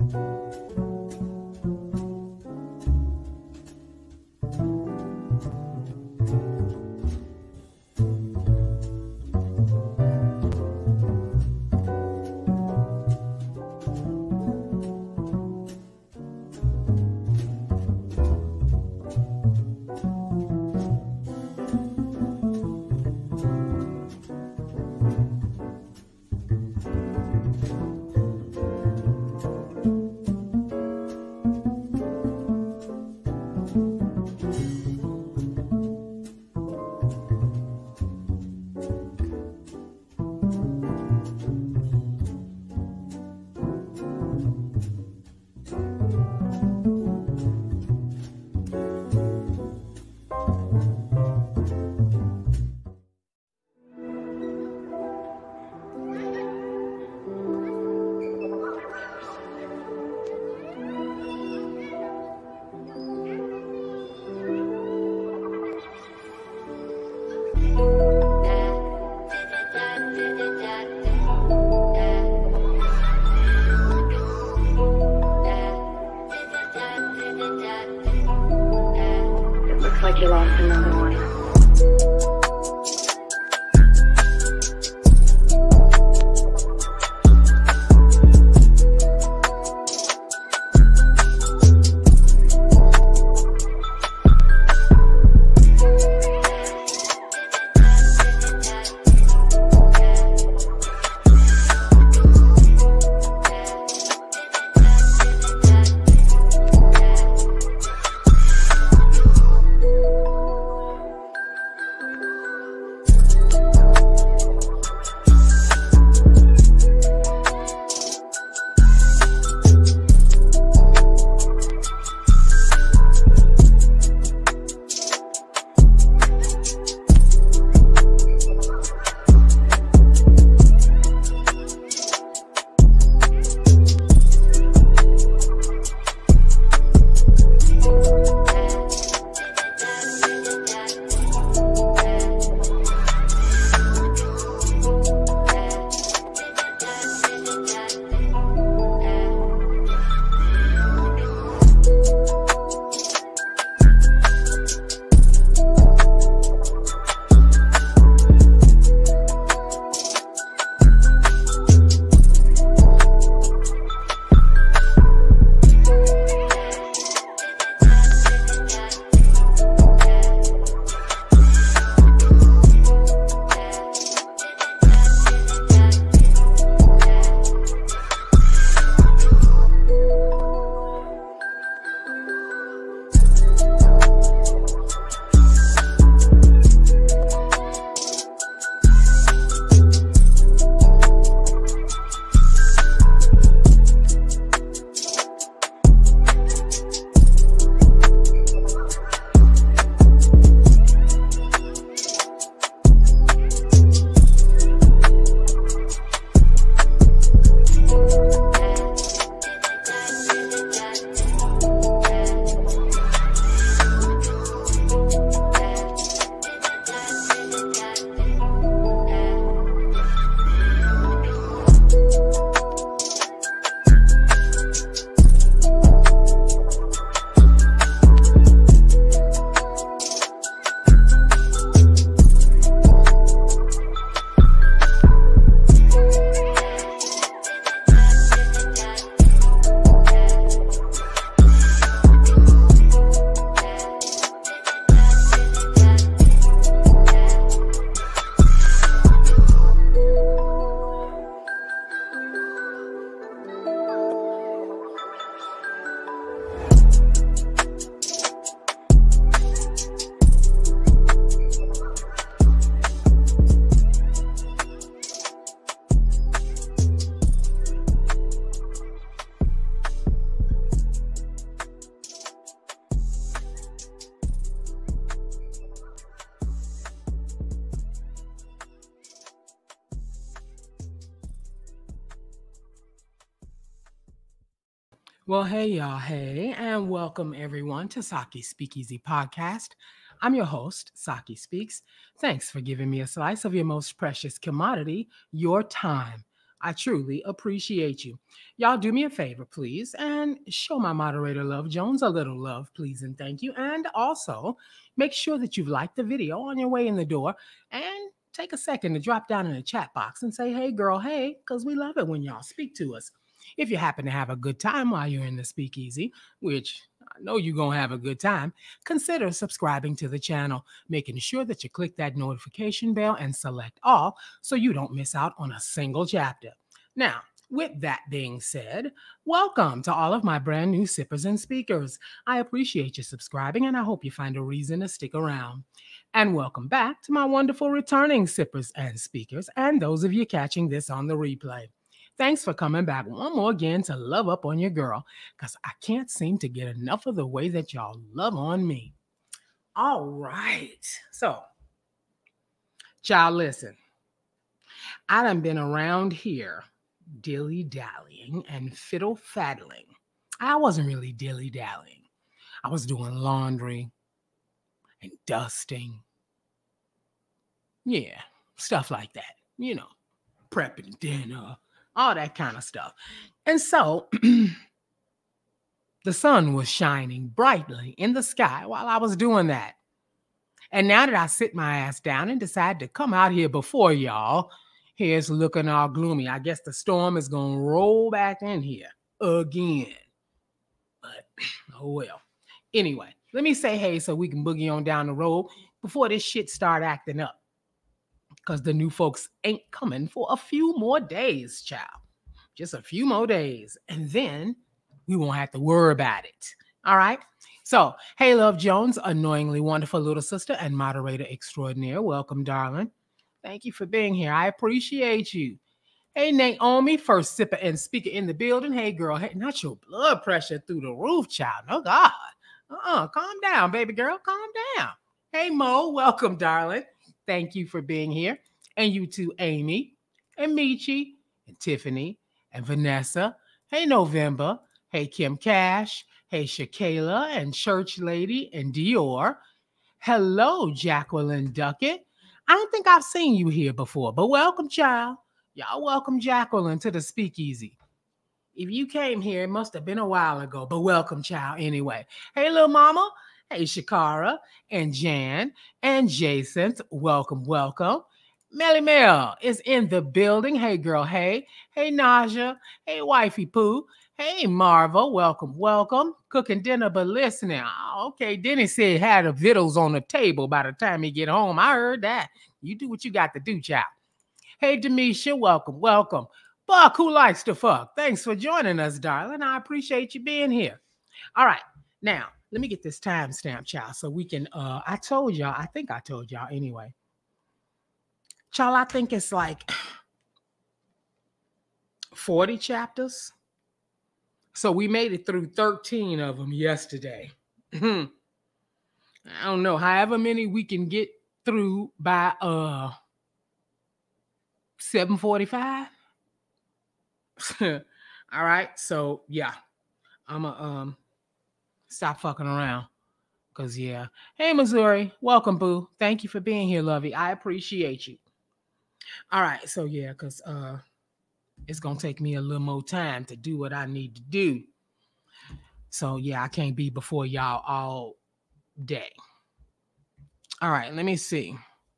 like you lost another one. Well, hey, y'all. Hey, and welcome everyone to Saki's Speakeasy Podcast. I'm your host, Saki Speaks. Thanks for giving me a slice of your most precious commodity, your time. I truly appreciate you. Y'all do me a favor, please, and show my moderator Love Jones a little love, please, and thank you. And also, make sure that you've liked the video on your way in the door and take a second to drop down in the chat box and say, hey, girl, hey, because we love it when y'all speak to us. If you happen to have a good time while you're in the speakeasy, which I know you're going to have a good time, consider subscribing to the channel, making sure that you click that notification bell and select all so you don't miss out on a single chapter. Now, with that being said, welcome to all of my brand new sippers and speakers. I appreciate you subscribing and I hope you find a reason to stick around. And welcome back to my wonderful returning sippers and speakers and those of you catching this on the replay. Thanks for coming back one more again to love up on your girl, because I can't seem to get enough of the way that y'all love on me. All right. So, child, listen. I done been around here dilly-dallying and fiddle-faddling. I wasn't really dilly-dallying. I was doing laundry and dusting. Yeah, stuff like that. You know, prepping dinner, all that kind of stuff. And so the sun was shining brightly in the sky while I was doing that. And now that I sit my ass down and decide to come out here before y'all, here's looking all gloomy. I guess the storm is going to roll back in here again. But, oh well. Anyway, let me say hey so we can boogie on down the road before this shit start acting up. Because the new folks ain't coming for a few more days, child. Just a few more days. And then we won't have to worry about it. All right? So, hey, Love Jones, annoyingly wonderful little sister and moderator extraordinaire. Welcome, darling. Thank you for being here. I appreciate you. Hey, Naomi, first sipper and speaker in the building. Hey, girl. Hey, not your blood pressure through the roof, child. Oh, God. Calm down, baby girl. Calm down. Hey, Mo. Welcome, darling. Thank you for being here. And you too, Amy, and Michi, and Tiffany, and Vanessa. Hey, November. Hey, Kim Cash. Hey, Shakayla, and Church Lady, and Dior. Hello, Jacqueline Duckett. I don't think I've seen you here before, but welcome, child. Y'all welcome Jacqueline to the Speakeasy. If you came here, it must have been a while ago, but welcome, child, anyway. Hey, little mama. Hey, Shakara, and Jan, and Jason. Welcome, welcome. Melly Mel is in the building. Hey, girl, hey. Hey, Naja. Hey, wifey Pooh. Hey, Marva. Welcome, welcome. Cooking dinner, but listening. Oh, okay, Denny said had the vittles on the table by the time he get home. I heard that. You do what you got to do, child. Hey, Demisha, welcome, welcome. Buck, who likes to fuck? Thanks for joining us, darling. I appreciate you being here. All right, now, let me get this timestamp, child, so we can, I think I told y'all anyway. Child, I think it's like 40 chapters. So we made it through 13 of them yesterday. I don't know, however many we can get through by 7:45. All right, so yeah, I'ma stop fucking around. Cause yeah. Hey, Missouri, welcome, boo. Thank you for being here, lovey. I appreciate you. All right, so yeah, because it's gonna take me a little more time to do what I need to do. So yeah, I can't be before y'all all day. All right, let me see.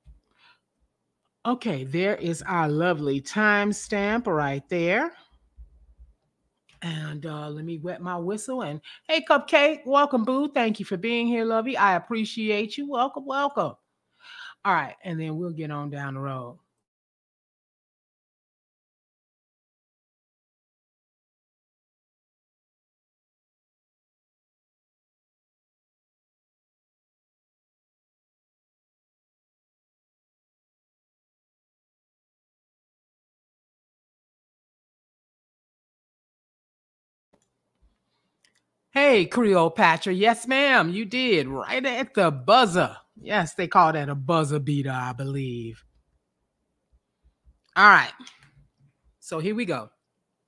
Okay, there is our lovely timestamp right there. And let me wet my whistle. And hey, Cupcake, welcome, boo. Thank you for being here, lovey. I appreciate you. Welcome, welcome. All right, and then we'll get on down the road. Hey, Cleopatra. Yes, ma'am, you did. Right at the buzzer. Yes, they call that a buzzer beater, I believe. All right. So here we go.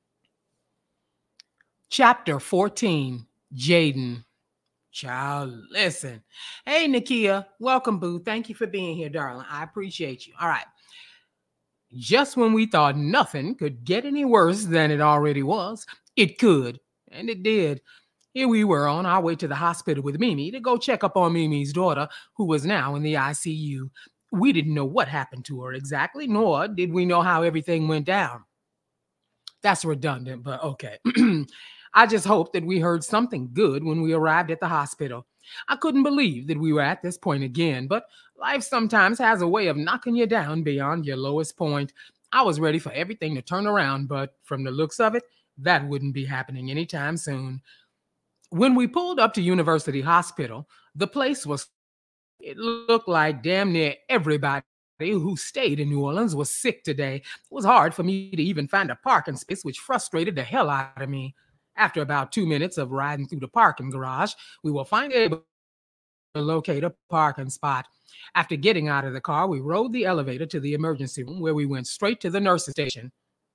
Chapter 14, Jayden. Child, listen. Hey, Nakia. Welcome, boo. Thank you for being here, darling. I appreciate you. All right. Just when we thought nothing could get any worse than it already was, it could. And it did. Here we were on our way to the hospital with Mimi to go check up on Mimi's daughter, who was now in the ICU. We didn't know what happened to her exactly, nor did we know how everything went down. That's redundant, but okay. I just hoped that we heard something good when we arrived at the hospital. I couldn't believe that we were at this point again, but life sometimes has a way of knocking you down beyond your lowest point. I was ready for everything to turn around, but from the looks of it, that wouldn't be happening anytime soon. When we pulled up to University Hospital, the place was, it looked like damn near everybody who stayed in New Orleans was sick today. It was hard for me to even find a parking space, which frustrated the hell out of me. After about 2 minutes of riding through the parking garage, we were finally able to locate a parking spot. After getting out of the car, we rode the elevator to the emergency room where we went straight to the nurse's station.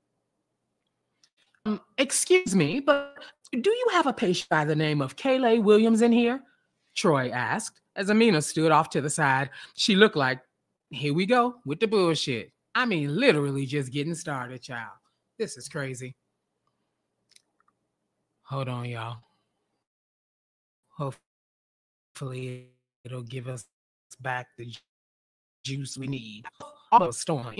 Excuse me, but do you have a patient by the name of Kaylin Williams in here? Troy asked as Amina stood off to the side. She looked like, here we go with the bullshit. I mean, literally just getting started, child. This is crazy. Hold on, y'all. Hopefully it'll give us back the juice we need. Almost storm.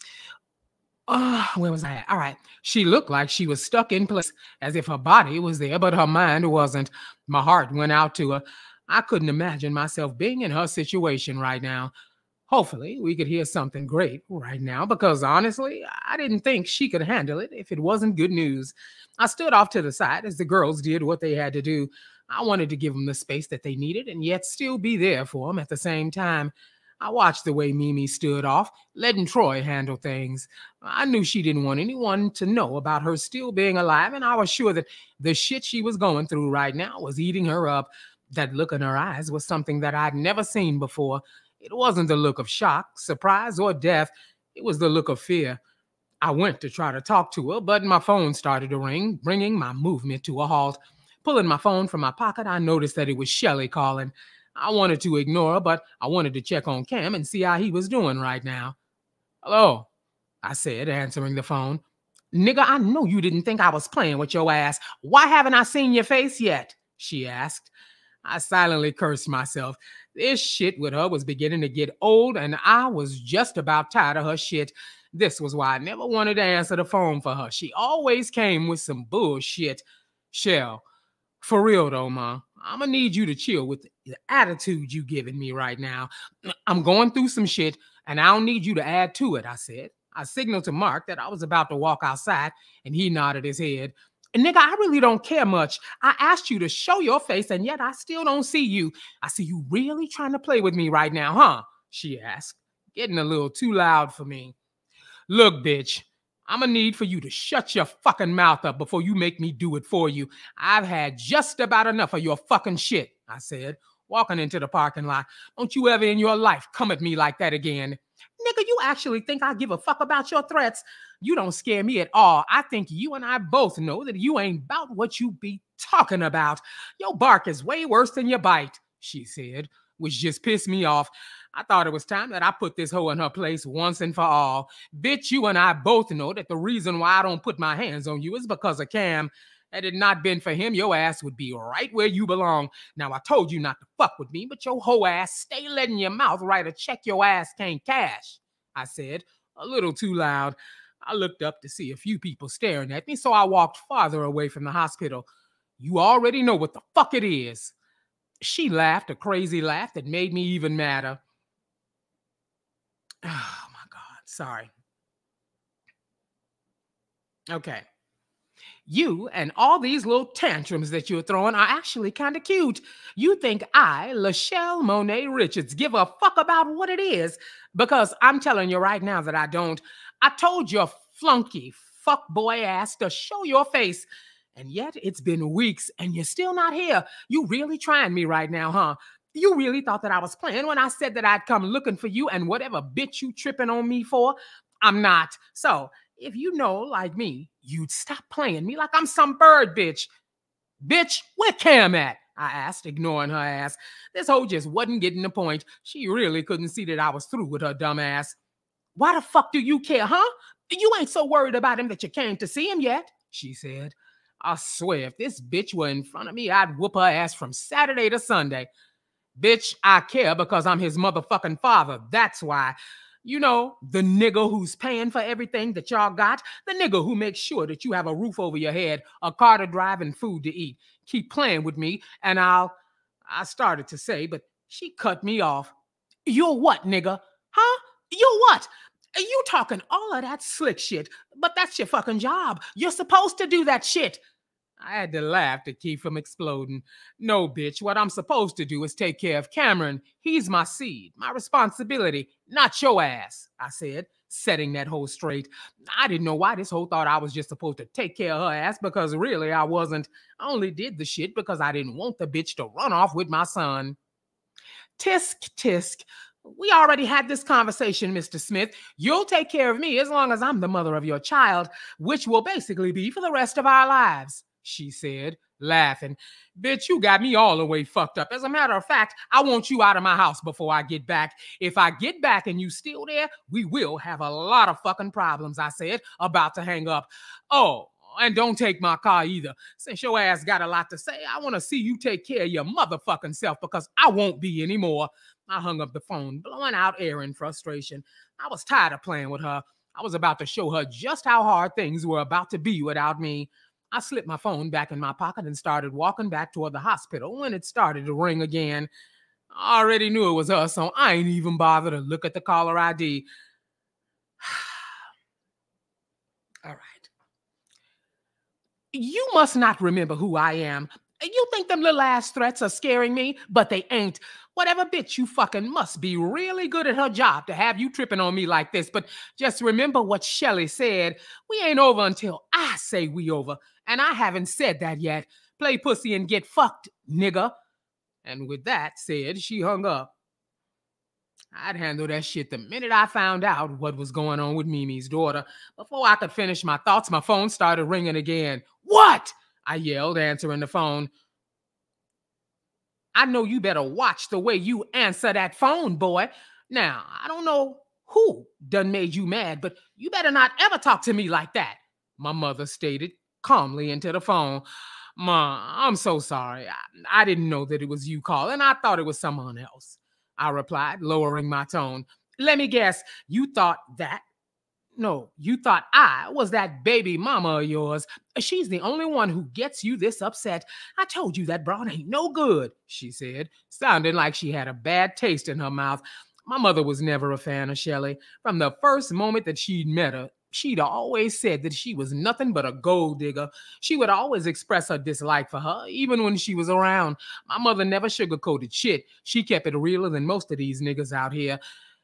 Where was I at? All right. She looked like she was stuck in place, as if her body was there, but her mind wasn't. My heart went out to her. I couldn't imagine myself being in her situation right now. Hopefully, we could hear something great right now, because honestly, I didn't think she could handle it if it wasn't good news. I stood off to the side as the girls did what they had to do. I wanted to give them the space that they needed and yet still be there for them at the same time. I watched the way Mimi stood off, letting Troy handle things. I knew she didn't want anyone to know about her still being alive, and I was sure that the shit she was going through right now was eating her up. That look in her eyes was something that I'd never seen before. It wasn't the look of shock, surprise, or death. It was the look of fear. I went to try to talk to her, but my phone started to ring, bringing my movement to a halt. Pulling my phone from my pocket, I noticed that it was Shelly calling. I wanted to ignore her, but I wanted to check on Cam and see how he was doing right now. Hello, I said, answering the phone. Nigga, I know you didn't think I was playing with your ass. Why haven't I seen your face yet? She asked. I silently cursed myself. This shit with her was beginning to get old, and I was just about tired of her shit. This was why I never wanted to answer the phone for her. She always came with some bullshit. Shell, for real though, Ma, I'm gonna need you to chill with the attitude you giving me right now. I'm going through some shit, and I don't need you to add to it, I said. I signaled to Mark that I was about to walk outside, and he nodded his head. Nigga, I really don't care much. I asked you to show your face, and yet I still don't see you. I see you really trying to play with me right now, huh? She asked, getting a little too loud for me. Look, bitch, I'm gonna need for you to shut your fucking mouth up before you make me do it for you. I've had just about enough of your fucking shit, I said, walking into the parking lot. Don't you ever in your life come at me like that again. Nigga, you actually think I give a fuck about your threats? You don't scare me at all. I think you and I both know that you ain't about what you be talking about. Your bark is way worse than your bite, she said, which just pissed me off. I thought it was time that I put this hoe in her place once and for all. Bitch, you and I both know that the reason why I don't put my hands on you is because of Cam. Had it not been for him, your ass would be right where you belong. Now, I told you not to fuck with me, but your hoe ass stay letting your mouth write a check your ass can't cash, I said, a little too loud. I looked up to see a few people staring at me, so I walked farther away from the hospital. You already know what the fuck it is. She laughed a crazy laugh that made me even madder. Oh, my God. Sorry. Okay. You and all these little tantrums that you're throwing are actually kind of cute. You think I, Lachelle Monet Richards, give a fuck about what it is? Because I'm telling you right now that I don't. I told your flunky fuckboy ass to show your face. And yet it's been weeks and you're still not here. You really trying me right now, huh? You really thought that I was playing when I said that I'd come looking for you, and whatever bitch you tripping on me for, I'm not. So if you know, like me, you'd stop playing me like I'm some bird, bitch. Bitch, where Cam at? I asked, ignoring her ass. This hoe just wasn't getting the point. She really couldn't see that I was through with her dumb ass. Why the fuck do you care, huh? You ain't so worried about him that you came to see him yet, she said. I swear, if this bitch were in front of me, I'd whoop her ass from Saturday to Sunday. Bitch, I care because I'm his motherfucking father. That's why. You know, the nigga who's paying for everything that y'all got. The nigga who makes sure that you have a roof over your head, a car to drive, and food to eat. Keep playing with me, and I started to say, but she cut me off. You're what, nigga? Huh? You're what? You talking all of that slick shit, but that's your fucking job. You're supposed to do that shit. I had to laugh to keep from exploding. No, bitch, what I'm supposed to do is take care of Cameron. He's my seed, my responsibility, not your ass, I said, setting that hoe straight. I didn't know why this hoe thought I was just supposed to take care of her ass, because really I wasn't. I only did the shit because I didn't want the bitch to run off with my son. Tisk, tisk. We already had this conversation, Mr. Smith. You'll take care of me as long as I'm the mother of your child, which will basically be for the rest of our lives, she said, laughing. Bitch, you got me all the way fucked up. As a matter of fact, I want you out of my house before I get back. If I get back and you still there, we will have a lot of fucking problems, I said, about to hang up. Oh, and don't take my car either. Since your ass got a lot to say, I want to see you take care of your motherfucking self, because I won't be anymore. I hung up the phone, blowing out air in frustration. I was tired of playing with her. I was about to show her just how hard things were about to be without me. I slipped my phone back in my pocket and started walking back toward the hospital when it started to ring again. I already knew it was her, so I ain't even bothered to look at the caller ID. All right. You must not remember who I am. You think them little ass threats are scaring me, but they ain't. Whatever bitch you fucking must be really good at her job to have you tripping on me like this. But just remember what Shelly said. We ain't over until I say we over. And I haven't said that yet. Play pussy and get fucked, nigga. And with that said, she hung up. I'd handle that shit the minute I found out what was going on with Mimi's daughter. Before I could finish my thoughts, my phone started ringing again. What? I yelled, answering the phone. I know you better watch the way you answer that phone, boy. Now, I don't know who done made you mad, but you better not ever talk to me like that, my mother stated calmly into the phone. Ma, I'm so sorry. I didn't know that it was you calling. I thought it was someone else, I replied, lowering my tone. Let me guess, you thought that? No, you thought I was that baby mama of yours. She's the only one who gets you this upset. I told you that broad ain't no good, she said, sounding like she had a bad taste in her mouth. My mother was never a fan of Shelly. From the first moment that she'd met her, she'd always said that she was nothing but a gold digger. She would always express her dislike for her, even when she was around. My mother never sugarcoated shit. She kept it realer than most of these niggas out here.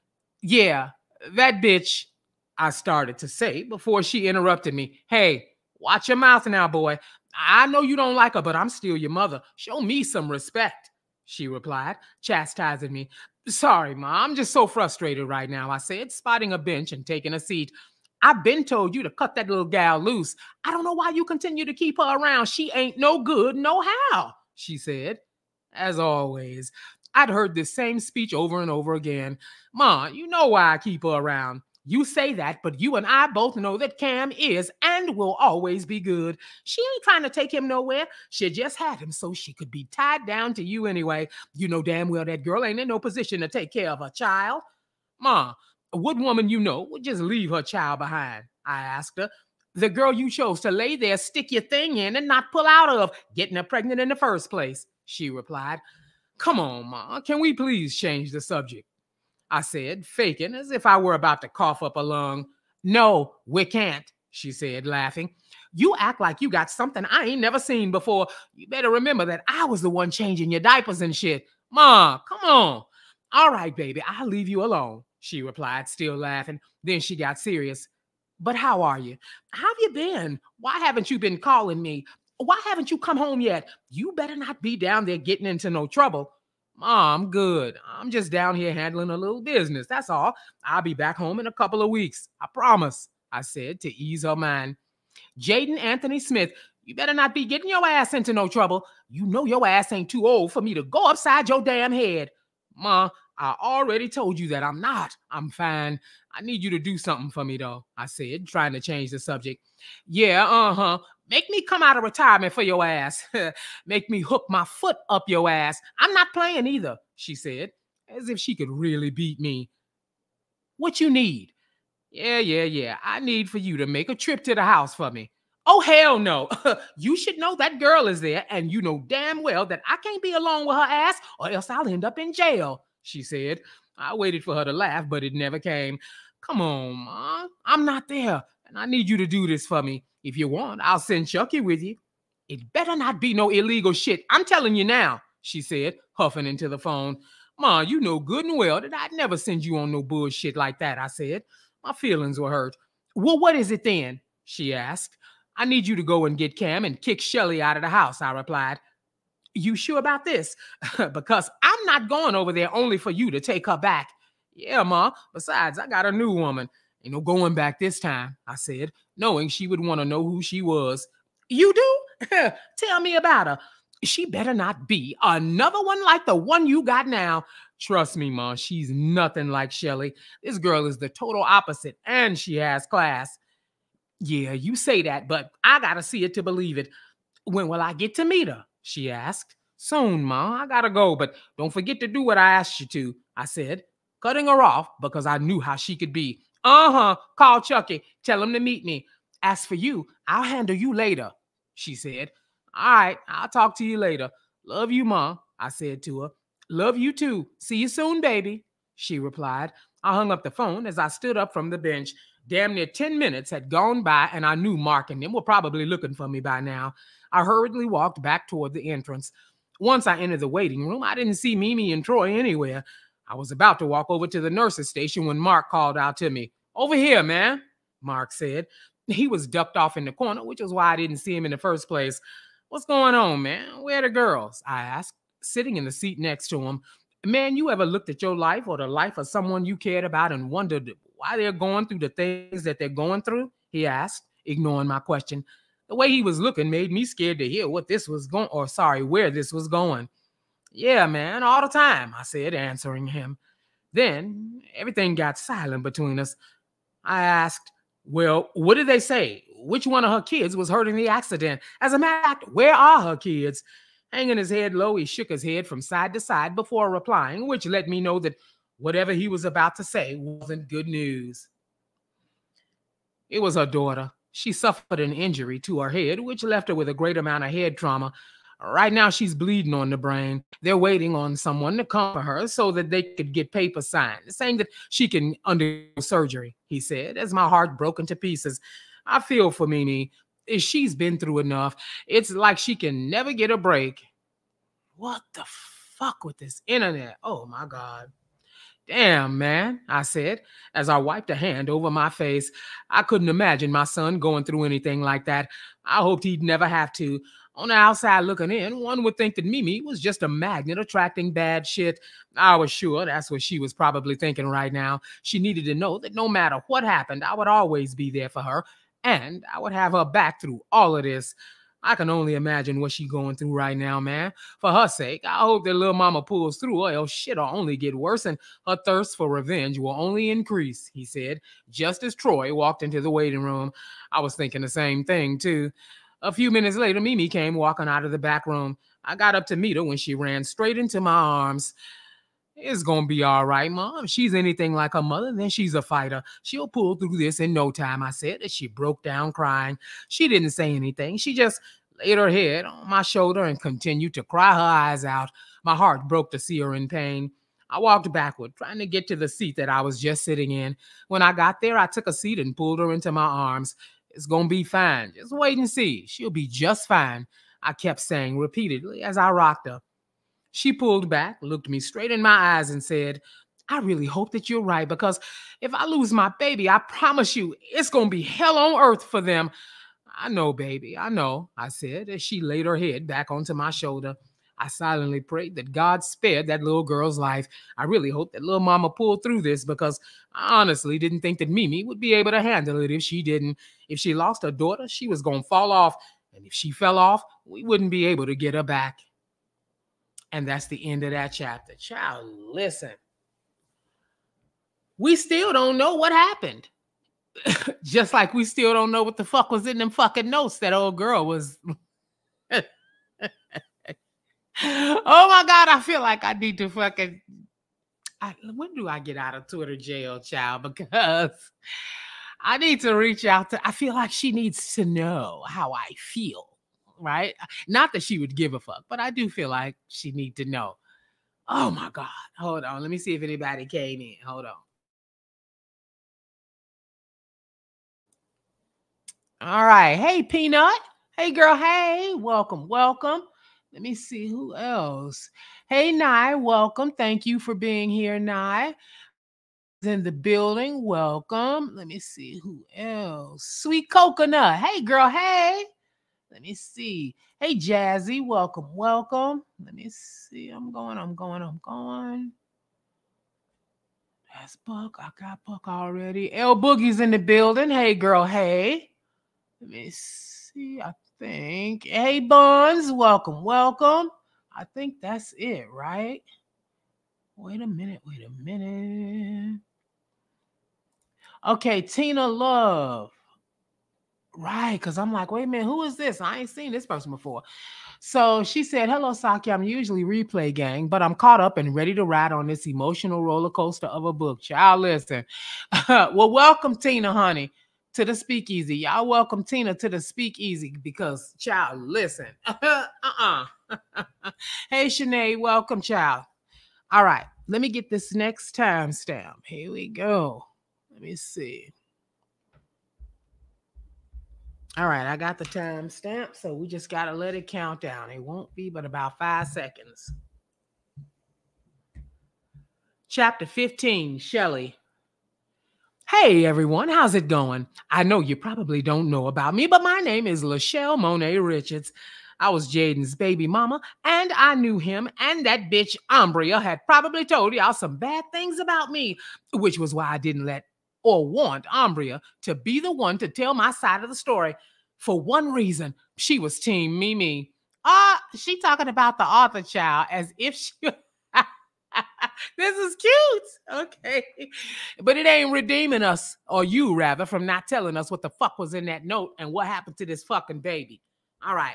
Yeah, that bitch, I started to say before she interrupted me. Hey, watch your mouth now, boy. I know you don't like her, but I'm still your mother. Show me some respect, she replied, chastising me. Sorry, Ma, I'm just so frustrated right now, I said, spotting a bench and taking a seat. I've been told you to cut that little gal loose. I don't know why you continue to keep her around. She ain't no good, no how, she said. As always, I'd heard this same speech over and over again. Ma, you know why I keep her around. You say that, but you and I both know that Cam is and will always be good. She ain't trying to take him nowhere. She just had him so she could be tied down to you anyway. You know damn well that girl ain't in no position to take care of her child. Ma, what woman you know would just leave her child behind? I asked her. The girl you chose to lay there, stick your thing in, and not pull out of, getting her pregnant in the first place, she replied. Come on, Ma, can we please change the subject? I said, faking as if I were about to cough up a lung. No, we can't, she said, laughing. You act like you got something I ain't never seen before. You better remember that I was the one changing your diapers and shit. Ma, come on. All right, baby, I'll leave you alone, she replied, still laughing. Then she got serious. But how are you? How have you been? Why haven't you been calling me? Why haven't you come home yet? You better not be down there getting into no trouble. Ma, I'm good. I'm just down here handling a little business. That's all. I'll be back home in a couple of weeks. I promise, I said to ease her mind. Jayden Anthony Smith, you better not be getting your ass into no trouble. You know your ass ain't too old for me to go upside your damn head. Ma, I already told you that I'm not. I'm fine. I need you to do something for me, though, I said, trying to change the subject. Yeah, uh-huh. Make me come out of retirement for your ass. Make me hook my foot up your ass. I'm not playing either, she said, as if she could really beat me. What you need? Yeah. I need for you to make a trip to the house for me. Oh, hell no. You should know that girl is there, and you know damn well that I can't be alone with her ass, or else I'll end up in jail, she said. I waited for her to laugh, but it never came. Come on, Ma. I'm not there, and I need you to do this for me. If you want, I'll send Chucky with you. It better not be no illegal shit. I'm telling you now, she said, huffing into the phone. Ma, you know good and well that I'd never send you on no bullshit like that, I said. My feelings were hurt. Well, what is it then? She asked. I need you to go and get Cam and kick Shelly out of the house, I replied. You sure about this? Because I'm not going over there only for you to take her back. Yeah, Ma. Besides, I got a new woman. Ain't no going back this time, I said, knowing she would want to know who she was. You do? Tell me about her. She better not be another one like the one you got now. Trust me, Ma, she's nothing like Shelly. This girl is the total opposite, and she has class. Yeah, you say that, but I gotta see it to believe it. When will I get to meet her? She asked. Soon, Ma. I gotta go, but don't forget to do what I asked you to, I said, cutting her off because I knew how she could be. Uh-huh. Call Chucky. Tell him to meet me. As for you, I'll handle you later, she said. All right, I'll talk to you later. Love you, Ma, I said to her. Love you too. See you soon, baby, she replied. I hung up the phone as I stood up from the bench. Damn near 10 minutes had gone by, and I knew Mark and them were probably looking for me by now. I hurriedly walked back toward the entrance. Once I entered the waiting room, I didn't see Mimi and Troy anywhere. I was about to walk over to the nurse's station when Mark called out to me. Over here, man, Mark said. He was ducked off in the corner, which was why I didn't see him in the first place. What's going on, man? Where are the girls? I asked, sitting in the seat next to him. Man, you ever looked at your life or the life of someone you cared about and wondered why they're going through the things that they're going through? He asked, ignoring my question. The way he was looking made me scared to hear where this was going. Yeah, man, all the time, I said, answering him. Then everything got silent between us. I asked, well, what did they say? Which one of her kids was hurt in the accident? As a matter of fact, where are her kids? Hanging his head low, he shook his head from side to side before replying, which let me know that whatever he was about to say wasn't good news. It was her daughter. She suffered an injury to her head, which left her with a great amount of head trauma. Right now, she's bleeding on the brain. They're waiting on someone to come for her so that they could get paper signed, saying that she can undergo surgery, he said, as my heart broke into pieces. I feel for Mimi. She's been through enough. It's like she can never get a break. What the fuck with this internet? Oh, my God. Damn, man, I said, as I wiped a hand over my face. I couldn't imagine my son going through anything like that. I hoped he'd never have to. On the outside looking in, one would think that Mimi was just a magnet attracting bad shit. I was sure that's what she was probably thinking right now. She needed to know that no matter what happened, I would always be there for her, and I would have her back through all of this. I can only imagine what she's going through right now, man. For her sake, I hope that little mama pulls through, or else shit'll only get worse and her thirst for revenge will only increase, he said, just as Troy walked into the waiting room. I was thinking the same thing, too. A few minutes later, Mimi came walking out of the back room. I got up to meet her when she ran straight into my arms. It's gonna be all right, Mom. If she's anything like her mother, then she's a fighter. She'll pull through this in no time, I said, as she broke down crying. She didn't say anything. She just laid her head on my shoulder and continued to cry her eyes out. My heart broke to see her in pain. I walked backward, trying to get to the seat that I was just sitting in. When I got there, I took a seat and pulled her into my arms. It's gonna be fine. Just wait and see. She'll be just fine, I kept saying repeatedly as I rocked her. She pulled back, looked me straight in my eyes, and said, I really hope that you're right, because if I lose my baby, I promise you, it's going to be hell on earth for them. I know, baby, I know, I said, as she laid her head back onto my shoulder. I silently prayed that God spared that little girl's life. I really hope that little mama pulled through this, because I honestly didn't think that Mimi would be able to handle it if she didn't. If she lost her daughter, she was going to fall off, and if she fell off, we wouldn't be able to get her back. And that's the end of that chapter. Child, listen. we still don't know what happened. Just like we still don't know what the fuck was in them fucking notes that old girl was. Oh my God, I feel like I need to fucking. When do I get out of Twitter jail, child? Because I need to reach out to. I feel like she needs to know how I feel, right? Not that she would give a fuck, but I do feel like she need to know. Oh my God. Hold on. Let me see if anybody came in. Hold on. All right. Hey, Peanut. Hey, girl. Hey, welcome. Welcome. Let me see who else. Hey, Nye. Welcome. Thank you for being here, Nye. In the building. Welcome. Let me see who else. Sweet Coconut. Hey, girl. Hey. Let me see. Hey, Jazzy. Welcome. Welcome. Let me see. I'm going. That's Buck. I got Buck already. L Boogie's in the building. Hey, girl. Hey. Let me see. I think. Hey, Buns. Welcome. Welcome. I think that's it, right? Wait a minute. Okay, Tina Love. Right, because I'm like, wait a minute, who is this? I ain't seen this person before. So she said, hello, Saki. I'm usually replay gang, but I'm caught up and ready to ride on this emotional roller coaster of a book. Child, listen. Well, welcome, Tina, honey, to the Speakeasy. Y'all welcome Tina to the Speakeasy because, child, listen. Hey, Shanae, welcome, child. All right, let me get this next timestamp. Here we go. Let me see. All right, I got the timestamp, so we just got to let it count down. It won't be but about 5 seconds. Chapter 15, Shelley. Hey, everyone, how's it going? I know you probably don't know about me, but my name is Lachelle Monet Richards. I was Jayden's baby mama, and I knew him, and that bitch Ambria had probably told y'all some bad things about me, which was why I didn't let or want Ambria to be the one to tell my side of the story. For one reason, she was Team Mimi. She talking about the author, child, as if she... This is cute. Okay. But it ain't redeeming us, or you rather, from not telling us what the fuck was in that note and what happened to this fucking baby. All right.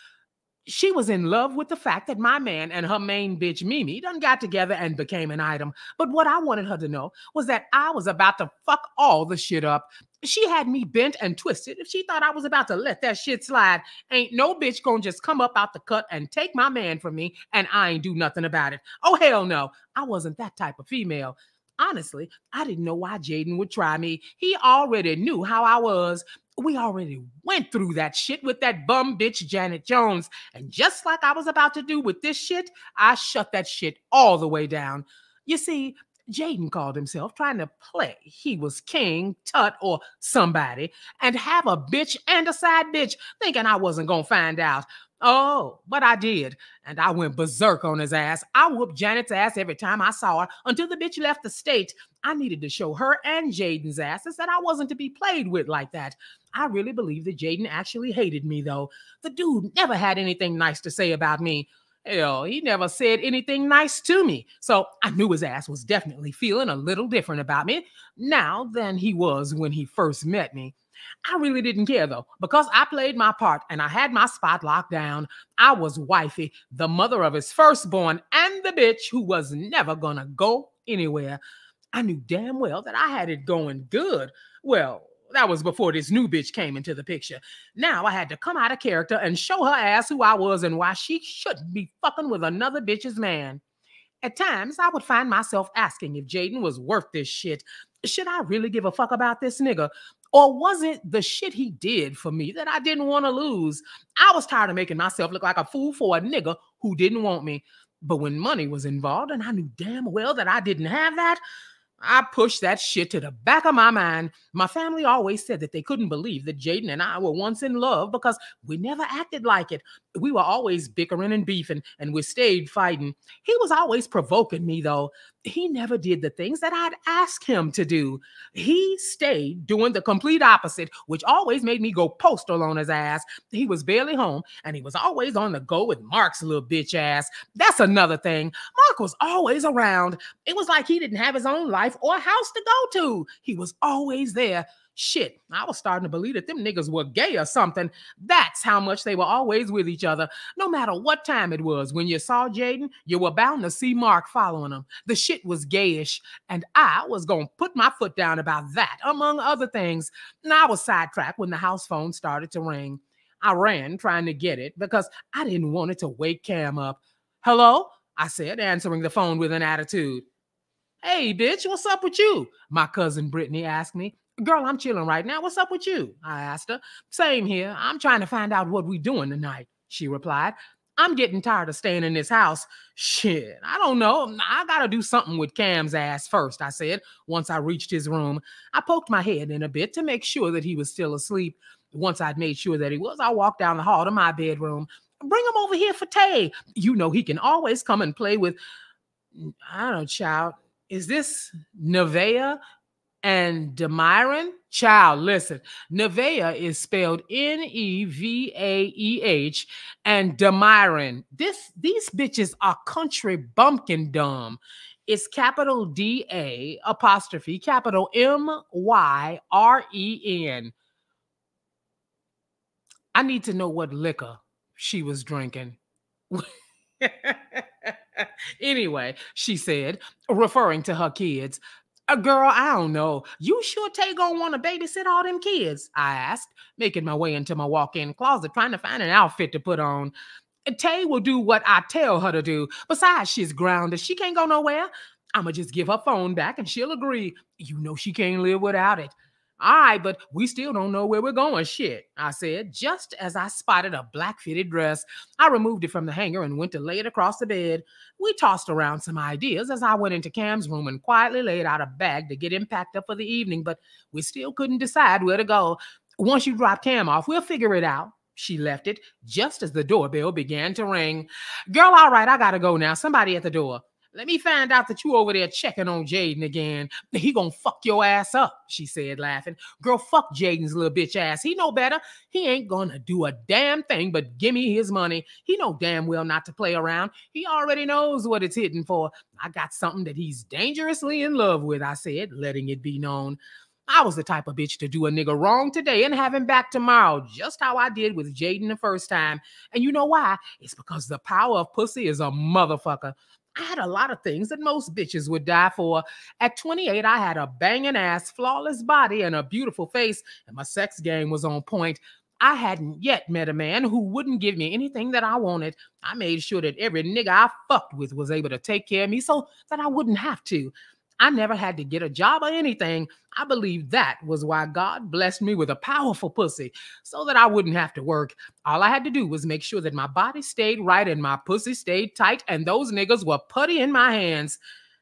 She was in love with the fact that my man and her main bitch, Mimi, done got together and became an item. But what I wanted her to know was that I was about to fuck all the shit up. She had me bent and twisted. If she thought I was about to let that shit slide, ain't no bitch gonna just come up out the cut and take my man from me and I ain't do nothing about it. Oh, hell no. I wasn't that type of female. Honestly, I didn't know why Jayden would try me. He already knew how I was. We already went through that shit with that bum bitch Janet Jones. And just like I was about to do with this shit, I shut that shit all the way down. You see, Jayden called himself trying to play he was King, Tut, or somebody, and have a bitch and a side bitch, thinking I wasn't gonna find out. Oh, but I did. And I went berserk on his ass. I whooped Janet's ass every time I saw her until the bitch left the state. I needed to show her and Jayden's asses that I wasn't to be played with like that. I really believe that Jayden actually hated me, though. The dude never had anything nice to say about me. Hell, he never said anything nice to me. So I knew his ass was definitely feeling a little different about me now than he was when he first met me. I really didn't care, though, because I played my part and I had my spot locked down. I was wifey, the mother of his firstborn, and the bitch who was never gonna go anywhere. I knew damn well that I had it going good. Well, that was before this new bitch came into the picture. Now I had to come out of character and show her ass who I was and why she shouldn't be fucking with another bitch's man. At times, I would find myself asking if Jayden was worth this shit. Should I really give a fuck about this nigga? Or was it the shit he did for me that I didn't want to lose? I was tired of making myself look like a fool for a nigga who didn't want me. But when money was involved and I knew damn well that I didn't have that, I pushed that shit to the back of my mind. My family always said that they couldn't believe that Jayden and I were once in love because we never acted like it. We were always bickering and beefing, and we stayed fighting. He was always provoking me, though. He never did the things that I'd ask him to do. He stayed doing the complete opposite, which always made me go postal on his ass. He was barely home, and he was always on the go with Mark's little bitch ass. That's another thing. Mark was always around. It was like he didn't have his own life or a house to go to. He was always there. Shit, I was starting to believe that them niggas were gay or something. That's how much they were always with each other. No matter what time it was, when you saw Jayden, you were bound to see Mark following him. The shit was gayish, and I was going to put my foot down about that, among other things. And I was sidetracked when the house phone started to ring. I ran trying to get it because I didn't want it to wake Cam up. "Hello?" I said, answering the phone with an attitude. "Hey, bitch, what's up with you?" my cousin Brittany asked me. "Girl, I'm chilling right now. What's up with you?" I asked her. "Same here. I'm trying to find out what we doing tonight," she replied. "I'm getting tired of staying in this house." "Shit, I don't know. I gotta do something with Cam's ass first," I said, once I reached his room. I poked my head in a bit to make sure that he was still asleep. Once I'd made sure that he was, I walked down the hall to my bedroom. "Bring him over here for Tay. You know he can always come and play with..." I don't know, child. Is this Nevaeh and Demiron? Child, listen. Nevaeh is spelled Nevaeh, and Demiron. These bitches are country bumpkin dumb. It's capital D-A apostrophe capital M-Y-R-E-N. I need to know what liquor she was drinking. Anyway, she said, referring to her kids. "Girl, I don't know. You sure Tay gonna want to babysit all them kids?" I asked, making my way into my walk-in closet, trying to find an outfit to put on. "Tay will do what I tell her to do. Besides, she's grounded. She can't go nowhere. I'ma just give her phone back and she'll agree. You know she can't live without it." "All right, but we still don't know where we're going." "Shit," I said, just as I spotted a black fitted dress. I removed it from the hanger and went to lay it across the bed. We tossed around some ideas as I went into Cam's room and quietly laid out a bag to get him packed up for the evening, but we still couldn't decide where to go. "Once you drop Cam off, we'll figure it out." She left it just as the doorbell began to ring. "Girl, all right, I gotta go now. Somebody at the door." "Let me find out that you over there checking on Jayden again. He gonna fuck your ass up," she said, laughing. "Girl, fuck Jayden's little bitch ass. He know better. He ain't gonna do a damn thing but give me his money. He know damn well not to play around. He already knows what it's hitting for. I got something that he's dangerously in love with," I said, letting it be known. I was the type of bitch to do a nigga wrong today and have him back tomorrow, just how I did with Jayden the first time. And you know why? It's because the power of pussy is a motherfucker. I had a lot of things that most bitches would die for. At 28, I had a banging ass, flawless body, and a beautiful face, and my sex game was on point. I hadn't yet met a man who wouldn't give me anything that I wanted. I made sure that every nigga I fucked with was able to take care of me so that I wouldn't have to. I never had to get a job or anything. I believe that was why God blessed me with a powerful pussy, so that I wouldn't have to work. All I had to do was make sure that my body stayed right and my pussy stayed tight, and those niggas were putty in my hands.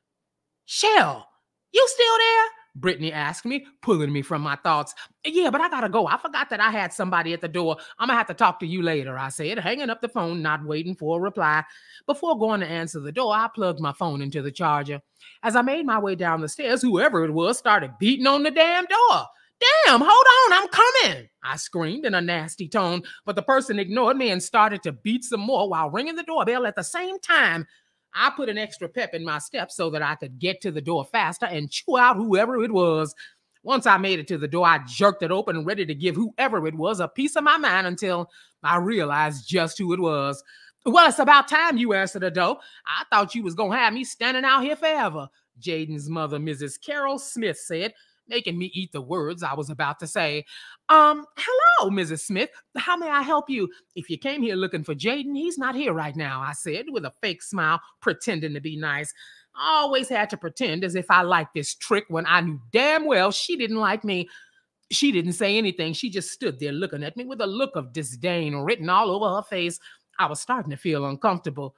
"Shell, you still there?" Brittany asked me, pulling me from my thoughts. "Yeah, but I gotta go. I forgot that I had somebody at the door. I'm gonna have to talk to you later," I said, hanging up the phone, not waiting for a reply. Before going to answer the door, I plugged my phone into the charger. As I made my way down the stairs, whoever it was started beating on the damn door. "Damn, hold on, I'm coming," I screamed in a nasty tone, but the person ignored me and started to beat some more while ringing the doorbell at the same time. I put an extra pep in my step so that I could get to the door faster and chew out whoever it was. Once I made it to the door, I jerked it open, ready to give whoever it was a piece of my mind until I realized just who it was. "Well, it's about time you answered the door. I thought you was going to have me standing out here forever," Jayden's mother, Mrs. Carol Smith, said, making me eat the words I was about to say. Hello, Mrs. Smith. How may I help you? If you came here looking for Jayden, he's not here right now," I said with a fake smile, pretending to be nice. I always had to pretend as if I liked this trick when I knew damn well she didn't like me. She didn't say anything. She just stood there looking at me with a look of disdain written all over her face. I was starting to feel uncomfortable.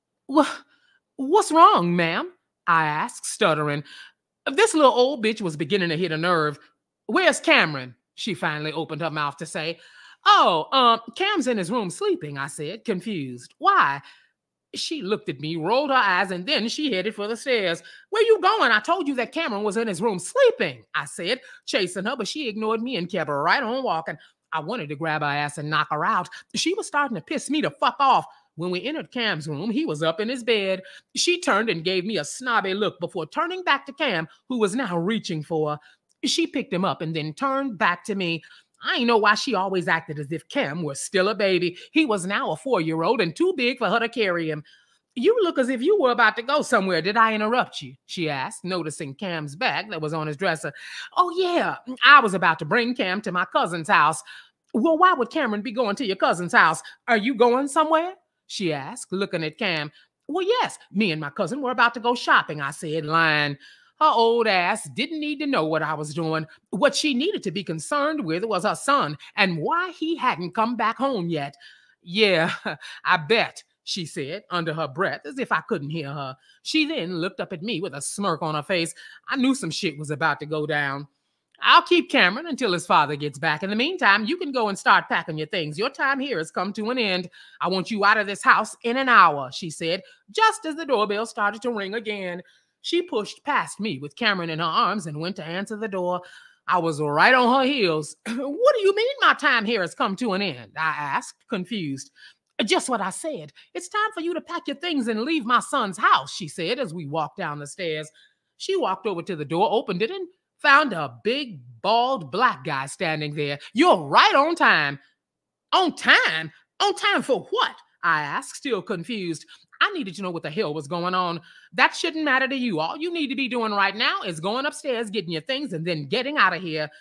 What's wrong, ma'am?" I asked, stuttering. This little old bitch was beginning to hit a nerve. "Where's Cameron?" she finally opened her mouth to say. Oh, Cam's in his room sleeping, I said, confused. Why? She looked at me, rolled her eyes, and then she headed for the stairs. Where you going? I told you that Cameron was in his room sleeping, I said, chasing her, but she ignored me and kept right on walking. I wanted to grab her ass and knock her out. She was starting to piss me to fuck off. When we entered Cam's room, he was up in his bed. She turned and gave me a snobby look before turning back to Cam, who was now reaching for her. She picked him up and then turned back to me. I ain't know why she always acted as if Cam was still a baby. He was now a 4-year-old and too big for her to carry him. You look as if you were about to go somewhere. Did I interrupt you? She asked, noticing Cam's bag that was on his dresser. Oh, yeah, I was about to bring Cam to my cousin's house. Well, why would Cameron be going to your cousin's house? Are you going somewhere? She asked, looking at Cam. Well, yes, me and my cousin were about to go shopping, I said, lying. Her old ass didn't need to know what I was doing. What she needed to be concerned with was her son and why he hadn't come back home yet. Yeah, I bet, she said under her breath as if I couldn't hear her. She then looked up at me with a smirk on her face. I knew some shit was about to go down. I'll keep Cameron until his father gets back. In the meantime, you can go and start packing your things. Your time here has come to an end. I want you out of this house in an hour, she said, just as the doorbell started to ring again. She pushed past me with Cameron in her arms and went to answer the door. I was right on her heels. What do you mean my time here has come to an end? I asked, confused. Just what I said. It's time for you to pack your things and leave my son's house, she said as we walked down the stairs. She walked over to the door, opened it, and found a big, bald black guy standing there. You're right on time. On time? On time for what? I asked, still confused. I needed to know what the hell was going on. That shouldn't matter to you. All you need to be doing right now is going upstairs, getting your things, and then getting out of here.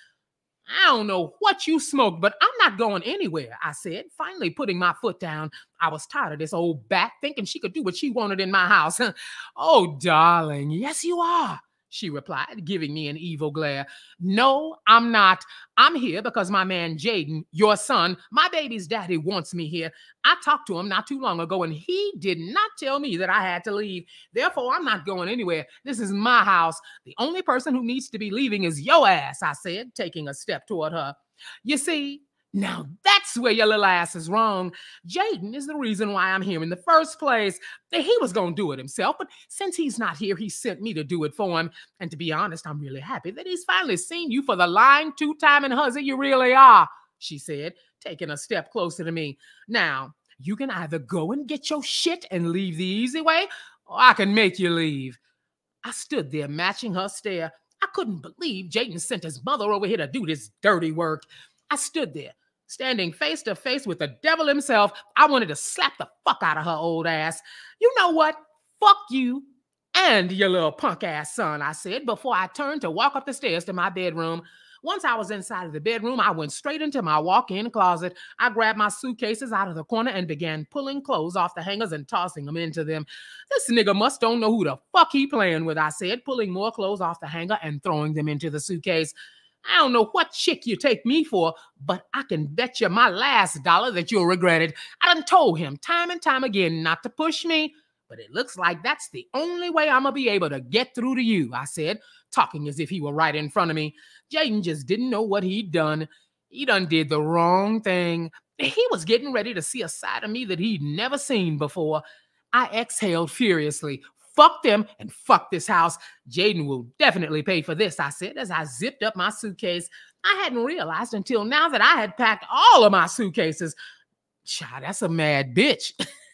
I don't know what you smoked, but I'm not going anywhere, I said, finally putting my foot down. I was tired of this old bat thinking she could do what she wanted in my house. Oh, darling, yes, you are, she replied, giving me an evil glare. No, I'm not. I'm here because my man Jayden, your son, my baby's daddy, wants me here. I talked to him not too long ago, and he did not tell me that I had to leave. Therefore, I'm not going anywhere. This is my house. The only person who needs to be leaving is your ass, I said, taking a step toward her. You see, now that's where your little ass is wrong. Jayden is the reason why I'm here in the first place. He was going to do it himself, but since he's not here, he sent me to do it for him. And to be honest, I'm really happy that he's finally seen you for the lying, two-timing hussy you really are, she said, taking a step closer to me. Now, you can either go and get your shit and leave the easy way, or I can make you leave. I stood there matching her stare. I couldn't believe Jayden sent his mother over here to do this dirty work. I stood there, standing face to face with the devil himself. I wanted to slap the fuck out of her old ass. You know what? Fuck you and your little punk ass son, I said, before I turned to walk up the stairs to my bedroom. Once I was inside of the bedroom, I went straight into my walk-in closet. I grabbed my suitcases out of the corner and began pulling clothes off the hangers and tossing them into them. This nigga must don't know who the fuck he playing with, I said, pulling more clothes off the hanger and throwing them into the suitcase. I don't know what chick you take me for, but I can bet you my last dollar that you'll regret it. I done told him time and time again not to push me, but it looks like that's the only way I'm going to be able to get through to you, I said, talking as if he were right in front of me. Jayden just didn't know what he'd done. He done did the wrong thing. He was getting ready to see a side of me that he'd never seen before. I exhaled furiously. Fuck them and fuck this house. Jayden will definitely pay for this, I said as I zipped up my suitcase. I hadn't realized until now that I had packed all of my suitcases. Child, that's a mad bitch.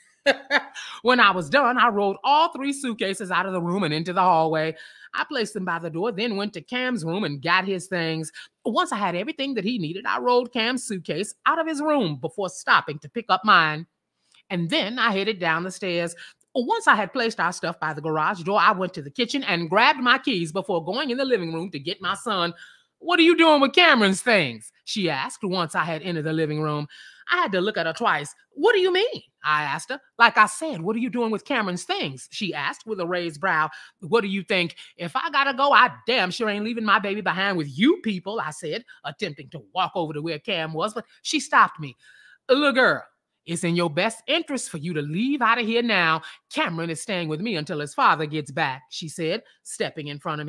When I was done, I rolled all 3 suitcases out of the room and into the hallway. I placed them by the door, then went to Cam's room and got his things. Once I had everything that he needed, I rolled Cam's suitcase out of his room before stopping to pick up mine. And then I headed down the stairs. Once I had placed our stuff by the garage door, I went to the kitchen and grabbed my keys before going in the living room to get my son. What are you doing with Cameron's things? She asked once I had entered the living room. I had to look at her twice. What do you mean? I asked her. Like I said, what are you doing with Cameron's things? She asked with a raised brow. What do you think? If I gotta go, I damn sure ain't leaving my baby behind with you people, I said, attempting to walk over to where Cam was, but she stopped me. Look, girl, it's in your best interest for you to leave out of here now. Cameron is staying with me until his father gets back, she said, stepping in front of me.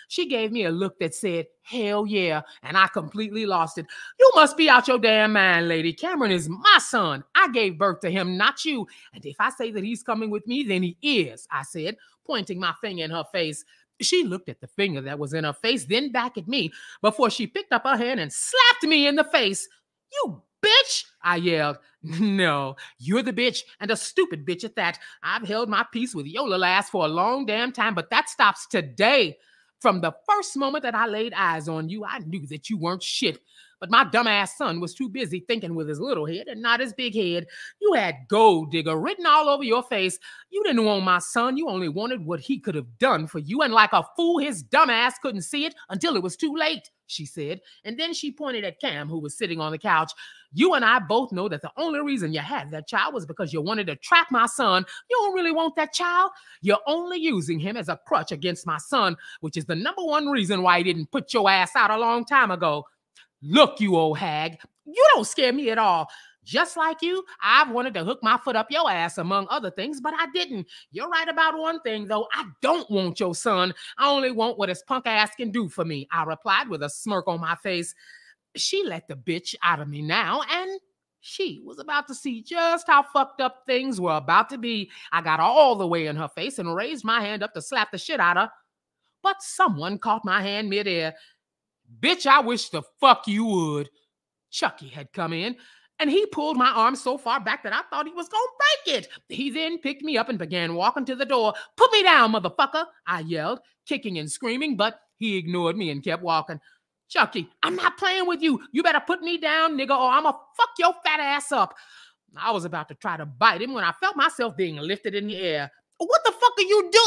She gave me a look that said, hell yeah, and I completely lost it. You must be out your damn mind, lady. Cameron is my son. I gave birth to him, not you. And if I say that he's coming with me, then he is, I said, pointing my finger in her face. She looked at the finger that was in her face, then back at me, before she picked up her hand and slapped me in the face. You bitch, I yelled. No, you're the bitch, and a stupid bitch at that. I've held my peace with your little ass for a long damn time, but that stops today. From the first moment that I laid eyes on you, I knew that you weren't shit. But my dumbass son was too busy thinking with his little head and not his big head. You had gold digger written all over your face. You didn't want my son. You only wanted what he could have done for you. And like a fool, his dumbass couldn't see it until it was too late, she said. And then she pointed at Cam, who was sitting on the couch. You and I both know that the only reason you had that child was because you wanted to trap my son. You don't really want that child. You're only using him as a crutch against my son, which is the number one reason why he didn't put your ass out a long time ago. Look, you old hag, you don't scare me at all. Just like you, I've wanted to hook my foot up your ass, among other things, but I didn't. You're right about one thing, though. I don't want your son. I only want what his punk ass can do for me, I replied with a smirk on my face. She let the bitch out of me now, and she was about to see just how fucked up things were about to be. I got all the way in her face and raised my hand up to slap the shit out of her, but someone caught my hand midair. Bitch, I wish the fuck you would. Chucky had come in, and he pulled my arm so far back that I thought he was gonna break it. He then picked me up and began walking to the door. Put me down, motherfucker, I yelled, kicking and screaming, but he ignored me and kept walking. Chucky, I'm not playing with you. You better put me down, nigga, or I'ma fuck your fat ass up. I was about to try to bite him when I felt myself being lifted in the air. What the fuck are you doing?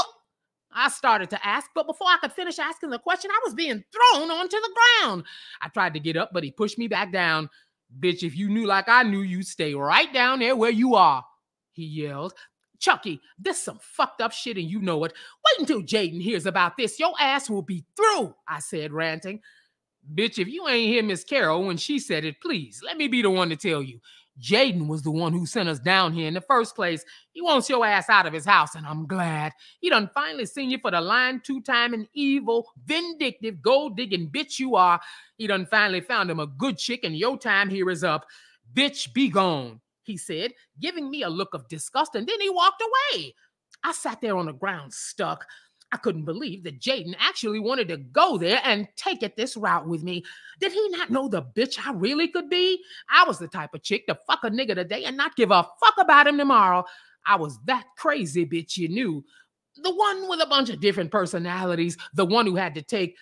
I started to ask, but before I could finish asking the question, I was being thrown onto the ground. I tried to get up, but he pushed me back down. Bitch, if you knew like I knew, you'd stay right down there where you are, he yelled. Chucky, this some fucked up shit and you know it. Wait until Jayden hears about this. Your ass will be through, I said, ranting. Bitch, if you ain't hear Miss Carol when she said it, please, let me be the one to tell you. Jayden was the one who sent us down here in the first place. He wants your ass out of his house, and I'm glad. He done finally seen you for the lying, two-timing, evil, vindictive, gold-digging bitch you are. He done finally found him a good chick, and your time here is up. Bitch, be gone, he said, giving me a look of disgust, and then he walked away. I sat there on the ground, stuck. I couldn't believe that Jayden actually wanted to go there and take it this route with me. Did he not know the bitch I really could be? I was the type of chick to fuck a nigga today and not give a fuck about him tomorrow. I was that crazy bitch you knew. The one with a bunch of different personalities. The one who had to take...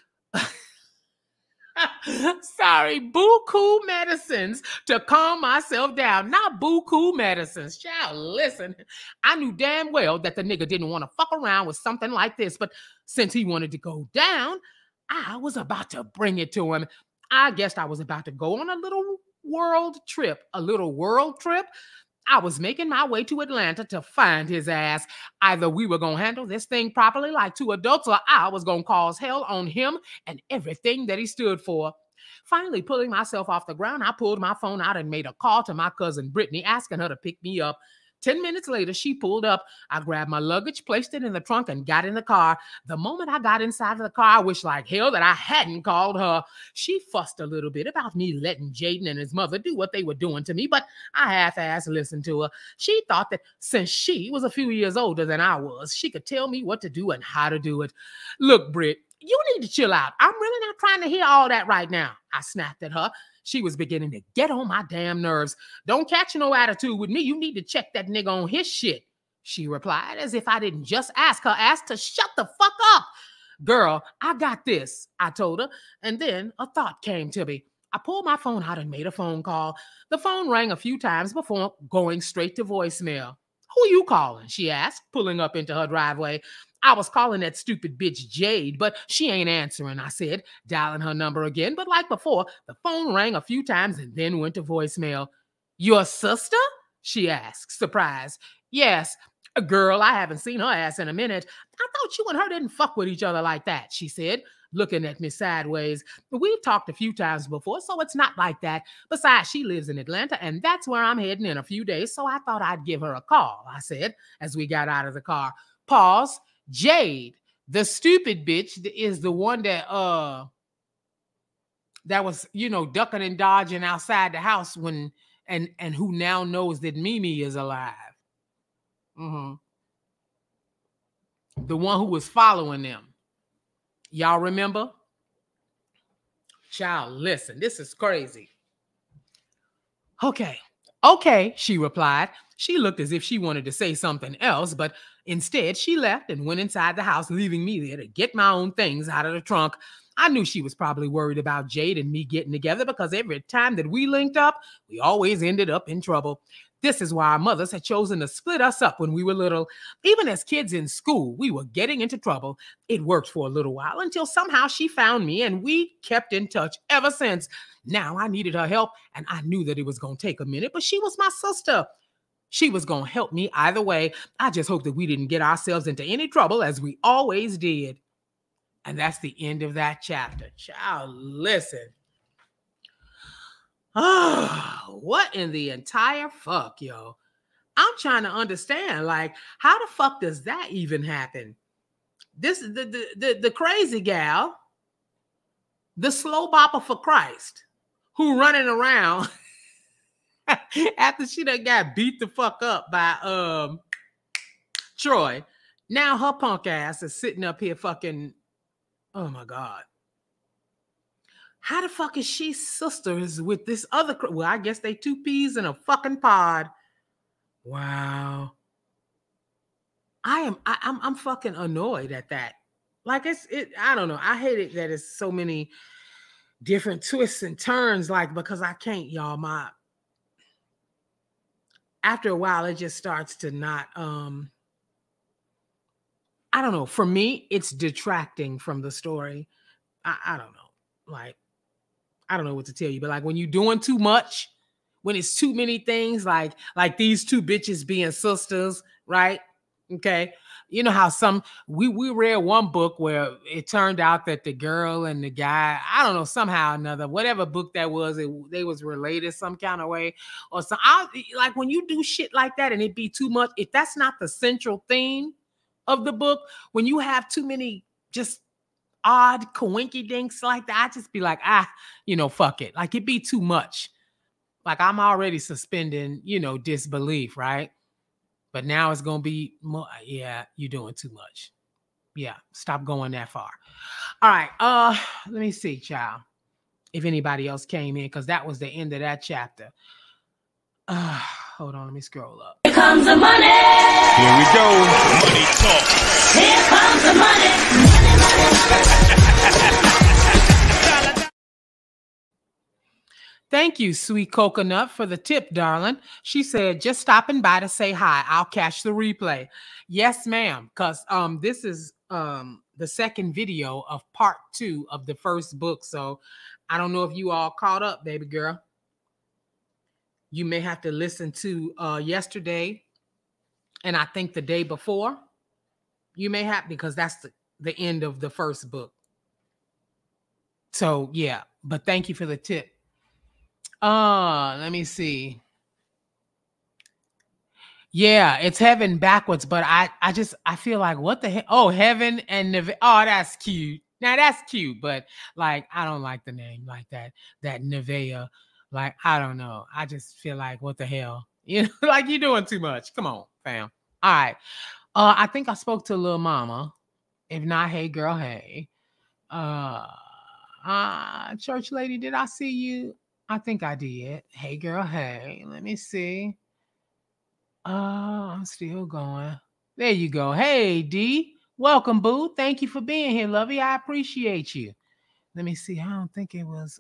buku medicines to calm myself down. Not buku medicines. Child, listen. I knew damn well that the nigga didn't want to fuck around with something like this, but since he wanted to go down, I was about to bring it to him. I guessed I was about to go on a little world trip. A little world trip? I was making my way to Atlanta to find his ass. Either we were going to handle this thing properly like two adults, or I was going to cause hell on him and everything that he stood for. Finally, pulling myself off the ground, I pulled my phone out and made a call to my cousin Brittany, asking her to pick me up. 10 minutes later, she pulled up. I grabbed my luggage, placed it in the trunk, and got in the car. The moment I got inside of the car, I wished like hell that I hadn't called her. She fussed a little bit about me letting Jayden and his mother do what they were doing to me, but I half-assed listened to her. She thought that since she was a few years older than I was, she could tell me what to do and how to do it. Look, Britt, you need to chill out. I'm really not trying to hear all that right now, I snapped at her. She was beginning to get on my damn nerves. Don't catch no attitude with me. You need to check that nigga on his shit, she replied, as if I didn't just ask her ass to shut the fuck up. Girl, I got this, I told her, and then a thought came to me. I pulled my phone out and made a phone call. The phone rang a few times before going straight to voicemail. Who you calling? She asked, pulling up into her driveway. I was calling that stupid bitch Jade, but she ain't answering, I said, dialing her number again. But like before, the phone rang a few times and then went to voicemail. Your sister? She asked, surprised. Yes. Girl, I haven't seen her ass in a minute. I thought you and her didn't fuck with each other like that, she said, looking at me sideways. We've talked a few times before, so it's not like that. Besides, she lives in Atlanta, and that's where I'm heading in a few days, so I thought I'd give her a call, I said, as we got out of the car. Pause. Jade. The stupid bitch is the one that that was, you know, ducking and dodging outside the house when and who now knows that Mimi is alive. The one who was following them. Y'all remember? Child, listen, this is crazy. Okay, she replied. She looked as if she wanted to say something else, but instead she left and went inside the house, leaving me there to get my own things out of the trunk. I knew she was probably worried about Jade and me getting together because every time that we linked up, we always ended up in trouble. This is why our mothers had chosen to split us up when we were little. Even as kids in school, we were getting into trouble. It worked for a little while until somehow she found me and we kept in touch ever since. Now I needed her help and I knew that it was going to take a minute, but she was my sister. She was going to help me either way. I just hope that we didn't get ourselves into any trouble as we always did. And that's the end of that chapter. Child, listen. Oh, what in the entire fuck, yo? I'm trying to understand, like, how the fuck does that even happen? This is the crazy gal, the slow bopper for Christ, who running around after she done got beat the fuck up by Troy. Now her punk ass is sitting up here fucking, oh my God. How the fuck is she sisters with this other? Well, I guess they two peas in a fucking pod. Wow. I'm fucking annoyed at that. Like I don't know. I hate it that it's so many different twists and turns, like, because I can't, y'all. After a while, it just starts to not, I don't know. For me, it's detracting from the story. I don't know. Like, I don't know what to tell you, but like when you're doing too much, when it's too many things, like these two bitches being sisters, right? Okay. You know how we read one book where it turned out that the girl and the guy, I don't know, somehow or another, whatever book that was, they was related some kind of way or something. Like when you do shit like that and it be too much, if that's not the central theme of the book, when you have too many just odd coinky dinks like that, I just be like, fuck it. Like it be too much. Like I'm already suspending, disbelief, right? But now it's gonna be more. Yeah, you're doing too much. Yeah, stop going that far. All right. Let me see, child. If anybody else came in, because that was the end of that chapter. Hold on, let me scroll up. Here comes the money. Here we go. Money talk. Here comes the money. Thank you, Sweet Coconut, for the tip, darling. She said, just stopping by to say hi. I'll catch the replay. Yes, ma'am, because this is the second video of part 2 of the first book. So I don't know if you all caught up, baby girl. You may have to listen to yesterday and I think the day before. You may have, because that's the end of the first book. So, yeah, but thank you for the tip. Let me see. Yeah, it's heaven backwards, but I feel like, what the hell? Oh, heaven and Nevea. Oh, that's cute. Now that's cute, but like I don't like the name like that. That Nevea. Like, I don't know. I just feel like, what the hell? Like you're doing too much. Come on, fam. All right. I think I spoke to Lil Mama. If not, hey girl, hey. Church lady, did I see you? I think I did. Hey girl, hey. Let me see. I'm still going. There you go. Hey D. Welcome, boo. Thank you for being here, lovey. I appreciate you. Let me see. I don't think it was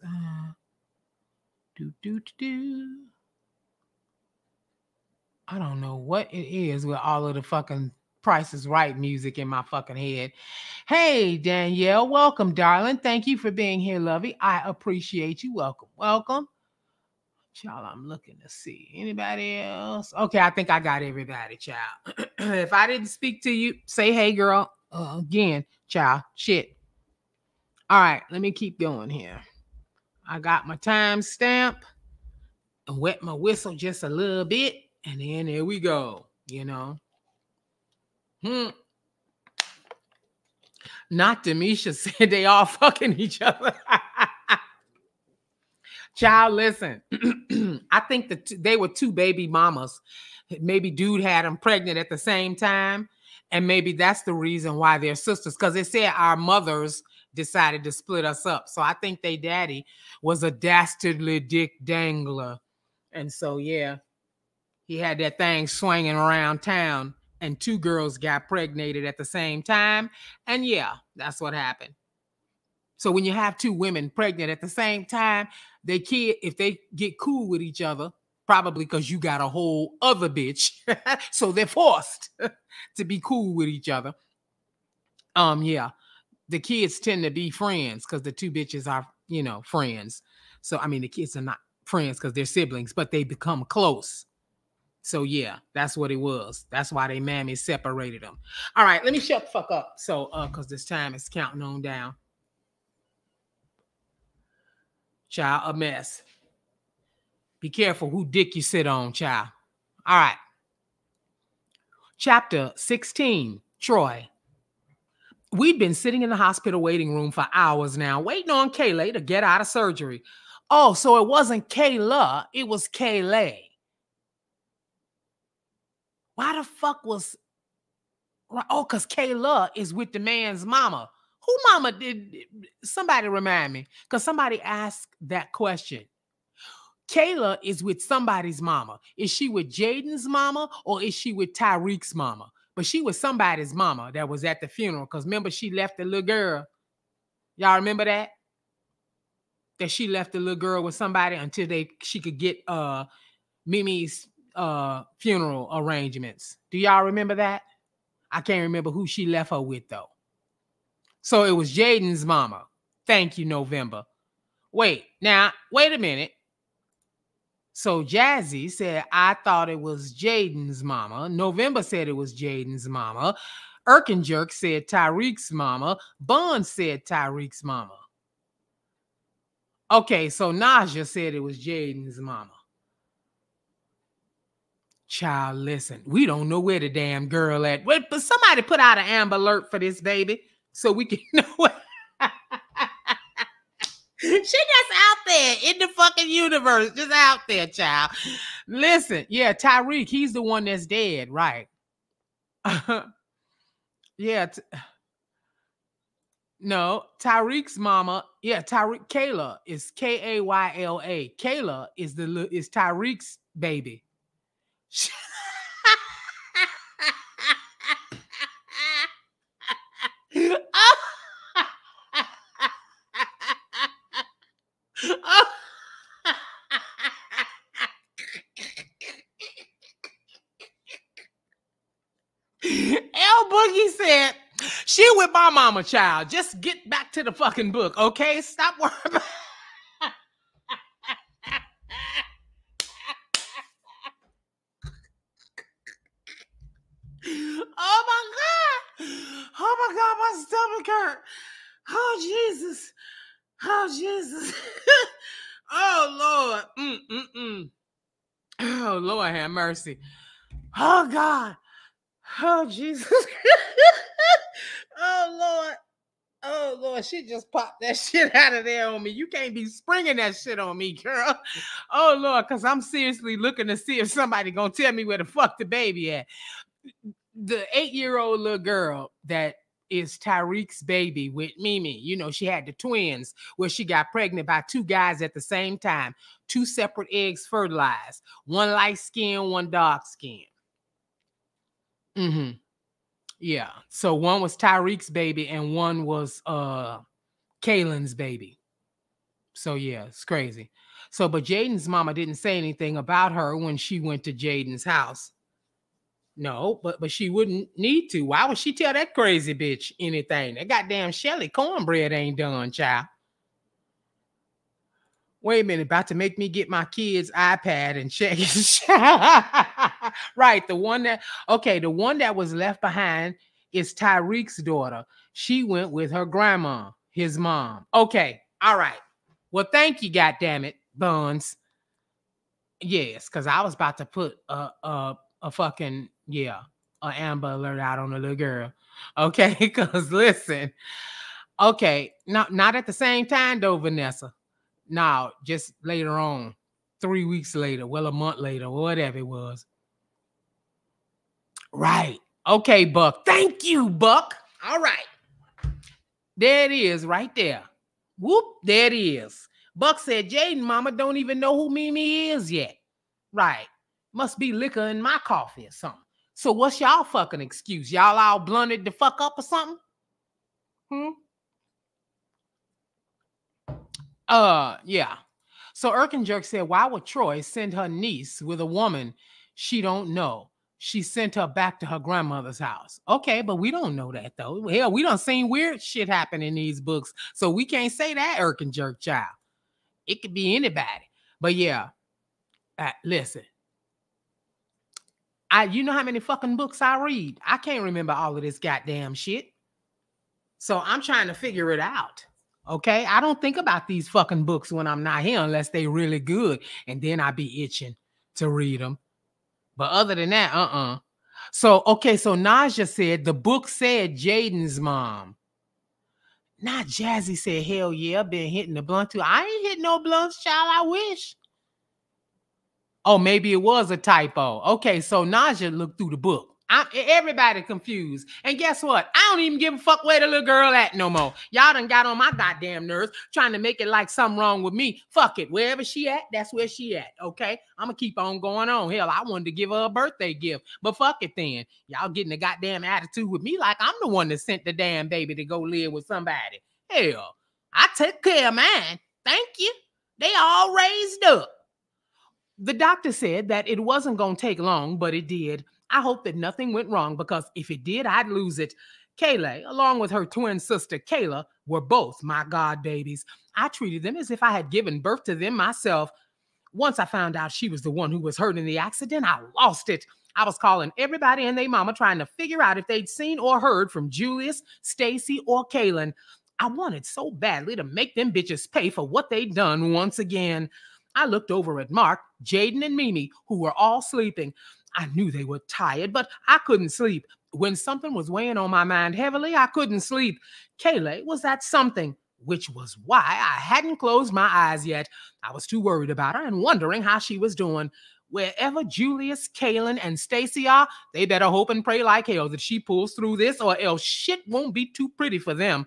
I don't know what it is with all of the fucking Price is Right music in my fucking head. Hey, Danielle. Welcome, darling. Thank you for being here, lovey. I appreciate you. Welcome. Welcome. Child, I'm looking to see. Anybody else? Okay, I think I got everybody, child. If I didn't speak to you, say hey, girl. Again, child. Shit. All right, let me keep going here. I got my time stamp. And wet my whistle just a little bit. And then there we go, Not Demisha said they all fucking each other. Child, listen. I think that they were two baby mamas. Maybe dude had them pregnant at the same time. And maybe that's the reason why they're sisters. Because they said our mothers decided to split us up. So I think they daddy was a dastardly dick dangler. And so, yeah, he had that thing swinging around town. And two girls got pregnated at the same time. And yeah, that's what happened. So when you have two women pregnant at the same time, if they get cool with each other, probably because you got a whole other bitch, so they're forced to be cool with each other. Yeah, the kids tend to be friends because the two bitches are, friends. So I mean, the kids are not friends because they're siblings, but they become close. So yeah, that's what it was. That's why they mammy separated them. All right, let me shut the fuck up. So because this time is counting on down. Child, a mess. Be careful who dick you sit on, child. All right. Chapter 16, Troy. We'd been sitting in the hospital waiting room for hours now, waiting on Kaylin to get out of surgery. Oh, so it wasn't Kayla, it was Kaylin. Why the fuck was... Oh, because Kayla is with the man's mama. Who mama did... Somebody remind me, because somebody asked that question. Kayla is with somebody's mama. Is she with Jayden's mama or is she with Tyreek's mama? But she was somebody's mama that was at the funeral. Because remember, she left the little girl. Y'all remember that? That she left the little girl with somebody until she could get Mimi's funeral arrangements. Do y'all remember that? I can't remember who she left her with, though. So it was Jayden's mama. Thank you, November. Wait a minute. So Jazzy said, I thought it was Jayden's mama. November said it was Jayden's mama. Erkenjerk said Tyreek's mama. Bun said Tyreek's mama. Okay, so Naja said it was Jayden's mama. Child, listen, we don't know where the damn girl at. But somebody put out an Amber Alert for this baby so we can know what. She just out there in the fucking universe, just out there, child. Listen, yeah, Tyreek, he's the one that's dead, right? Yeah. No, Tyreek's mama, yeah, Kayla is Kayla. Kayla is Tyreek's baby. L Boogie said, she with my mama, child. Just get back to the fucking book, okay? Stop worrying about Oh my God, my stomach hurt. Oh, Jesus. Oh, Jesus. Oh, Lord. Oh, Lord, have mercy. Oh, God. Oh, Jesus. Oh, Lord. Oh, Lord, she just popped that shit out of there on me. You can't be springing that shit on me, girl. Oh, Lord, because I'm seriously looking to see if somebody going to tell me where the fuck the baby at. The 8-year-old little girl that is Tyreek's baby with Mimi, she had the twins where she got pregnant by two guys at the same time. Two separate eggs fertilized. One light skin, one dark skin. Yeah. So one was Tyreek's baby and one was Kaylin's baby. So yeah, it's crazy. So, but Jayden's mama didn't say anything about her when she went to Jayden's house. No, but she wouldn't need to. Why would she tell that crazy bitch anything? That goddamn Shelly cornbread ain't done, child. Wait a minute, about to make me get my kid's iPad and check it. Right, the one that was left behind is Tyreek's daughter. She went with her grandma, his mom. Okay, all right. Well, thank you, goddammit, Buns. Yes, because I was about to put a fucking, an Amber Alert out on a little girl. Okay, because listen, okay, not at the same time though, Vanessa. No, just later on, 3 weeks later, well, a month later, whatever it was. Right. Okay, Buck. Thank you, Buck. All right. There it is right there. Whoop, there it is. Buck said, Jayden mama don't even know who Mimi is yet. Right. Must be liquor in my coffee or something. So what's y'all fucking excuse? Y'all all blunted the fuck up or something? Yeah. So Erkenjerk said, why would Troy send her niece with a woman she don't know? She sent her back to her grandmother's house. Okay, but we don't know that though. Hell, we done seen weird shit happen in these books. So we can't say that, Erkenjerk child. It could be anybody. But yeah, listen. You know how many fucking books I read? I can't remember all of this goddamn shit. So I'm trying to figure it out. Okay? I don't think about these fucking books when I'm not here unless they really good. And then I be itching to read them. But other than that, So, okay, so Naja said the book said Jayden's mom. Not Jazzy said, hell yeah, I've been hitting the blunt too. I ain't hitting no blunts, child, I wish. Oh, maybe it was a typo. Okay, so Naja looked through the book. Everybody confused. And guess what? I don't even give a fuck where the little girl at no more. Y'all done got on my goddamn nerves trying to make it like something wrong with me. Fuck it. Wherever she at, that's where she at. Okay? I'm going to keep on going on. Hell, I wanted to give her a birthday gift. But fuck it then. Y'all getting a goddamn attitude with me like I'm the one that sent the damn baby to go live with somebody. Hell, I took care of mine. Thank you. They all raised up. The doctor said that it wasn't going to take long, but it did. I hope that nothing went wrong because if it did, I'd lose it. Kaylin, along with her twin sister, Kayla, were both my god babies. I treated them as if I had given birth to them myself. Once I found out she was the one who was hurt in the accident, I lost it. I was calling everybody and their mama trying to figure out if they'd seen or heard from Julius, Stacy, or Kaylin. I wanted so badly to make them bitches pay for what they'd done once again. I looked over at Mark, Jayden, and Mimi, who were all sleeping. I knew they were tired, but I couldn't sleep. When something was weighing on my mind heavily, I couldn't sleep. Kaylin was that something, which was why I hadn't closed my eyes yet. I was too worried about her and wondering how she was doing. Wherever Julius, Kaylin, and Stacy are, they better hope and pray like hell that she pulls through this or else shit won't be too pretty for them.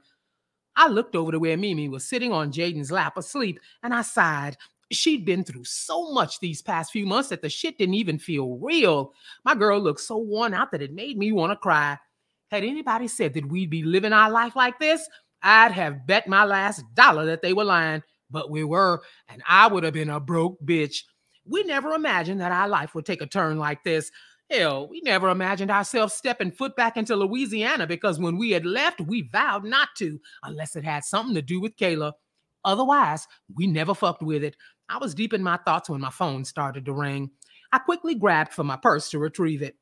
I looked over to where Mimi was sitting on Jayden's lap asleep, and I sighed. She'd been through so much these past few months that the shit didn't even feel real. My girl looked so worn out that it made me want to cry. Had anybody said that we'd be living our life like this, I'd have bet my last dollar that they were lying. But we were, and I would have been a broke bitch. We never imagined that our life would take a turn like this. Hell, we never imagined ourselves stepping foot back into Louisiana because when we had left, we vowed not to, unless it had something to do with Kayla. Otherwise, we never fucked with it. I was deep in my thoughts when my phone started to ring. I quickly grabbed for my purse to retrieve it.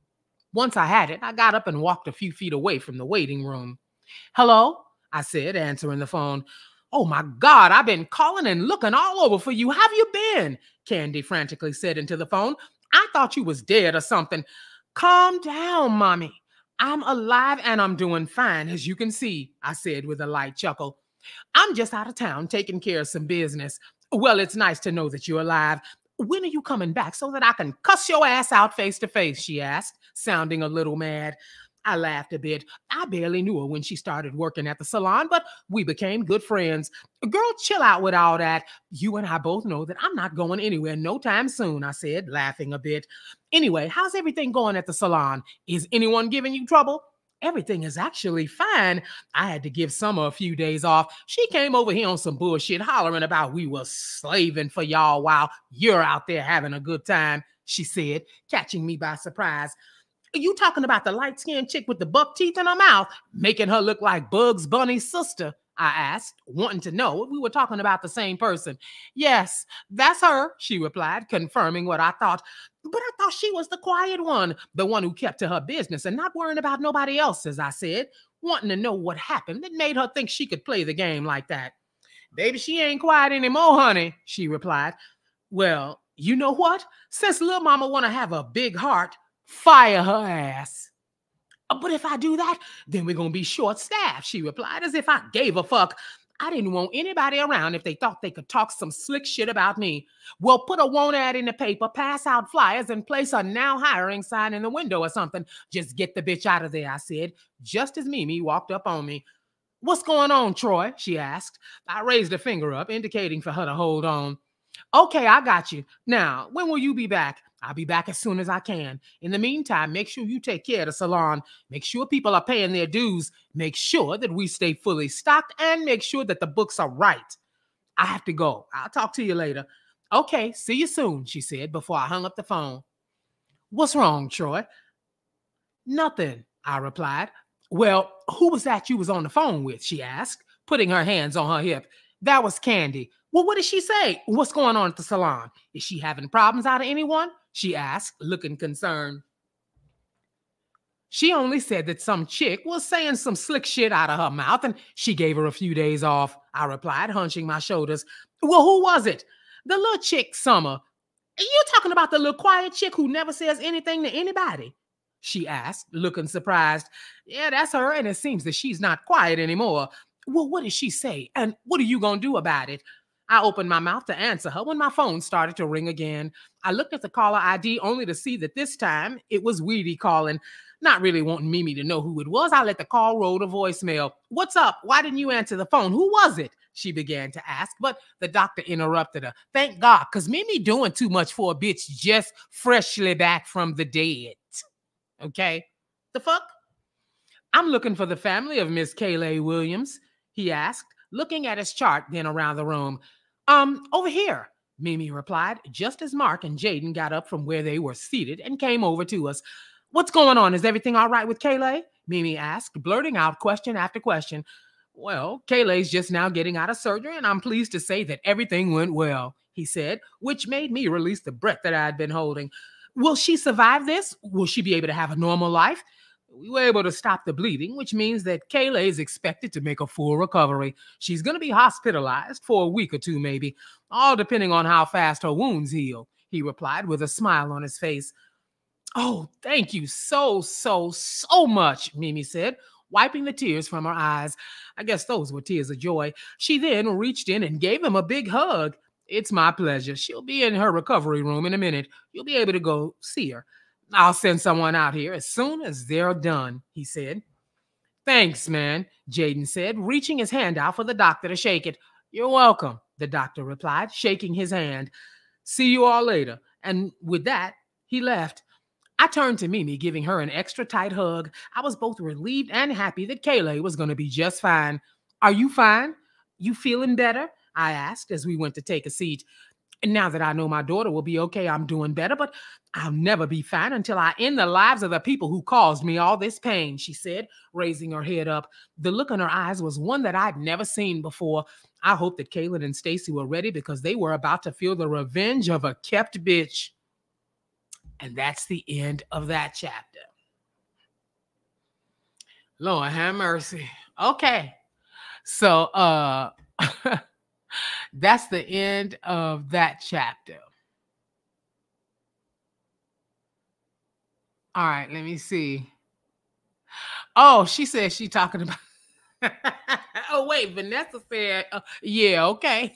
Once I had it, I got up and walked a few feet away from the waiting room. Hello? I said, answering the phone. Oh my God, I've been calling and looking all over for you. How have you been? Candy frantically said into the phone. I thought you was dead or something. Calm down, Mommy. I'm alive and I'm doing fine, as you can see, I said with a light chuckle. I'm just out of town taking care of some business. Well, it's nice to know that you're alive. When are you coming back so that I can cuss your ass out face to face, she asked, sounding a little mad. I laughed a bit. I barely knew her when she started working at the salon, but we became good friends. Girl, chill out with all that. You and I both know that I'm not going anywhere no time soon, I said, laughing a bit. Anyway, how's everything going at the salon? Is anyone giving you trouble? Everything is actually fine. I had to give Summer a few days off. She came over here on some bullshit hollering about we were slaving for y'all while you're out there having a good time, she said, catching me by surprise. Are you talking about the light-skinned chick with the buck teeth in her mouth, making her look like Bugs Bunny's sister? I asked, wanting to know if we were talking about the same person. Yes, that's her, she replied, confirming what I thought. But I thought she was the quiet one, the one who kept to her business and not worrying about nobody else, as I said, wanting to know what happened that made her think she could play the game like that. Baby, she ain't quiet anymore, honey, she replied. Well, you know what? Since Lil Mama want to have a big heart, Fire her ass. But if I do that, then we're going to be short-staffed, she replied, as if I gave a fuck. I didn't want anybody around if they thought they could talk some slick shit about me. Well, put a want ad in the paper, pass out flyers, and place a now hiring sign in the window or something. Just get the bitch out of there, I said, just as Mimi walked up on me. What's going on, Troy? She asked. I raised a finger up, indicating for her to hold on. Okay, I got you. Now, when will you be back? I'll be back as soon as I can. In the meantime, make sure you take care of the salon. Make sure people are paying their dues. Make sure that we stay fully stocked and make sure that the books are right. I have to go. I'll talk to you later. Okay, see you soon, she said before I hung up the phone. What's wrong, Troy? Nothing, I replied. Well, who was that you was on the phone with? She asked, putting her hands on her hip. That was Candy. Well, what did she say? What's going on at the salon? Is she having problems out of anyone? She asked, looking concerned. She only said that some chick was saying some slick shit out of her mouth and she gave her a few days off, I replied, hunching my shoulders. Well, who was it? The little chick, Summer. You talking about the little quiet chick who never says anything to anybody? She asked, looking surprised. Yeah, that's her, and it seems that she's not quiet anymore. Well, what did she say? And what are you going to do about it? I opened my mouth to answer her when my phone started to ring again. I looked at the caller ID only to see that this time it was Weedy calling. Not really wanting Mimi to know who it was, I let the call roll to voicemail. What's up? Why didn't you answer the phone? Who was it? She began to ask, but the doctor interrupted her. Thank God, because Mimi doing too much for a bitch just freshly back from the dead. Okay? The fuck? I'm looking for the family of Miss Kaylin Williams, he asked, looking at his chart, then around the room. Over here, Mimi replied, just as Mark and Jayden got up from where they were seated and came over to us. What's going on? Is everything all right with Kaylin? Mimi asked, blurting out question after question. Well, Kaylay's just now getting out of surgery, and I'm pleased to say that everything went well, he said, which made me release the breath that I'd been holding. Will she survive this? Will she be able to have a normal life? We were able to stop the bleeding, which means that Kayla is expected to make a full recovery. She's going to be hospitalized for a week or two, maybe, all depending on how fast her wounds heal, he replied with a smile on his face. Oh, thank you so much, Mimi said, wiping the tears from her eyes. I guess those were tears of joy. She then reached in and gave him a big hug. It's my pleasure. She'll be in her recovery room in a minute. You'll be able to go see her. I'll send someone out here as soon as they're done, he said. Thanks, man, Jayden said, reaching his hand out for the doctor to shake it. You're welcome, the doctor replied, shaking his hand. See you all later. And with that, he left. I turned to Mimi, giving her an extra tight hug. I was both relieved and happy that Kaylin was going to be just fine. Are you fine? You feeling better? I asked as we went to take a seat. And now that I know my daughter will be okay, I'm doing better, but I'll never be fine until I end the lives of the people who caused me all this pain, she said, raising her head up. The look in her eyes was one that I'd never seen before. I hope that Kaylin and Stacy were ready because they were about to feel the revenge of a kept bitch. And that's the end of that chapter. Lord have mercy. Okay. So, that's the end of that chapter. All right, let me see. Oh, she said she talking about... Oh, wait, Vanessa said, yeah, okay.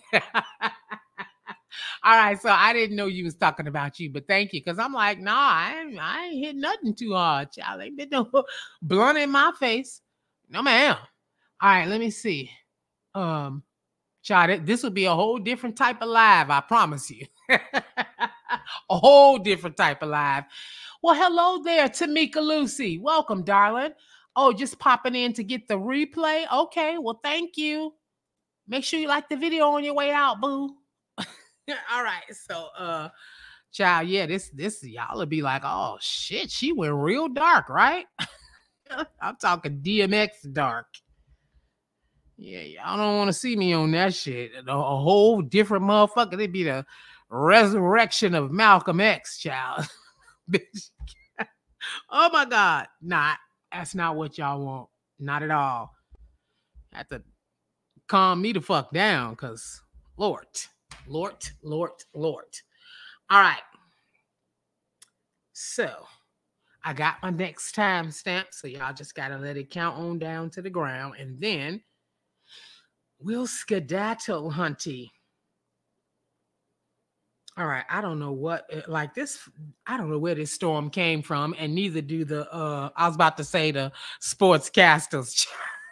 All right, so I didn't know you was talking about you, but thank you, because I'm like, nah, I ain't hit nothing too hard, child. Ain't been no blunt in my face. No, ma'am. All right, let me see. Child, this would be a whole different type of live, I promise you. A whole different type of live. Well, hello there, Tamika Lucy. Welcome, darling. Oh, just popping in to get the replay? Okay, well, thank you. Make sure you like the video on your way out, boo. All right, so child, yeah, this y'all will be like, oh shit, she went real dark, right? I'm talking DMX dark. Yeah, y'all don't want to see me on that shit. A whole different motherfucker. It'd be the resurrection of Malcolm X, child. Oh my God. Nah, that's not what y'all want. Not at all. Have to calm me the fuck down, because Lord. All right. So, I got my next time stamp, so y'all just gotta let it count on down to the ground, and then we'll skedaddle, hunty. All right, I don't know what like this. I don't know where this storm came from, and neither do the. I was about to say the sportscasters,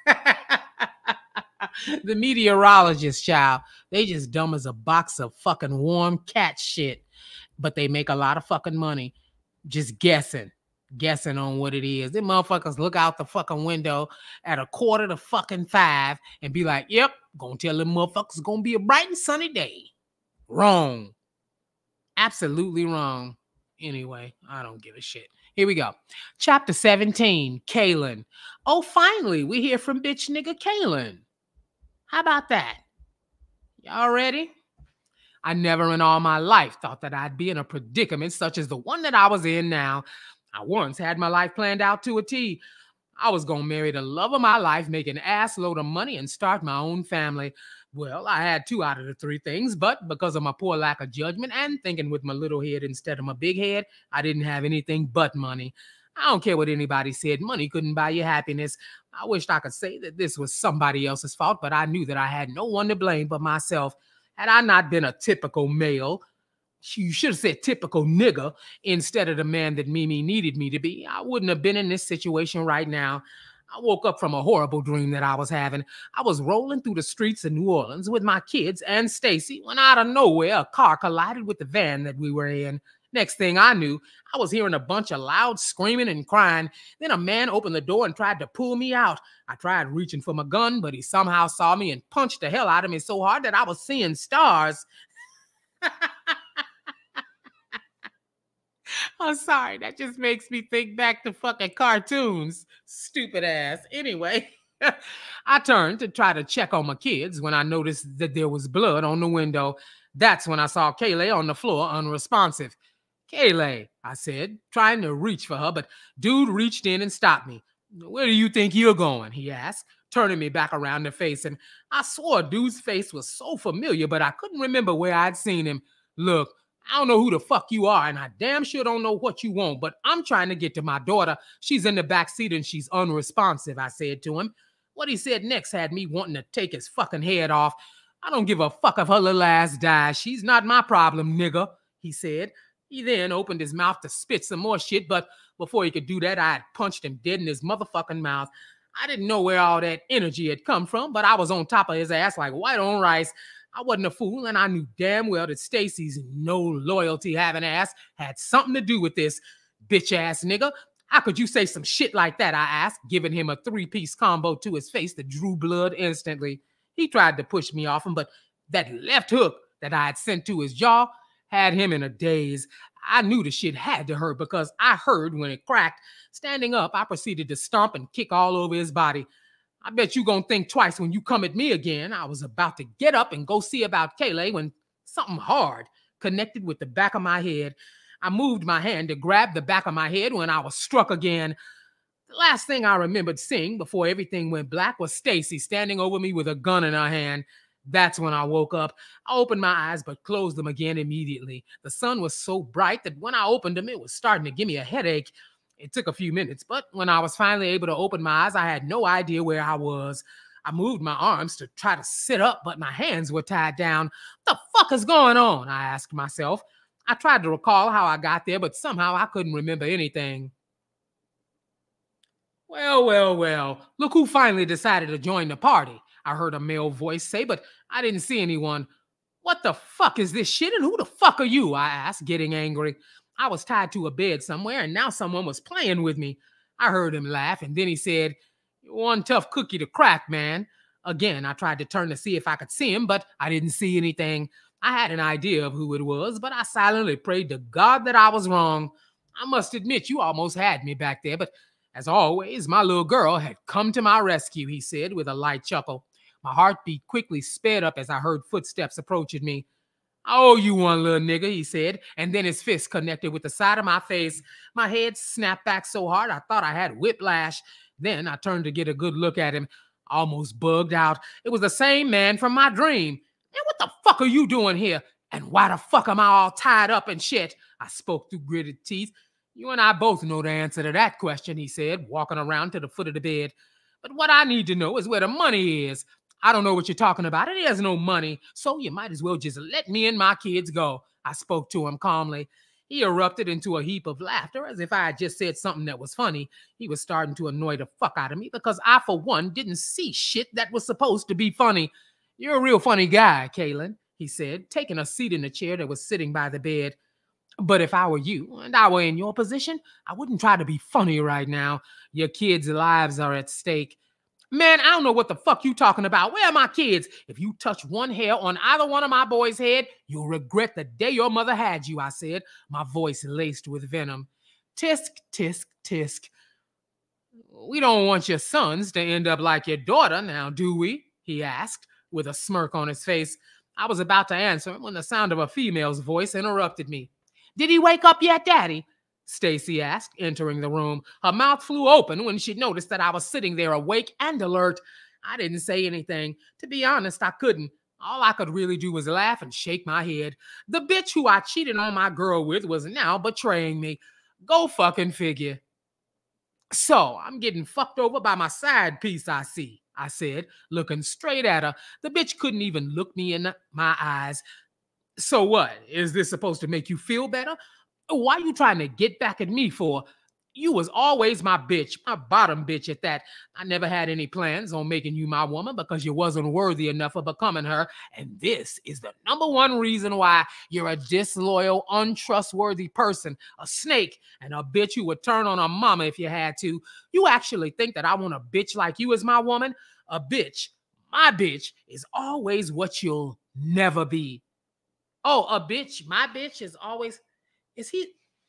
the meteorologists, child. They just dumb as a box of fucking warm cat shit, but they make a lot of fucking money just guessing on what it is. Them motherfuckers look out the fucking window at 4:45 and be like, "Yep, gonna tell them motherfuckers gonna be a bright and sunny day." Wrong. Absolutely wrong. Anyway, I don't give a shit. Here we go. Chapter 17, Kaylin. Oh, finally, we hear from bitch nigga Kaylin. How about that? Y'all ready? I never in all my life thought that I'd be in a predicament such as the one that I was in now. I once had my life planned out to a T. I was going to marry the love of my life, make an ass load of money, and start my own family. Well, I had 2 out of the 3 things, but because of my poor lack of judgment and thinking with my little head instead of my big head, I didn't have anything but money. I don't care what anybody said. Money couldn't buy you happiness. I wished I could say that this was somebody else's fault, but I knew that I had no one to blame but myself. Had I not been a typical male, you should have said typical nigga, instead of the man that Mimi needed me to be, I wouldn't have been in this situation right now. I woke up from a horrible dream that I was having. I was rolling through the streets of New Orleans with my kids and Stacy when out of nowhere a car collided with the van that we were in. Next thing I knew, I was hearing a bunch of loud screaming and crying. Then a man opened the door and tried to pull me out. I tried reaching for my gun, but he somehow saw me and punched the hell out of me so hard that I was seeing stars. I'm sorry, that just makes me think back to fucking cartoons. Stupid ass. Anyway, I turned to try to check on my kids when I noticed that there was blood on the window. That's when I saw Kaylin on the floor, unresponsive. "Kaylin," I said, trying to reach for her, but dude reached in and stopped me. "Where do you think you're going?" he asked, turning me back around the face, and I swore dude's face was so familiar, but I couldn't remember where I'd seen him. "Look, I don't know who the fuck you are, and I damn sure don't know what you want, but I'm trying to get to my daughter. She's in the back seat and she's unresponsive," I said to him. What he said next had me wanting to take his fucking head off. "I don't give a fuck if her little ass dies. She's not my problem, nigga," he said. He then opened his mouth to spit some more shit, but before he could do that, I had punched him dead in his motherfucking mouth. I didn't know where all that energy had come from, but I was on top of his ass like white on rice. I wasn't a fool, and I knew damn well that Stacy's no loyalty having ass had something to do with this. "Bitch ass nigga, how could you say some shit like that?" I asked, giving him a 3-piece combo to his face that drew blood instantly. He tried to push me off him, but that left hook that I had sent to his jaw had him in a daze. I knew the shit had to hurt because I heard when it cracked. Standing up, I proceeded to stomp and kick all over his body. "I bet you gonna think twice when you come at me again." I was about to get up and go see about Kaylin when something hard connected with the back of my head. I moved my hand to grab the back of my head when I was struck again. The last thing I remembered seeing before everything went black was Stacy standing over me with a gun in her hand. That's when I woke up. I opened my eyes but closed them again immediately. The sun was so bright that when I opened them, it was starting to give me a headache. It took a few minutes, but when I was finally able to open my eyes, I had no idea where I was. I moved my arms to try to sit up, but my hands were tied down. "What the fuck is going on?" I asked myself. I tried to recall how I got there, but somehow I couldn't remember anything. Well, look who finally decided to join the party," I heard a male voice say, but I didn't see anyone. "What the fuck is this shit, and who the fuck are you?" I asked, getting angry. I was tied to a bed somewhere, and now someone was playing with me. I heard him laugh, and then he said, "You're one tough cookie to crack, man." Again, I tried to turn to see if I could see him, but I didn't see anything. I had an idea of who it was, but I silently prayed to God that I was wrong. I must admit, you almost had me back there, but as always, my little girl had come to my rescue," he said with a light chuckle. My heartbeat quickly sped up as I heard footsteps approaching me. "I owe you one, little nigga," he said, and then his fist connected with the side of my face. My head snapped back so hard I thought I had whiplash. Then I turned to get a good look at him. Almost bugged out. It was the same man from my dream. "And what the fuck are you doing here? And why the fuck am I all tied up and shit?" I spoke through gritted teeth. You and I both know the answer to that question, he said, walking around to the foot of the bed. But what I need to know is where the money is. I don't know what you're talking about. There's no money, so you might as well just let me and my kids go. I spoke to him calmly. He erupted into a heap of laughter as if I had just said something that was funny. He was starting to annoy the fuck out of me because I, for one, didn't see shit that was supposed to be funny. You're a real funny guy, Kaylin, he said, taking a seat in the chair that was sitting by the bed. But if I were you and I were in your position, I wouldn't try to be funny right now. Your kids' lives are at stake. Man, I don't know what the fuck you talking about. Where are my kids? If you touch one hair on either one of my boys' head, you'll regret the day your mother had you, I said, my voice laced with venom. Tisk, tisk, tisk. We don't want your sons to end up like your daughter now, do we? He asked, with a smirk on his face. I was about to answer when the sound of a female's voice interrupted me. Did he wake up yet, Daddy? Stacy asked, entering the room. Her mouth flew open when she noticed that I was sitting there awake and alert. I didn't say anything. To be honest, I couldn't. All I could really do was laugh and shake my head. The bitch who I cheated on my girl with was now betraying me. Go fucking figure. So, I'm getting fucked over by my side piece, I see, I said, looking straight at her. The bitch couldn't even look me in my eyes. So what? Is this supposed to make you feel better? Why you trying to get back at me for? You was always my bitch, my bottom bitch at that. I never had any plans on making you my woman because you wasn't worthy enough of becoming her. And this is the number one reason why you're a disloyal, untrustworthy person, a snake, and a bitch who would turn on a mama if you had to. You actually think that I want a bitch like you as my woman? A bitch, my bitch, is always what you'll never be. Oh, a bitch, my bitch is always... Is he...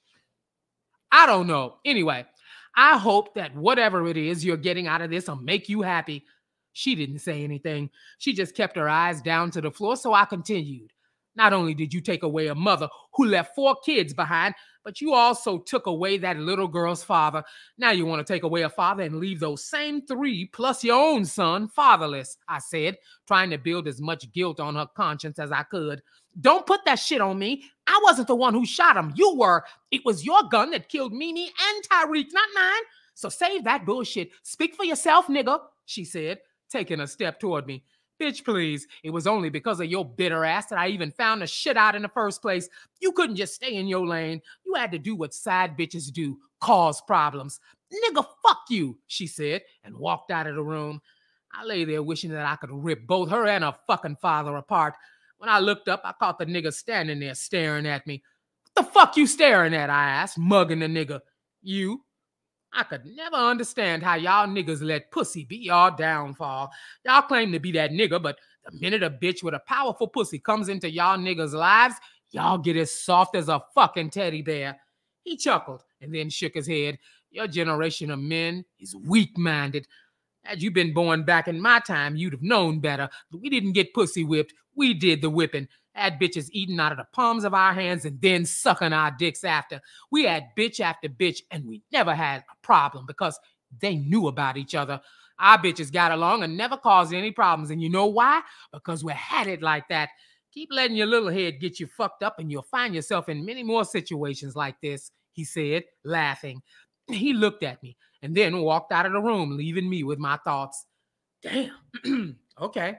I don't know. Anyway, I hope that whatever it is you're getting out of this will make you happy. She didn't say anything. She just kept her eyes down to the floor, so I continued. Not only did you take away a mother who left 4 kids behind, but you also took away that little girl's father. Now you want to take away a father and leave those same 3 plus your own son fatherless, I said, trying to build as much guilt on her conscience as I could. Don't put that shit on me. I wasn't the one who shot him. You were. It was your gun that killed Mimi and Tyreek, not mine. So save that bullshit. Speak for yourself, nigga, she said, taking a step toward me. Bitch, please. It was only because of your bitter ass that I even found the shit out in the first place. You couldn't just stay in your lane. You had to do what side bitches do, cause problems. Nigga, fuck you, she said, and walked out of the room. I lay there wishing that I could rip both her and her fucking father apart. When I looked up, I caught the nigga standing there staring at me. What the fuck you staring at, I asked, mugging the nigga. You? I could never understand how y'all niggas let pussy be y'all downfall. Y'all claim to be that nigga, but the minute a bitch with a powerful pussy comes into y'all niggas' lives, y'all get as soft as a fucking teddy bear. He chuckled and then shook his head. Your generation of men is weak-minded. Had you been born back in my time, you'd have known better. We didn't get pussy whipped. We did the whipping. Had bitches eating out of the palms of our hands and then sucking our dicks after. We had bitch after bitch, and we never had a problem because they knew about each other. Our bitches got along and never caused any problems. And you know why? Because we had it like that. Keep letting your little head get you fucked up and you'll find yourself in many more situations like this, he said, laughing. He looked at me and then walked out of the room, leaving me with my thoughts. Damn. Okay.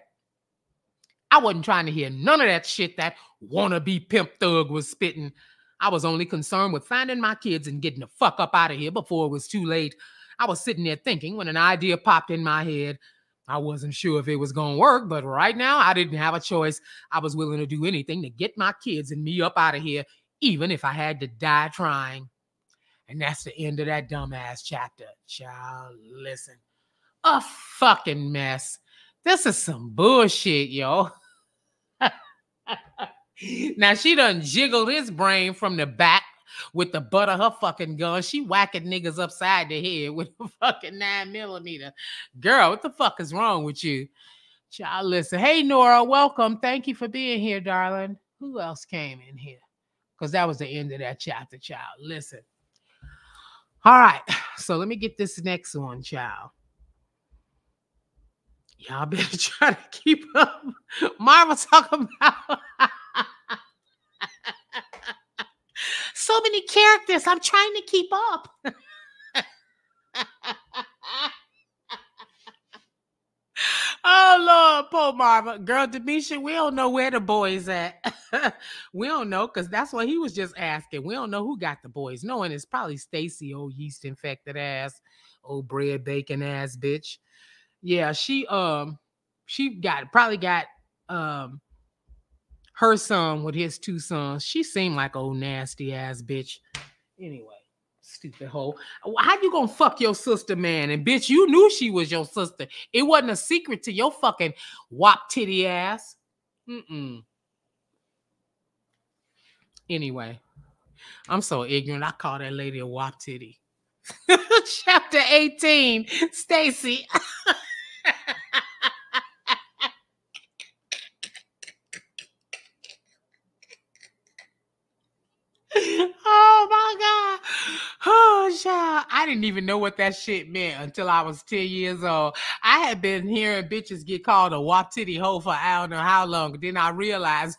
I wasn't trying to hear none of that shit that wannabe pimp thug was spitting. I was only concerned with finding my kids and getting the fuck up out of here before it was too late. I was sitting there thinking when an idea popped in my head. I wasn't sure if it was going to work, but right now I didn't have a choice. I was willing to do anything to get my kids and me up out of here, even if I had to die trying. And that's the end of that dumbass chapter. Child, listen. A fucking mess. This is some bullshit, yo. Now, she done jiggled his brain from the back with the butt of her fucking gun. She whacking niggas upside the head with a fucking 9mm. Girl, what the fuck is wrong with you? Child, listen. Hey, Nora, welcome. Thank you for being here, darling. Who else came in here? Because that was the end of that chapter, child. Listen. All right. So let me get this next one, child. Y'all better try to keep up. Marva talking about... So many characters. I'm trying to keep up. Oh, Lord, poor Marva. Girl, Demisha, we don't know where the boys at. We don't know, because that's what he was just asking. We don't know who got the boys. Knowing it's probably Stacy, old yeast-infected ass, old bread bacon ass bitch. Yeah, she probably got her son with his two sons. She seemed like old nasty ass bitch. Anyway. Stupid hoe. How you gonna fuck your sister, man? And bitch, you knew she was your sister. It wasn't a secret to your fucking wop titty ass. Anyway, I'm so ignorant. I call that lady a wop titty. Chapter 18, Stacy. Oh my God. Oh, child. I didn't even know what that shit meant until I was 10 years old. I had been hearing bitches get called a wop titty hoe for I don't know how long. Then I realized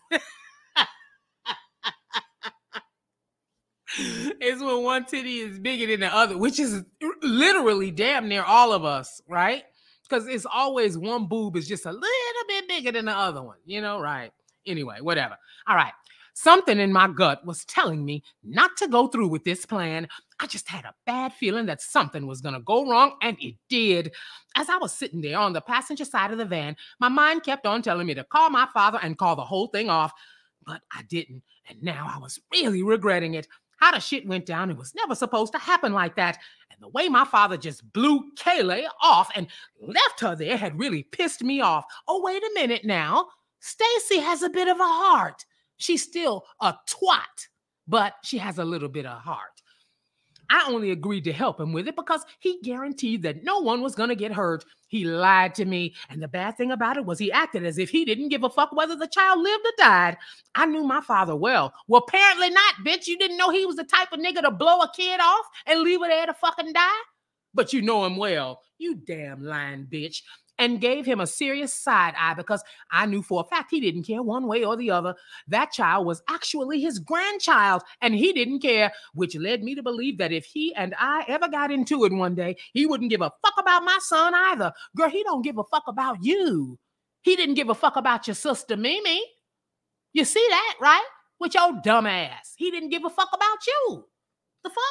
it's when one titty is bigger than the other, which is literally damn near all of us, right? Because it's always one boob is just a little bit bigger than the other one, you know, right? Anyway, whatever. All right. Something in my gut was telling me not to go through with this plan. I just had a bad feeling that something was going to go wrong, and it did. As I was sitting there on the passenger side of the van, my mind kept on telling me to call my father and call the whole thing off, but I didn't, and now I was really regretting it. How the shit went down, it was never supposed to happen like that, and the way my father just blew Kaylin off and left her there had really pissed me off. Oh, wait a minute now. Stacy has a bit of a heart. She's still a twat, but she has a little bit of heart. I only agreed to help him with it because he guaranteed that no one was going to get hurt. He lied to me, and the bad thing about it was he acted as if he didn't give a fuck whether the child lived or died. I knew my father well. Well, apparently not, bitch. You didn't know he was the type of nigga to blow a kid off and leave her there to fucking die? But you know him well, you damn lying bitch. And gave him a serious side eye because I knew for a fact he didn't care one way or the other. That child was actually his grandchild, and he didn't care, which led me to believe that if he and I ever got into it one day, he wouldn't give a fuck about my son either. Girl, he don't give a fuck about you. He didn't give a fuck about your sister, Mimi. You see that, right? With your dumb ass. He didn't give a fuck about you. The fuck?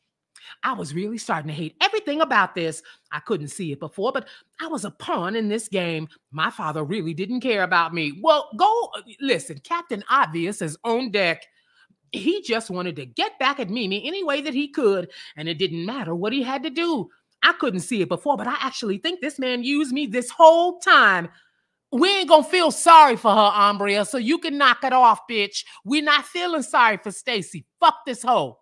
I was really starting to hate everything about this. I couldn't see it before, but I was a pawn in this game. My father really didn't care about me. Well, listen, Captain Obvious is on deck. He just wanted to get back at Mimi any way that he could, and it didn't matter what he had to do. I couldn't see it before, but I actually think this man used me this whole time. We ain't gonna feel sorry for her, Ambria, so you can knock it off, bitch. We're not feeling sorry for Stacy. Fuck this hoe.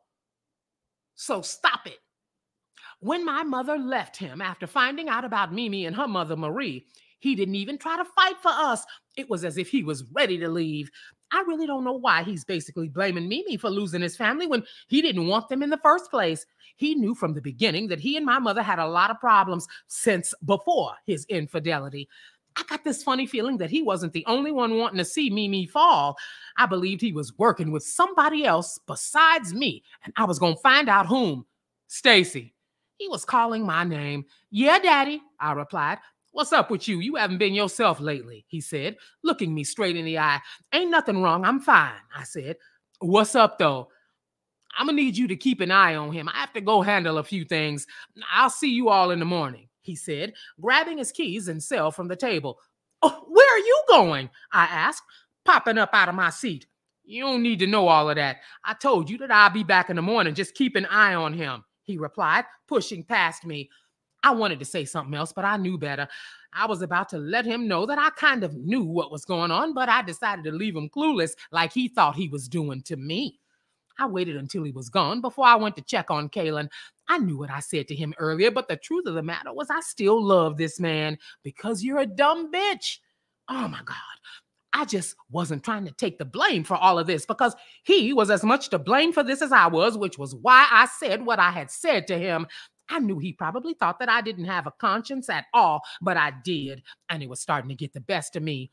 So stop it. When my mother left him after finding out about Mimi and her mother, Marie, he didn't even try to fight for us. It was as if he was ready to leave. I really don't know why he's basically blaming Mimi for losing his family when he didn't want them in the first place. He knew from the beginning that he and my mother had a lot of problems since before his infidelity. I got this funny feeling that he wasn't the only one wanting to see Mimi fall. I believed he was working with somebody else besides me, and I was going to find out whom. Stacy. He was calling my name. Yeah, Daddy, I replied. What's up with you? You haven't been yourself lately, he said, looking me straight in the eye. Ain't nothing wrong. I'm fine, I said. What's up, though? I'm going to need you to keep an eye on him. I have to go handle a few things. I'll see you all in the morning, he said, grabbing his keys and cell from the table. Oh, where are you going? I asked, popping up out of my seat. You don't need to know all of that. I told you that I'll be back in the morning. Just keep an eye on him, he replied, pushing past me. I wanted to say something else, but I knew better. I was about to let him know that I kind of knew what was going on, but I decided to leave him clueless like he thought he was doing to me. I waited until he was gone before I went to check on Kaylin. I knew what I said to him earlier, but the truth of the matter was I still love this man because you're a dumb bitch. Oh my God. I just wasn't trying to take the blame for all of this because he was as much to blame for this as I was, which was why I said what I had said to him. I knew he probably thought that I didn't have a conscience at all, but I did, and it was starting to get the best of me.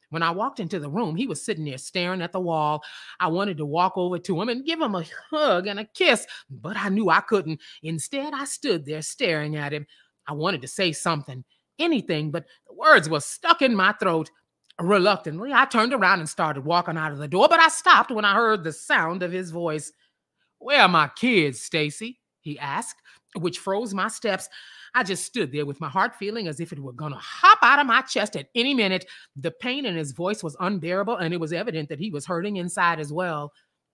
When I walked into the room, he was sitting there staring at the wall. I wanted to walk over to him and give him a hug and a kiss, but I knew I couldn't. Instead, I stood there staring at him. I wanted to say something, anything, but the words were stuck in my throat. Reluctantly, I turned around and started walking out of the door, but I stopped when I heard the sound of his voice. "Where are my kids, Stacy?" he asked, which froze my steps. I just stood there with my heart feeling as if it were going to hop out of my chest at any minute. The pain in his voice was unbearable, and it was evident that he was hurting inside as well.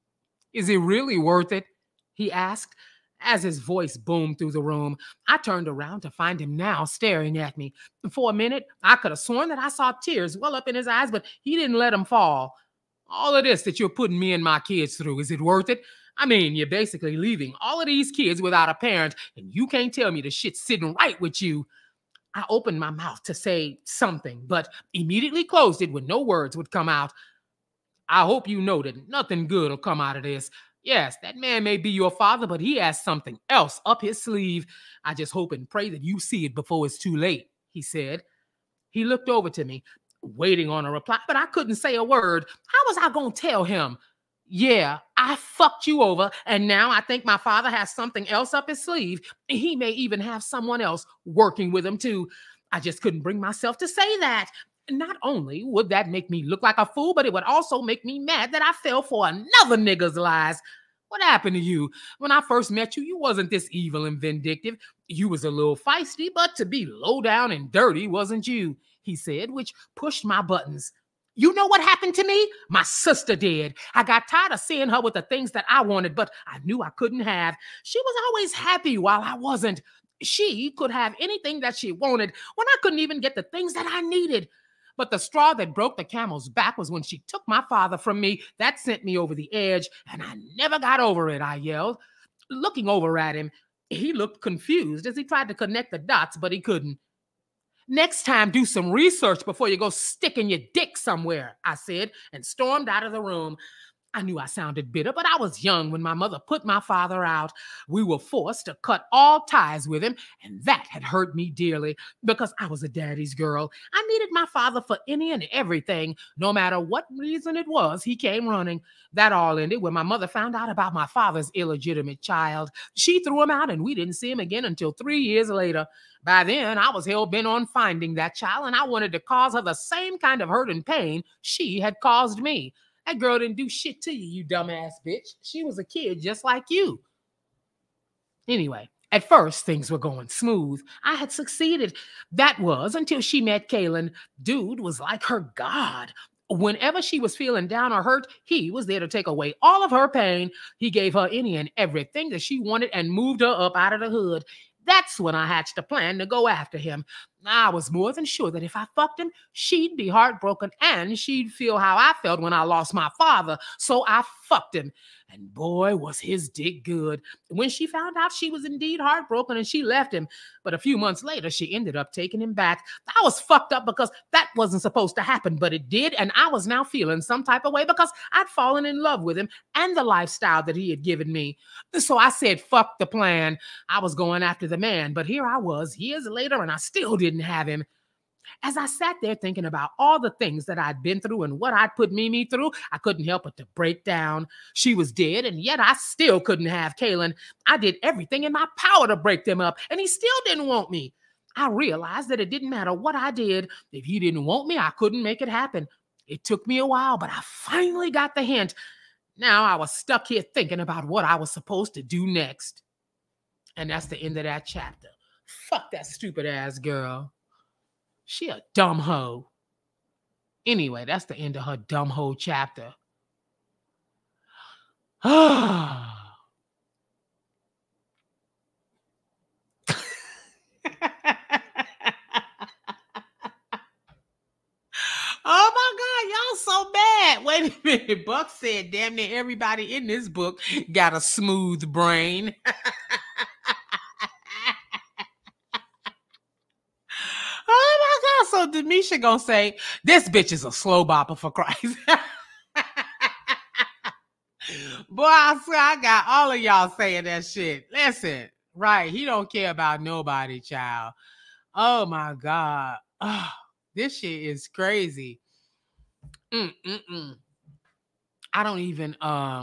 "Is it really worth it?" he asked. As his voice boomed through the room, I turned around to find him now staring at me. For a minute, I could have sworn that I saw tears well up in his eyes, but he didn't let them fall. "All of this that you're putting me and my kids through, is it worth it? I mean, you're basically leaving all of these kids without a parent, and you can't tell me the shit's sitting right with you." I opened my mouth to say something, but immediately closed it when no words would come out. "I hope you know that nothing good will come out of this. Yes, that man may be your father, but he has something else up his sleeve. I just hope and pray that you see it before it's too late," he said. He looked over to me, waiting on a reply, but I couldn't say a word. How was I going to tell him? "Yeah, I fucked you over, and now I think my father has something else up his sleeve. He may even have someone else working with him, too." I just couldn't bring myself to say that. Not only would that make me look like a fool, but it would also make me mad that I fell for another nigga's lies. "What happened to you? When I first met you, you wasn't this evil and vindictive. You was a little feisty, but to be low down and dirty wasn't you," he said, which pushed my buttons. "You know what happened to me? My sister did. I got tired of seeing her with the things that I wanted, but I knew I couldn't have. She was always happy while I wasn't. She could have anything that she wanted when I couldn't even get the things that I needed. But the straw that broke the camel's back was when she took my father from me. That sent me over the edge, and I never got over it," I yelled. Looking over at him, he looked confused as he tried to connect the dots, but he couldn't. "Next time, do some research before you go sticking your dick somewhere," I said, and stormed out of the room. I knew I sounded bitter, but I was young when my mother put my father out. We were forced to cut all ties with him, and that had hurt me dearly because I was a daddy's girl. I needed my father for any and everything. No matter what reason it was, he came running. That all ended when my mother found out about my father's illegitimate child. She threw him out, and we didn't see him again until 3 years later. By then, I was hell-bent on finding that child, and I wanted to cause her the same kind of hurt and pain she had caused me. That girl didn't do shit to you, you dumbass bitch. She was a kid just like you. Anyway, at first, things were going smooth. I had succeeded. That was until she met Kaylin. Dude was like her god. Whenever she was feeling down or hurt, he was there to take away all of her pain. He gave her any and everything that she wanted and moved her up out of the hood. That's when I hatched a plan to go after him. I was more than sure that if I fucked him, she'd be heartbroken and she'd feel how I felt when I lost my father. So I fucked him. And boy, was his dick good. When she found out, she was indeed heartbroken and she left him. But a few months later, she ended up taking him back. I was fucked up because that wasn't supposed to happen, but it did. And I was now feeling some type of way because I'd fallen in love with him and the lifestyle that he had given me. So I said, fuck the plan. I was going after the man, but here I was years later and I still didn't have him. As I sat there thinking about all the things that I'd been through and what I'd put Mimi through, I couldn't help but to break down. She was dead, and yet I still couldn't have Kaylin. I did everything in my power to break them up, and he still didn't want me. I realized that it didn't matter what I did. If he didn't want me, I couldn't make it happen. It took me a while, but I finally got the hint. Now I was stuck here thinking about what I was supposed to do next. And that's the end of that chapter. Fuck that stupid ass girl. She a dumb hoe. Anyway, that's the end of her dumb hoe chapter. Oh my God, y'all so bad. Wait a minute. Buck said damn near everybody in this book got a smooth brain. Oh my God. So Demisha gonna say, this bitch is a slow bopper for Christ. Boy, I swear I got all of y'all saying that shit. Listen, right. He don't care about nobody, child. Oh my God. Oh, this shit is crazy. I don't even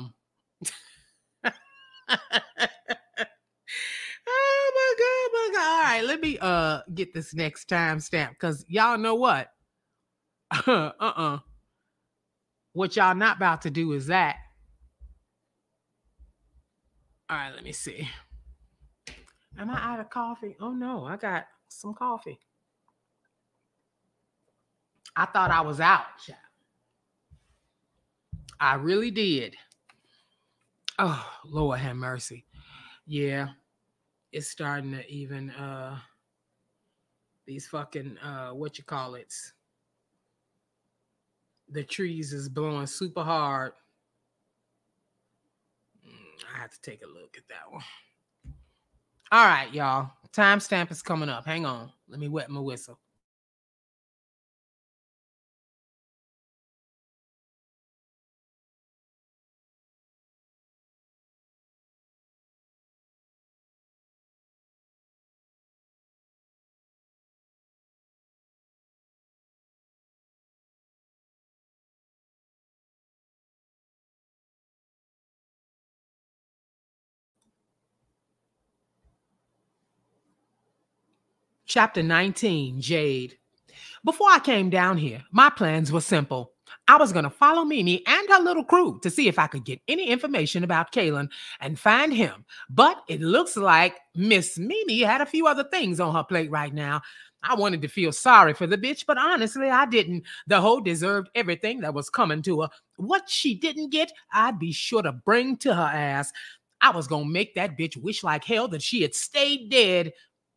Oh my god. All right, let me get this next timestamp because y'all know what? What y'all not about to do is that. All right, let me see. Am I out of coffee? Oh no, I got some coffee. I thought I was out, child. I really did. Oh, Lord have mercy. Yeah, it's starting to even these fucking what you call it? The trees is blowing super hard. I have to take a look at that one. All right, y'all. Timestamp is coming up. Hang on. Let me wet my whistle. Chapter 19, Jade. Before I came down here, my plans were simple. I was going to follow Mimi and her little crew to see if I could get any information about Kaylin and find him. But it looks like Miss Mimi had a few other things on her plate right now. I wanted to feel sorry for the bitch, but honestly, I didn't. The hoe deserved everything that was coming to her. What she didn't get, I'd be sure to bring to her ass. I was going to make that bitch wish like hell that she had stayed dead.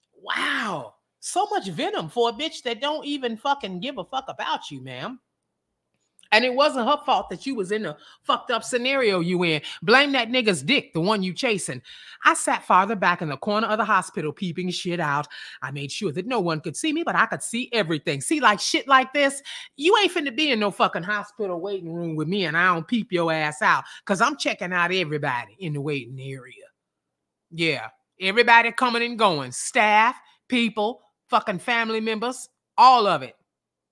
Wow. So much venom for a bitch that don't even fucking give a fuck about you, ma'am. And it wasn't her fault that you was in a fucked up scenario you in. Blame that nigga's dick, the one you chasing. I sat farther back in the corner of the hospital peeping shit out. I made sure that no one could see me, but I could see everything. See, like shit like this, you ain't finna be in no fucking hospital waiting room with me and I don't peep your ass out because I'm checking out everybody in the waiting area. Yeah, everybody coming and going. Staff, people, fucking family members, all of it.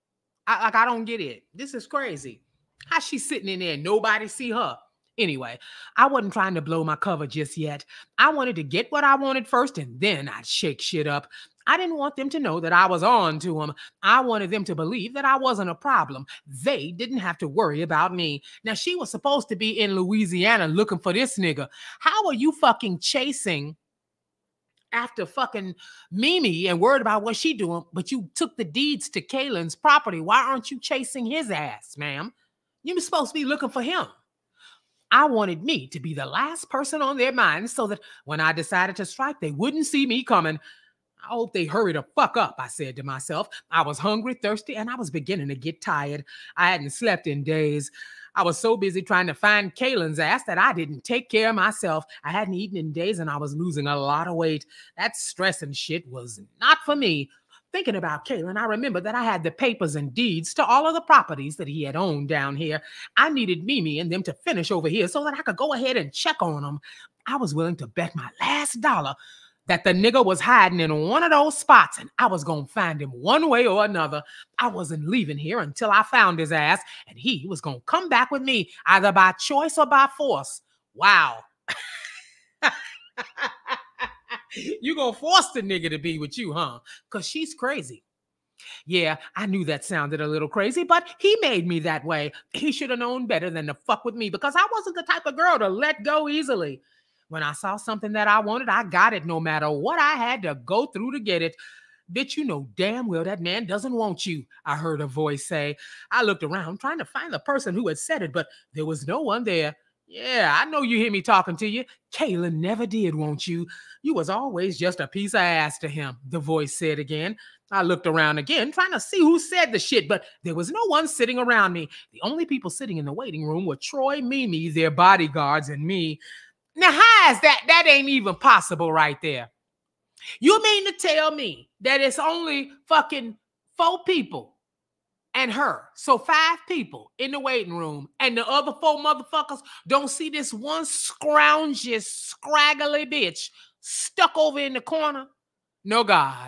I don't get it. This is crazy. How she sitting in there and nobody see her? Anyway, I wasn't trying to blow my cover just yet. I wanted to get what I wanted first and then I'd shake shit up. I didn't want them to know that I was on to them. I wanted them to believe that I wasn't a problem. They didn't have to worry about me. Now, she was supposed to be in Louisiana looking for this nigga. How are you fucking chasing after fucking Mimi and worried about what she doing, but you took the deeds to Kaylin's property? Why aren't you chasing his ass, ma'am? You were supposed to be looking for him. I wanted me to be the last person on their minds so that when I decided to strike, they wouldn't see me coming. I hope they hurry the fuck up, I said to myself. I was hungry, thirsty, and I was beginning to get tired. I hadn't slept in days. I was so busy trying to find Kaylin's ass that I didn't take care of myself. I hadn't eaten in days and I was losing a lot of weight. That stress and shit was not for me. Thinking about Kaylin, I remembered that I had the papers and deeds to all of the properties that he had owned down here. I needed Mimi and them to finish over here so that I could go ahead and check on them. I was willing to bet my last dollar that the nigga was hiding in one of those spots and I was going to find him one way or another. I wasn't leaving here until I found his ass and he was going to come back with me either by choice or by force. Wow. You going to force the nigga to be with you, huh? Because she's crazy. Yeah, I knew that sounded a little crazy, but he made me that way. He should have known better than to fuck with me because I wasn't the type of girl to let go easily. When I saw something that I wanted, I got it no matter what I had to go through to get it. Bitch, you know damn well that man doesn't want you, I heard a voice say. I looked around trying to find the person who had said it, but there was no one there. Yeah, I know you hear me talking to you. Kaylin never did want you. You was always just a piece of ass to him, the voice said again. I looked around again, trying to see who said the shit, but there was no one sitting around me. The only people sitting in the waiting room were Troy, Mimi, their bodyguards, and me. Now, how is that? That ain't even possible right there. You mean to tell me that it's only fucking 4 people and her, so 5 people in the waiting room, and the other 4 motherfuckers don't see this one scroungy, scraggly bitch stuck over in the corner? No, God.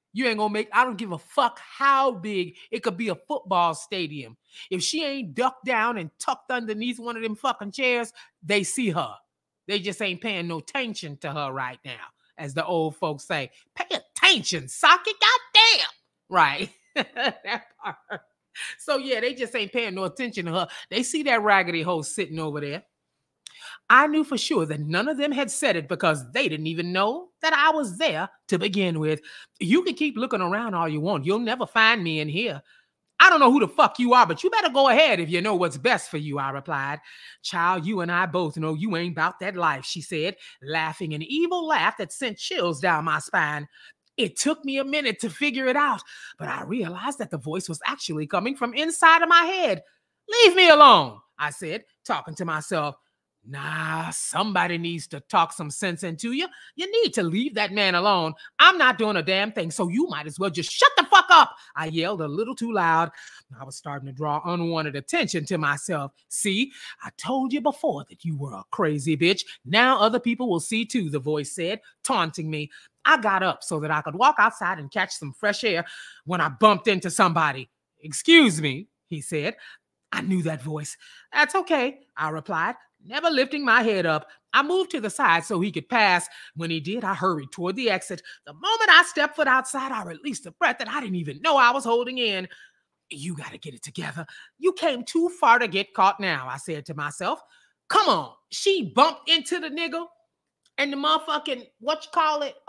You ain't gonna make, I don't give a fuck how big. It could be a football stadium. If she ain't ducked down and tucked underneath one of them fucking chairs, they see her. They just ain't paying no attention to her right now, as the old folks say. Pay attention, socket, goddamn. Right. That part. So yeah, they just ain't paying no attention to her. They see that raggedy hoe sitting over there. I knew for sure that none of them had said it because they didn't even know that I was there to begin with. You can keep looking around all you want. You'll never find me in here. I don't know who the fuck you are, but you better go ahead if you know what's best for you, I replied. Child, you and I both know you ain't about that life, she said, laughing an evil laugh that sent chills down my spine. It took me a minute to figure it out, but I realized that the voice was actually coming from inside of my head. Leave me alone, I said, talking to myself. Nah, somebody needs to talk some sense into you. You need to leave that man alone. I'm not doing a damn thing, so you might as well just shut the fuck up. I yelled a little too loud. I was starting to draw unwanted attention to myself. See, I told you before that you were a crazy bitch. Now other people will see too, the voice said, taunting me. I got up so that I could walk outside and catch some fresh air when I bumped into somebody. Excuse me, he said. I knew that voice. That's okay, I replied, never lifting my head up. I moved to the side so he could pass. When he did, I hurried toward the exit. The moment I stepped foot outside, I released a breath that I didn't even know I was holding in. You got to get it together. You came too far to get caught now, I said to myself. Come on. She bumped into the nigga and the motherfucking, what you call it?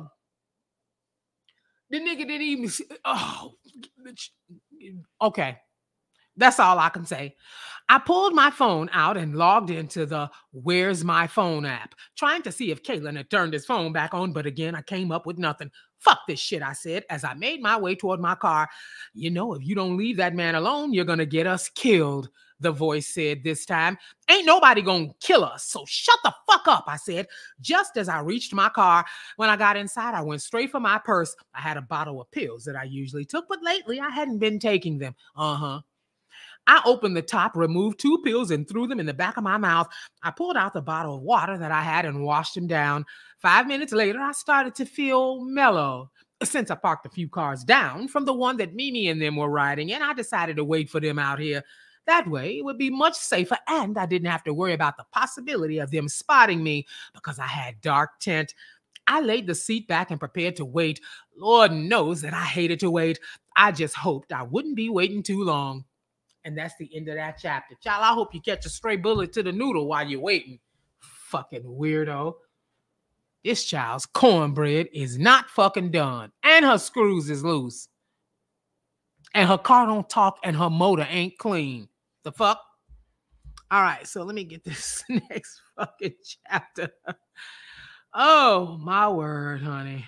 The nigga didn't even, okay. That's all I can say. I pulled my phone out and logged into the Where's My Phone app, trying to see if Kaylin had turned his phone back on, but again, I came up with nothing. Fuck this shit, I said, as I made my way toward my car. You know, if you don't leave that man alone, you're gonna get us killed, the voice said this time. Ain't nobody gonna kill us, so shut the fuck up, I said, just as I reached my car. When I got inside, I went straight for my purse. I had a bottle of pills that I usually took, but lately I hadn't been taking them. I opened the top, removed 2 pills, and threw them in the back of my mouth. I pulled out the bottle of water that I had and washed them down. 5 minutes later, I started to feel mellow. Since I parked a few cars down from the one that Mimi and them were riding in, I decided to wait for them out here. That way, it would be much safer, and I didn't have to worry about the possibility of them spotting me because I had dark tint. I laid the seat back and prepared to wait. Lord knows that I hated to wait. I just hoped I wouldn't be waiting too long. And that's the end of that chapter. Child, I hope you catch a stray bullet to the noodle while you're waiting. Fucking weirdo. This child's cornbread is not fucking done. And her screws is loose. And her car don't talk and her motor ain't clean. The fuck? All right, so let me get this next fucking chapter. Oh, my word, honey.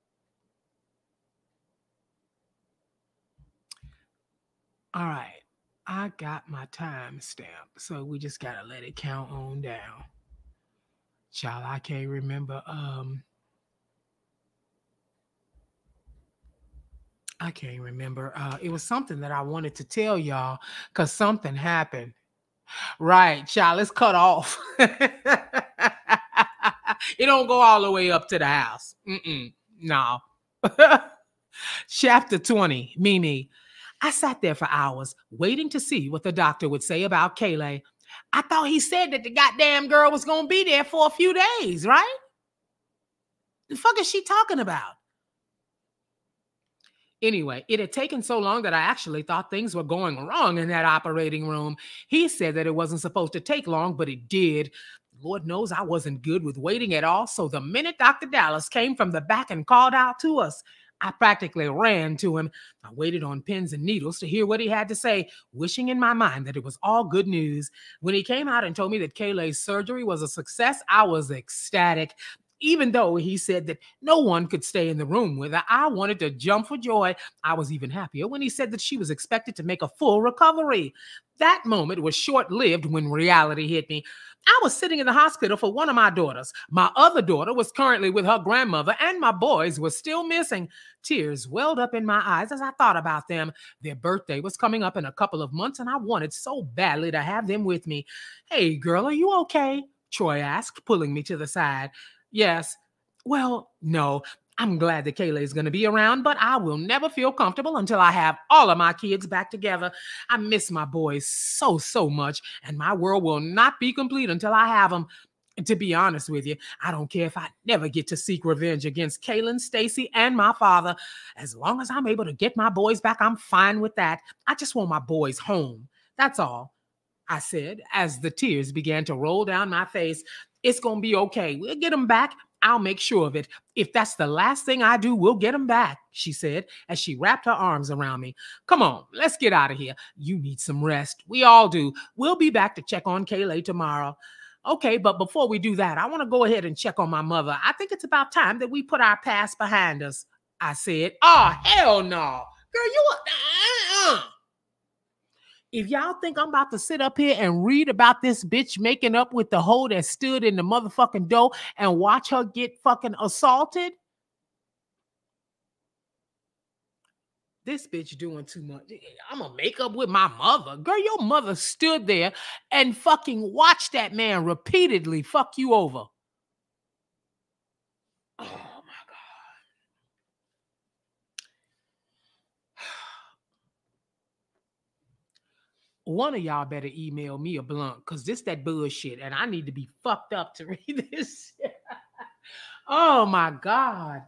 All right. I got my time stamp, so we just gotta let it count on down. Child, I can't remember. I can't remember. It was something that I wanted to tell y'all because something happened. Right, child, it's cut off. It don't go all the way up to the house. No. Chapter 20, Mimi. I sat there for hours, waiting to see what the doctor would say about Kaylin. I thought he said that the goddamn girl was going to be there for a few days, right? The fuck is she talking about? Anyway, it had taken so long that I actually thought things were going wrong in that operating room. He said that it wasn't supposed to take long, but it did. Lord knows I wasn't good with waiting at all, so the minute Dr. Dallas came from the back and called out to us, I practically ran to him. I waited on pins and needles to hear what he had to say, wishing in my mind that it was all good news. When he came out and told me that Kayla's surgery was a success, I was ecstatic. Even though he said that no one could stay in the room with her, I wanted to jump for joy. I was even happier when he said that she was expected to make a full recovery. That moment was short-lived when reality hit me. I was sitting in the hospital for one of my daughters. My other daughter was currently with her grandmother, and my boys were still missing. Tears welled up in my eyes as I thought about them. Their birthday was coming up in a couple of months, and I wanted so badly to have them with me. "Hey, girl, are you okay?" Troy asked, pulling me to the side. "Yes." "Well, no. I'm glad that Kayla is going to be around, but I will never feel comfortable until I have all of my kids back together. I miss my boys so, so much, and my world will not be complete until I have them. And to be honest with you, I don't care if I never get to seek revenge against Kaylin, Stacy, and my father. As long as I'm able to get my boys back, I'm fine with that. I just want my boys home. That's all, I said, as the tears began to roll down my face. It's going to be okay. We'll get them back. I'll make sure of it. If that's the last thing I do, we'll get them back, she said, as she wrapped her arms around me. Come on, let's get out of here. You need some rest. We all do. We'll be back to check on Kayla tomorrow. Okay, but before we do that, I want to go ahead and check on my mother. I think it's about time that we put our past behind us, I said. Oh, hell no. Girl, you If y'all think I'm about to sit up here and read about this bitch making up with the hoe that stood in the motherfucking door and watch her get fucking assaulted, this bitch doing too much. I'm gonna make up with my mother. Girl, your mother stood there and fucking watched that man repeatedly fuck you over. Oh, my God. One of y'all better email me a blunt, because this that bullshit, and I need to be fucked up to read this shit. Oh, my God.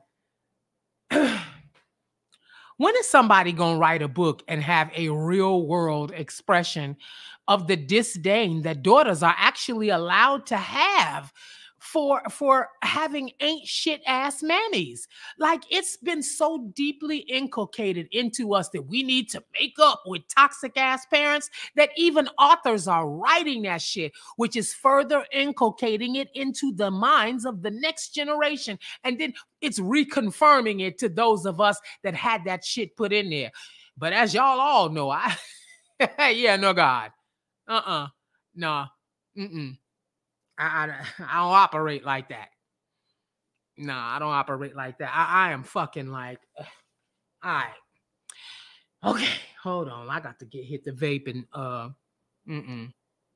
When is somebody going to write a book and have a real world expression of the disdain that daughters are actually allowed to have for having ain't shit ass mammies? Like, it's been so deeply inculcated into us that we need to make up with toxic ass parents that even authors are writing that shit, which is further inculcating it into the minds of the next generation. And then it's reconfirming it to those of us that had that shit put in there. But as y'all all know, yeah, no, God. No. I don't operate like that. No, I don't operate like that. I am fucking like, all right. Okay, hold on. I got to hit the vape and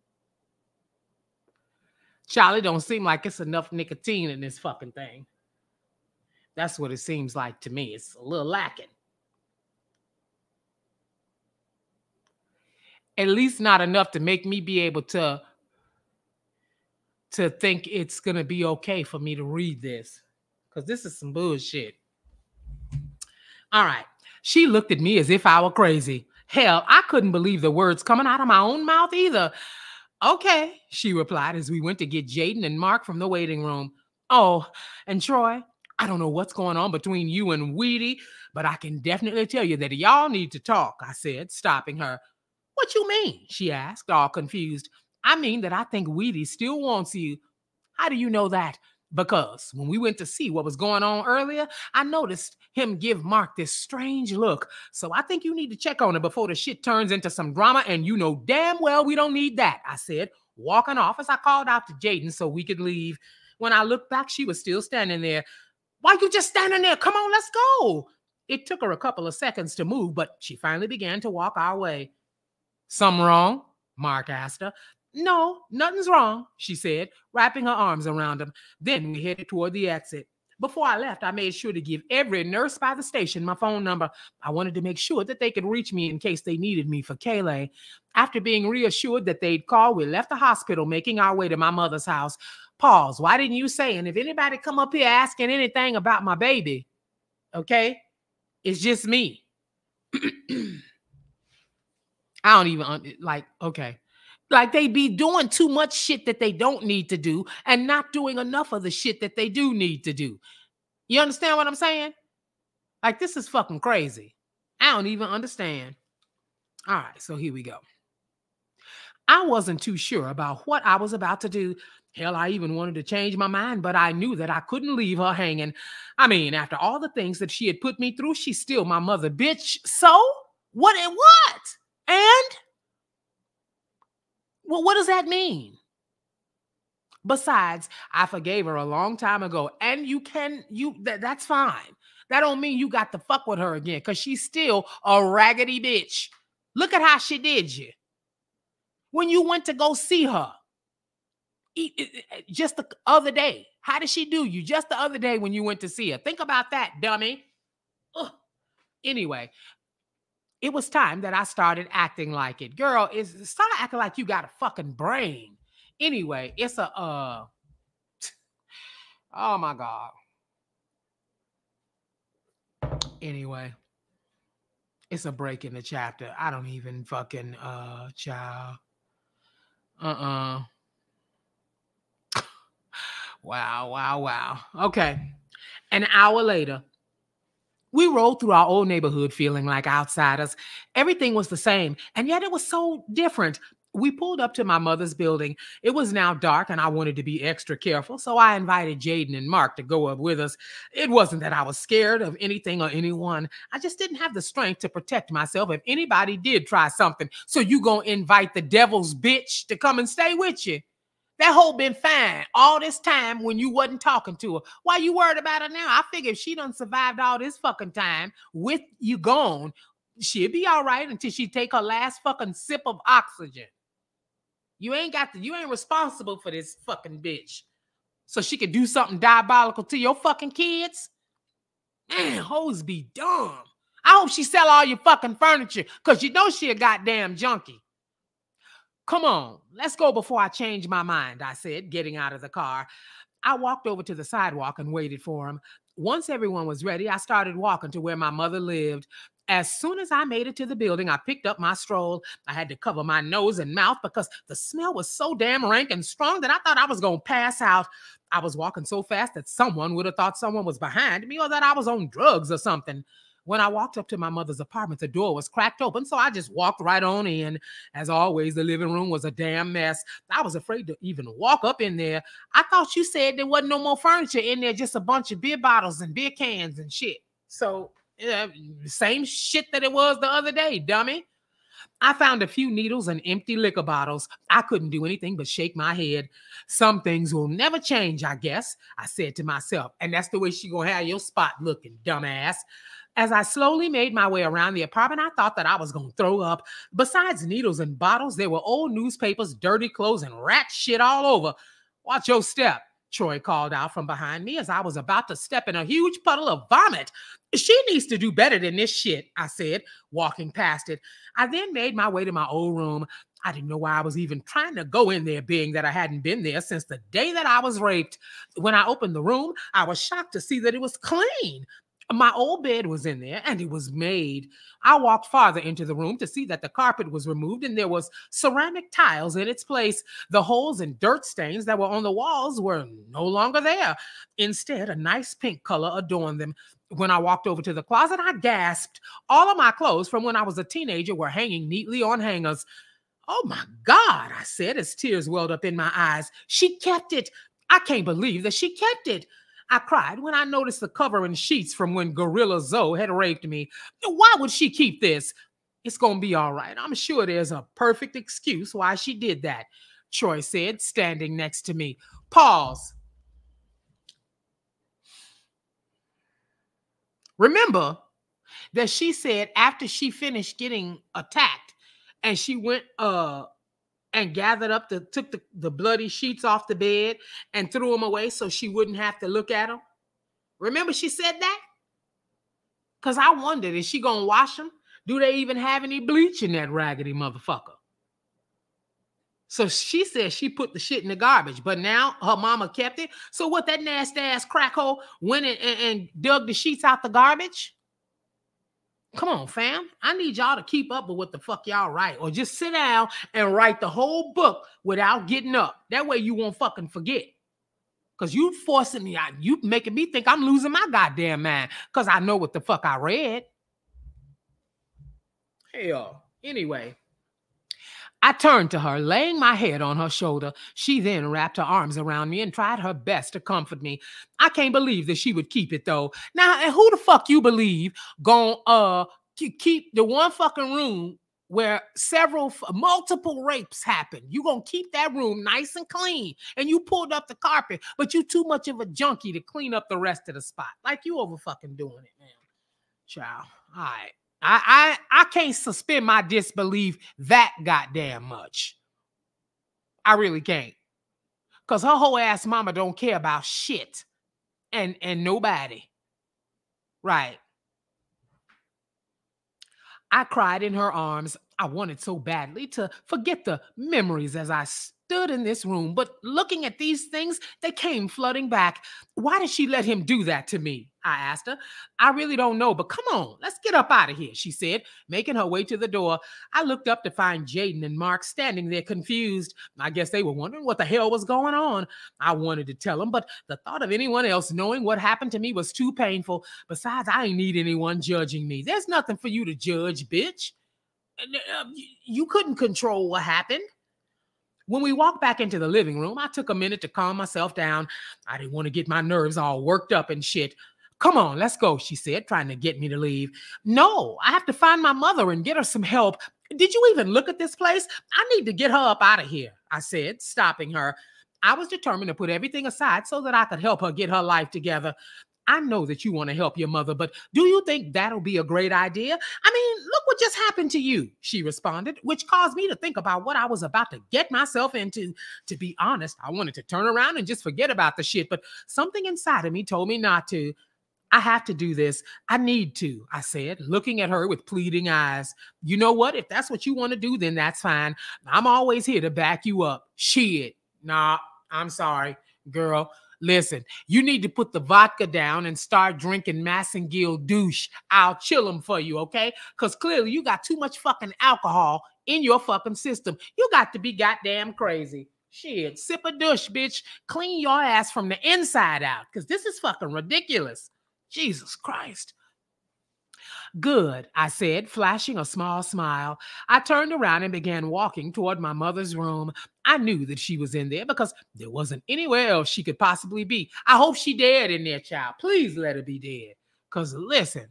Charlie, don't seem like it's enough nicotine in this fucking thing. That's what it seems like to me. It's a little lacking. At least not enough to make me be able to think it's going to be okay for me to read this. Because this is some bullshit. All right. She looked at me as if I were crazy. Hell, I couldn't believe the words coming out of my own mouth either. Okay, she replied as we went to get Jayden and Mark from the waiting room. Oh, and Troy, I don't know what's going on between you and Weedy, but I can definitely tell you that y'all need to talk, I said, stopping her. What you mean? She asked, all confused. I mean that I think Weedy still wants you. How do you know that? Because when we went to see what was going on earlier, I noticed him give Mark this strange look. So I think you need to check on it before the shit turns into some drama, and you know damn well we don't need that, I said, walking off as I called out to Jayden so we could leave. When I looked back, she was still standing there. Why you just standing there? Come on, let's go. It took her a couple of seconds to move, but she finally began to walk our way. Something wrong? Mark asked her. No, nothing's wrong, she said, wrapping her arms around him. Then we headed toward the exit. Before I left, I made sure to give every nurse by the station my phone number. I wanted to make sure that they could reach me in case they needed me for Kaylin. After being reassured that they'd call, we left the hospital, making our way to my mother's house. Pause. Why didn't you say? And if anybody come up here asking anything about my baby, okay, it's just me. I don't even, like, okay. Like, they be doing too much shit that they don't need to do and not doing enough of the shit that they do need to do. You understand what I'm saying? Like, this is fucking crazy. I don't even understand. All right, so here we go. I wasn't too sure about what I was about to do. Hell, I even wanted to change my mind, but I knew that I couldn't leave her hanging. I mean, after all the things that she had put me through, she's still my mother, bitch. So? What and what? And? Well, what does that mean? Besides, I forgave her a long time ago, and that's fine. That don't mean you got to fuck with her again, because she's still a raggedy bitch. Look at how she did you when you went to go see her. Just the other day. How did she do you just the other day when you went to see her? Think about that, dummy. Ugh. Anyway, it was time that I started acting like it. Girl, start acting like you got a fucking brain. Anyway, it's a oh my God. Anyway, it's a break in the chapter. I don't even fucking child. Wow. Okay. An hour later, we rode through our old neighborhood feeling like outsiders. Everything was the same, and yet it was so different. We pulled up to my mother's building. It was now dark, and I wanted to be extra careful, so I invited Jayden and Mark to go up with us. It wasn't that I was scared of anything or anyone. I just didn't have the strength to protect myself if anybody did try something. So you gonna invite the devil's bitch to come and stay with you? That hoe been fine all this time when you wasn't talking to her. Why you worried about her now? I figure if she done survived all this fucking time with you gone, she'll be all right until she take her last fucking sip of oxygen. You ain't responsible for this fucking bitch. So she could do something diabolical to your fucking kids? Man, hoes be dumb. I hope she sell all your fucking furniture, because you know she a goddamn junkie. Come on, let's go before I change my mind, I said, getting out of the car. I walked over to the sidewalk and waited for him. Once everyone was ready, I started walking to where my mother lived. As soon as I made it to the building, I picked up my stroll. I had to cover my nose and mouth because the smell was so damn rank and strong that I thought I was going to pass out. I was walking so fast that someone would have thought someone was behind me or that I was on drugs or something. When I walked up to my mother's apartment, the door was cracked open, so I just walked right on in. As always, the living room was a damn mess. I was afraid to even walk up in there. I thought you said there wasn't no more furniture in there, just a bunch of beer bottles and beer cans and shit. So, same shit that it was the other day, dummy. I found a few needles and empty liquor bottles. I couldn't do anything but shake my head. Some things will never change, I guess, I said to myself. And that's the way she gonna have your spot looking, dumbass. As I slowly made my way around the apartment, I thought that I was going to throw up. Besides needles and bottles, there were old newspapers, dirty clothes, and rat shit all over. Watch your step, Troy called out from behind me as I was about to step in a huge puddle of vomit. She needs to do better than this shit, I said, walking past it. I then made my way to my old room. I didn't know why I was even trying to go in there, being that I hadn't been there since the day that I was raped. When I opened the room, I was shocked to see that it was clean. My old bed was in there, and it was made. I walked farther into the room to see that the carpet was removed and there was ceramic tiles in its place. The holes and dirt stains that were on the walls were no longer there. Instead, a nice pink color adorned them. When I walked over to the closet, I gasped. All of my clothes from when I was a teenager were hanging neatly on hangers. Oh my God, I said as tears welled up in my eyes. She kept it. I can't believe that she kept it. I cried when I noticed the cover and sheets from when Gorilla Zoe had raped me. Why would she keep this? It's going to be all right. I'm sure there's a perfect excuse why she did that, Troy said, standing next to me. Pause. Remember that she said after she finished getting attacked and she went and gathered up took the bloody sheets off the bed and threw them away so she wouldn't have to look at them. Remember she said that? Because I wondered, is she going to wash them? Do they even have any bleach in that raggedy motherfucker? So she said she put the shit in the garbage, but now her mama kept it. So what, that nasty ass crack hole went and dug the sheets out the garbage? Come on, fam. I need y'all to keep up with what the fuck y'all write, or just sit down and write the whole book without getting up. That way you won't fucking forget. Because you forcing me out. You making me think I'm losing my goddamn mind because I know what the fuck I read. Hell. Anyway, I turned to her, laying my head on her shoulder. She then wrapped her arms around me and tried her best to comfort me. I can't believe that she would keep it, though. Now, and who the fuck you believe gonna keep the one fucking room where multiple rapes happened? You gonna keep that room nice and clean, and you pulled up the carpet, but you too much of a junkie to clean up the rest of the spot. Like you over fucking doing it, man. Child. All right. I can't suspend my disbelief that goddamn much. I really can't. Because her whole ass mama don't care about shit. And nobody. Right. I cried in her arms. I wanted so badly to forget the memories as I stood in this room, but looking at these things, they came flooding back. Why did she let him do that to me? I asked her. I really don't know, but come on, let's get up out of here, she said, making her way to the door. I looked up to find Jayden and Mark standing there confused. I guess they were wondering what the hell was going on. I wanted to tell them, but the thought of anyone else knowing what happened to me was too painful. Besides, I ain't need anyone judging me. There's nothing for you to judge, bitch. You couldn't control what happened. When we walked back into the living room, I took a minute to calm myself down. I didn't want to get my nerves all worked up and shit. Come on, let's go, she said, trying to get me to leave. No, I have to find my mother and get her some help. Did you even look at this place? I need to get her up out of here, I said, stopping her. I was determined to put everything aside so that I could help her get her life together. I know that you want to help your mother, but do you think that'll be a great idea? I mean, look what just happened to you, she responded, which caused me to think about what I was about to get myself into. To be honest, I wanted to turn around and just forget about the shit, but something inside of me told me not to. I have to do this. I need to, I said, looking at her with pleading eyes. You know what? If that's what you want to do, then that's fine. I'm always here to back you up. Shit. Nah, I'm sorry, girl. Listen, you need to put the vodka down and start drinking Massengill douche. I'll chill them for you, okay? Because clearly you got too much fucking alcohol in your fucking system. You got to be goddamn crazy. Shit, sip a douche, bitch. Clean your ass from the inside out because this is fucking ridiculous. Jesus Christ. Good, I said, flashing a small smile. I turned around and began walking toward my mother's room. I knew that she was in there because there wasn't anywhere else she could possibly be. I hope she dead in there, child. Please let her be dead. Because listen,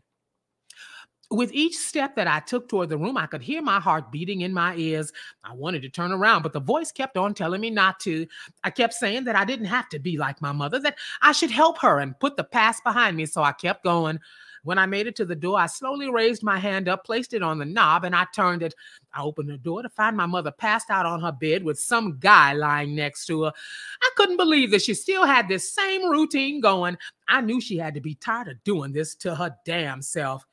with each step that I took toward the room, I could hear my heart beating in my ears. I wanted to turn around, but the voice kept on telling me not to. I kept saying that I didn't have to be like my mother, that I should help her and put the past behind me, so I kept going. When I made it to the door, I slowly raised my hand up, placed it on the knob, and I turned it. I opened the door to find my mother passed out on her bed with some guy lying next to her. I couldn't believe that she still had this same routine going. I knew she had to be tired of doing this to her damn self.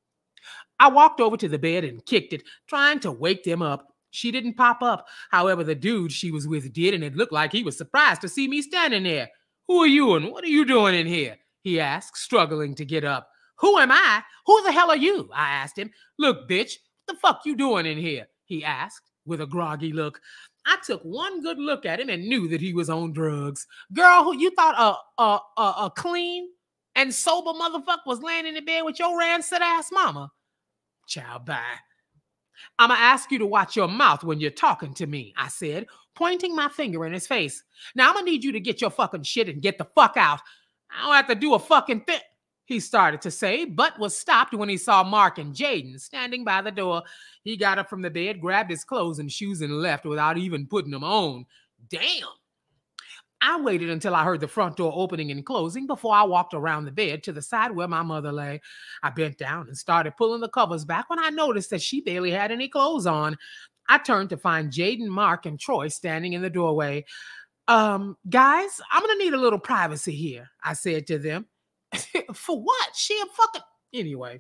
I walked over to the bed and kicked it, trying to wake them up. She didn't pop up. However, the dude she was with did, and it looked like he was surprised to see me standing there. Who are you and what are you doing in here? He asked, struggling to get up. Who am I? Who the hell are you? I asked him. Look, bitch, what the fuck you doing in here? He asked with a groggy look. I took one good look at him and knew that he was on drugs. Girl, who you thought a clean and sober motherfucker was laying in the bed with your rancid ass mama? Child, bye. I'm going to ask you to watch your mouth when you're talking to me, I said, pointing my finger in his face. Now, I'm going to need you to get your fucking shit and get the fuck out. I don't have to do a fucking thing, he started to say, but was stopped when he saw Mark and Jayden standing by the door. He got up from the bed, grabbed his clothes and shoes, and left without even putting them on. Damn. I waited until I heard the front door opening and closing before I walked around the bed to the side where my mother lay. I bent down and started pulling the covers back when I noticed that she barely had any clothes on. I turned to find Jayden, Mark, and Troy standing in the doorway. Guys, I'm going to need a little privacy here, I said to them. For what? She a fucking... Anyway.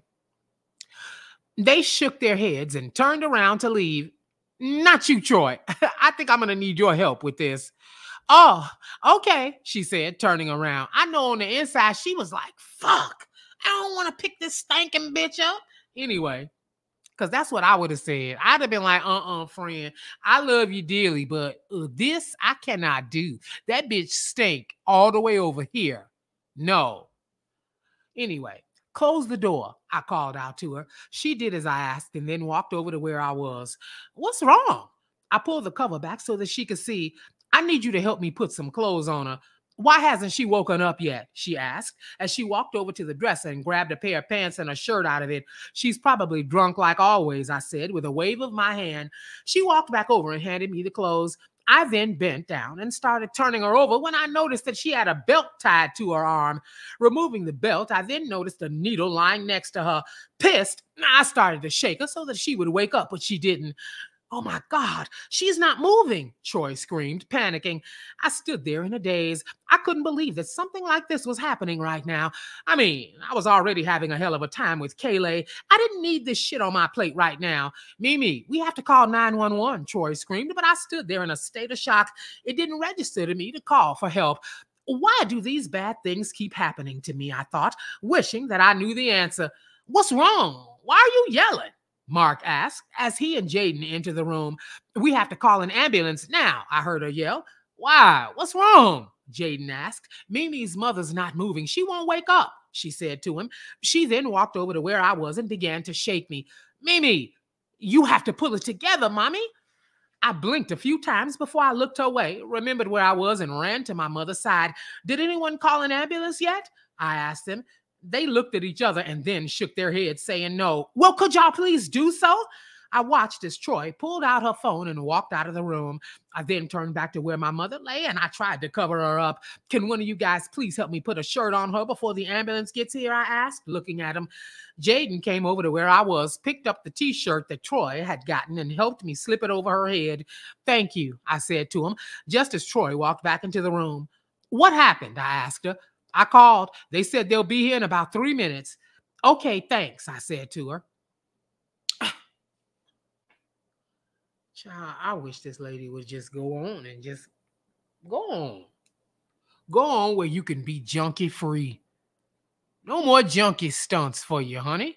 They shook their heads and turned around to leave. Not you, Troy. I think I'm going to need your help with this. Oh, okay, she said, turning around. I know on the inside she was like, fuck, I don't want to pick this stinking bitch up. Anyway, because that's what I would have said. I'd have been like, friend, I love you dearly, but this I cannot do. That bitch stink all the way over here. No. Anyway, close the door, I called out to her. She did as I asked and then walked over to where I was. What's wrong? I pulled the cover back so that she could see. I need you to help me put some clothes on her. Why hasn't she woken up yet? She asked as she walked over to the dresser and grabbed a pair of pants and a shirt out of it. She's probably drunk like always, I said with a wave of my hand. She walked back over and handed me the clothes. I then bent down and started turning her over when I noticed that she had a belt tied to her arm. Removing the belt, I then noticed a needle lying next to her. Pissed, I started to shake her so that she would wake up, but she didn't. Oh my God, she's not moving, Troy screamed, panicking. I stood there in a daze. I couldn't believe that something like this was happening right now. I mean, I was already having a hell of a time with Kaylin. I didn't need this shit on my plate right now. Mimi, we have to call 911, Troy screamed, but I stood there in a state of shock. It didn't register to me to call for help. Why do these bad things keep happening to me, I thought, wishing that I knew the answer. What's wrong? Why are you yelling? Mark asked as he and Jayden entered the room. We have to call an ambulance now, I heard her yell. Why? What's wrong? Jayden asked. Mimi's mother's not moving. She won't wake up, she said to him. She then walked over to where I was and began to shake me. Mimi, you have to pull it together, Mommy. I blinked a few times before I looked her way, remembered where I was, and ran to my mother's side. Did anyone call an ambulance yet? I asked them. They looked at each other and then shook their heads, saying no. Well, could y'all please do so? I watched as Troy pulled out her phone and walked out of the room. I then turned back to where my mother lay and I tried to cover her up. Can one of you guys please help me put a shirt on her before the ambulance gets here? I asked, looking at him. Jayden came over to where I was, picked up the t-shirt that Troy had gotten and helped me slip it over her head. Thank you, I said to him, just as Troy walked back into the room. What happened? I asked her. I called. They said they'll be here in about 3 minutes. Okay, thanks, I said to her. Child, I wish this lady would just go on and just go on. Go on where you can be junkie free. No more junkie stunts for you, honey.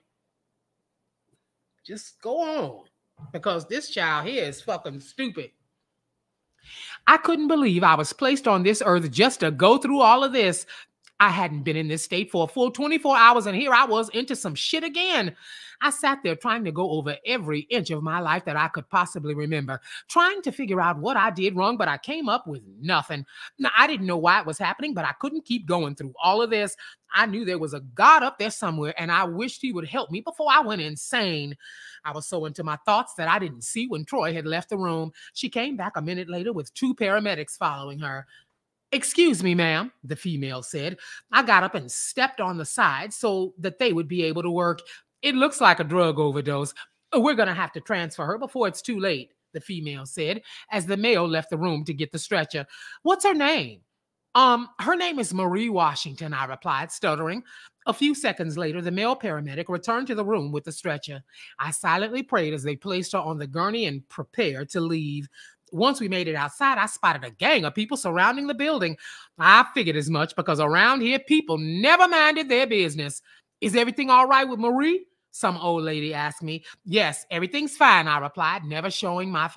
Just go on. Because this child here is fucking stupid. I couldn't believe I was placed on this earth just to go through all of this. I hadn't been in this state for a full 24 hours, and here I was into some shit again. I sat there trying to go over every inch of my life that I could possibly remember, trying to figure out what I did wrong, but I came up with nothing. Now, I didn't know why it was happening, but I couldn't keep going through all of this. I knew there was a God up there somewhere, and I wished he would help me before I went insane. I was so into my thoughts that I didn't see when Troy had left the room. She came back a minute later with 2 paramedics following her. Excuse me, ma'am, the female said. I got up and stepped on the side so that they would be able to work. It looks like a drug overdose. We're going to have to transfer her before it's too late, the female said, as the male left the room to get the stretcher. What's her name? Her name is Marie Washington, I replied, stuttering. A few seconds later, the male paramedic returned to the room with the stretcher. I silently prayed as they placed her on the gurney and prepared to leave. Once we made it outside, I spotted a gang of people surrounding the building. I figured as much because around here, people never minded their business. Is everything all right with Marie? Some old lady asked me. Yes, everything's fine, I replied, never slowing my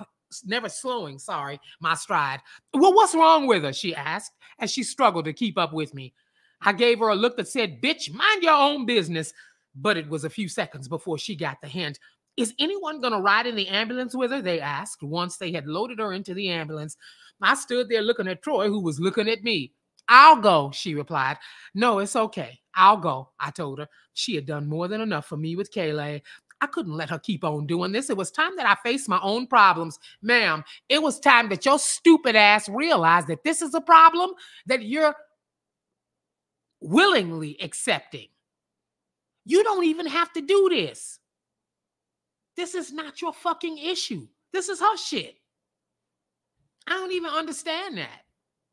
stride. Well, what's wrong with her? She asked as she struggled to keep up with me. I gave her a look that said, bitch, mind your own business. But it was a few seconds before she got the hint. Is anyone going to ride in the ambulance with her? They asked once they had loaded her into the ambulance. I stood there looking at Troy, who was looking at me. I'll go, she replied. No, it's okay. I'll go, I told her. She had done more than enough for me with Kaylin. I couldn't let her keep on doing this. It was time that I faced my own problems. Ma'am, it was time that your stupid ass realized that this is a problem that you're willingly accepting. You don't even have to do this. This is not your fucking issue. This is her shit. I don't even understand that.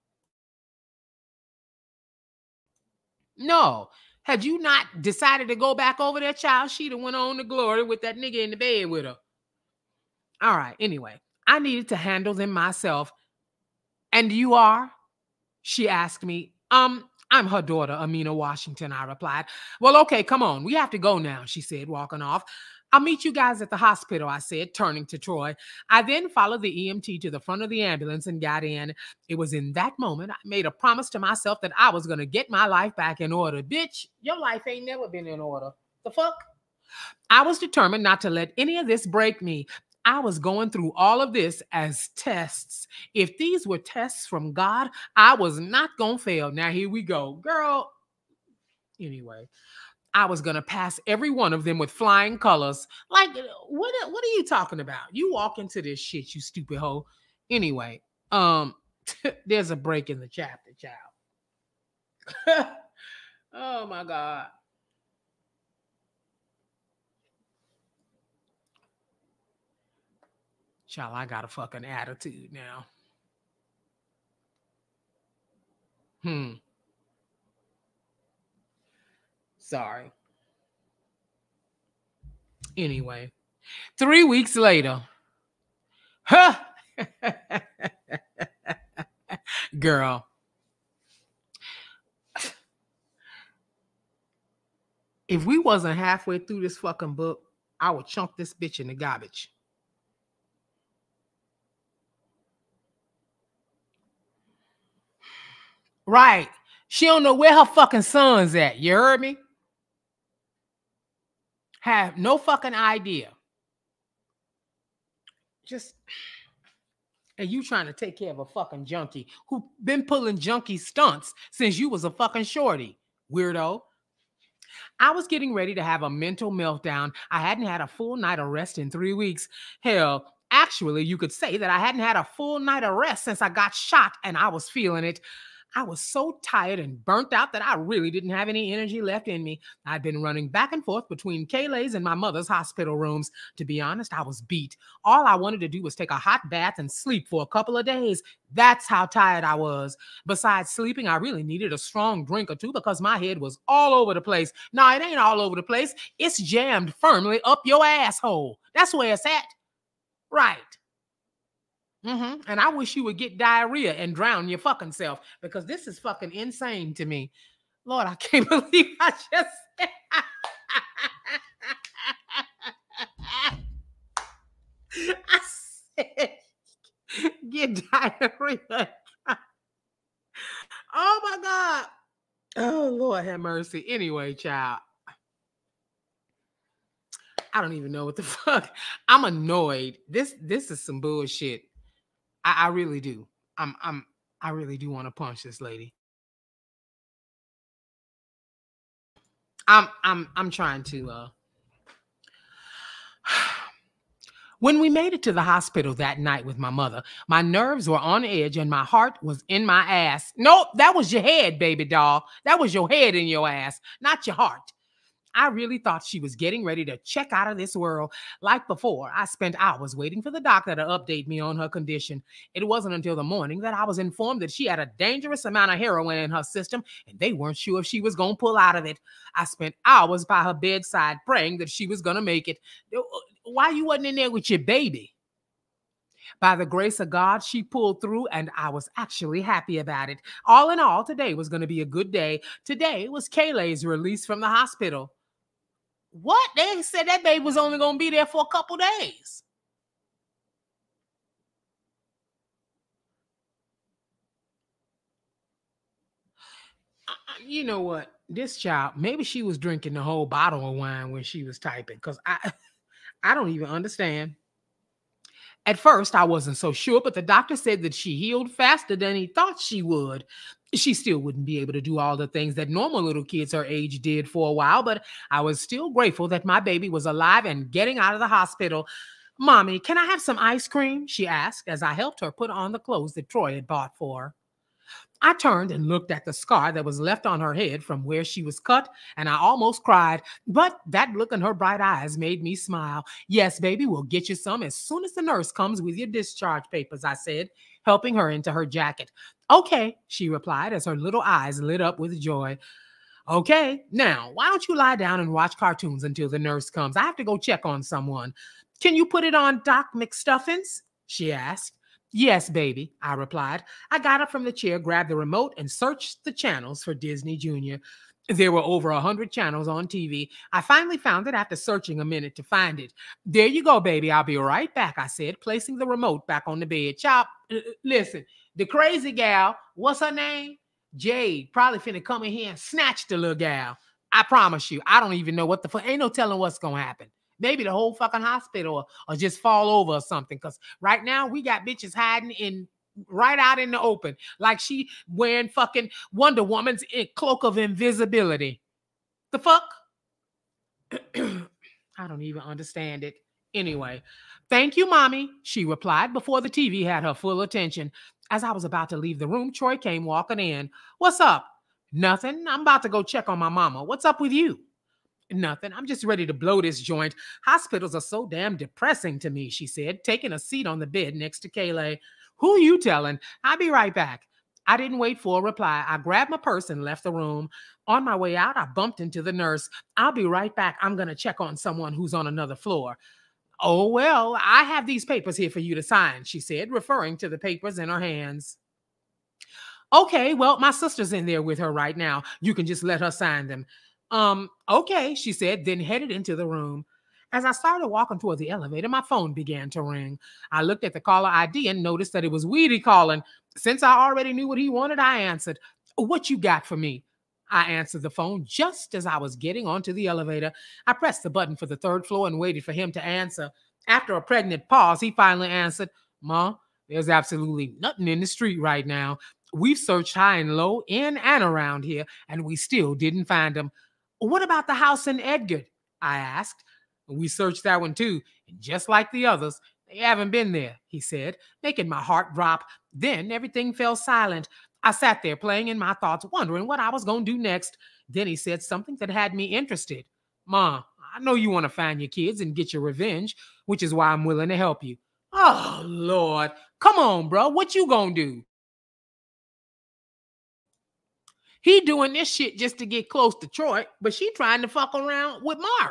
No. Had you not decided to go back over there, child, she'd have went on to glory with that nigga in the bed with her. All right, anyway, I needed to handle them myself. And you are? She asked me. I'm her daughter, Amina Washington, I replied. Well, okay, come on. We have to go now, she said, walking off. I'll meet you guys at the hospital, I said, turning to Troy. I then followed the EMT to the front of the ambulance and got in. It was in that moment I made a promise to myself that I was going to get my life back in order. Bitch, your life ain't never been in order. The fuck? I was determined not to let any of this break me. I was going through all of this as tests. If these were tests from God, I was not going to fail. Now, here we go. Girl, anyway. I was going to pass every one of them with flying colors. Like, what are you talking about? You walk into this shit, you stupid hoe. Anyway, there's a break in the chapter, child. Oh, my God. Child, I got a fucking attitude now. Sorry. Anyway, 3 weeks later. Huh? Girl. If we wasn't halfway through this fucking book, I would chunk this bitch in the garbage. Right. She don't know where her fucking son's at. You heard me? Have no fucking idea. Just, and you trying to take care of a fucking junkie who been pulling junkie stunts since you was a fucking shorty, weirdo. I was getting ready to have a mental meltdown. I hadn't had a full night of rest in 3 weeks. Hell, actually, you could say that I hadn't had a full night of rest since I got shot, and I was feeling it. I was so tired and burnt out that I really didn't have any energy left in me. I'd been running back and forth between Kaylin's and my mother's hospital rooms. To be honest, I was beat. All I wanted to do was take a hot bath and sleep for a couple of days. That's how tired I was. Besides sleeping, I really needed a strong drink or two because my head was all over the place. No, it ain't all over the place. It's jammed firmly up your asshole. That's where it's at. Right. And I wish you would get diarrhea and drown your fucking self because this is fucking insane to me. Lord, I can't believe I just said I said get diarrhea. Oh my God. Oh, Lord have mercy. Anyway, child. I don't even know what the fuck. I'm annoyed. This is some bullshit. I really do. I really do want to punch this lady. I'm trying to When we made it to the hospital that night with my mother, my nerves were on edge and my heart was in my ass. Nope, that was your head, baby doll. That was your head in your ass, not your heart. I really thought she was getting ready to check out of this world. Like before, I spent hours waiting for the doctor to update me on her condition. It wasn't until the morning that I was informed that she had a dangerous amount of heroin in her system, and they weren't sure if she was going to pull out of it. I spent hours by her bedside praying that she was going to make it. Why you wasn't in there with your baby? By the grace of God, she pulled through, and I was actually happy about it. All in all, today was going to be a good day. Today was Kaylin's release from the hospital. What? They said that baby was only going to be there for a couple days. You know what? This child, maybe she was drinking the whole bottle of wine when she was typing, because I don't even understand. At first, I wasn't so sure, but the doctor said that she healed faster than he thought she would. She still wouldn't be able to do all the things that normal little kids her age did for a while, but I was still grateful that my baby was alive and getting out of the hospital. Mommy, can I have some ice cream? She asked as I helped her put on the clothes that Troy had bought for her. I turned and looked at the scar that was left on her head from where she was cut, and I almost cried. But that look in her bright eyes made me smile. Yes, baby, we'll get you some as soon as the nurse comes with your discharge papers, I said, helping her into her jacket. Okay, she replied as her little eyes lit up with joy. Okay, now, why don't you lie down and watch cartoons until the nurse comes? I have to go check on someone. Can you put it on Doc McStuffins? She asked. Yes, baby, I replied. I got up from the chair, grabbed the remote, and searched the channels for Disney Junior. There were over 100 channels on TV. I finally found it after searching a minute to find it. There you go, baby. I'll be right back, I said, placing the remote back on the bed. Chop, listen, the crazy gal, what's her name? Jade, probably finna come in here and snatch the little gal. I promise you, I don't even know what the fuck. Ain't no telling what's gonna happen. Maybe the whole fucking hospital or just fall over or something. Because right now we got bitches hiding in right out in the open. Like she wearing fucking Wonder Woman's cloak of invisibility. The fuck? I don't even understand it. Anyway, thank you, Mommy, she replied before the TV had her full attention. As I was about to leave the room, Troy came walking in. What's up? Nothing. I'm about to go check on my mama. What's up with you? Nothing. I'm just ready to blow this joint. Hospitals are so damn depressing to me, she said, taking a seat on the bed next to Kaylin. Who you telling? I'll be right back. I didn't wait for a reply. I grabbed my purse and left the room. On my way out, I bumped into the nurse. I'll be right back. I'm going to check on someone who's on another floor. Oh, well, I have these papers here for you to sign, she said, referring to the papers in her hands. Okay, well, my sister's in there with her right now. You can just let her sign them. Okay, she said, then headed into the room. As I started walking toward the elevator, my phone began to ring. I looked at the caller ID and noticed that it was Weedy calling. Since I already knew what he wanted, I answered. What you got for me? I answered the phone just as I was getting onto the elevator. I pressed the button for the third floor and waited for him to answer. After a pregnant pause, he finally answered, Ma, there's absolutely nothing in the street right now. We've searched high and low, in and around here, and we still didn't find him. What about the house in Edgar? I asked. We searched that one too, and just like the others, they haven't been there, he said, making my heart drop. Then everything fell silent. I sat there playing in my thoughts, wondering what I was going to do next. Then he said something that had me interested. Ma, I know you want to find your kids and get your revenge, which is why I'm willing to help you. Oh, Lord. Come on, bro. What you gonna do? He doing this shit just to get close to Troy, but she trying to fuck around with Mark.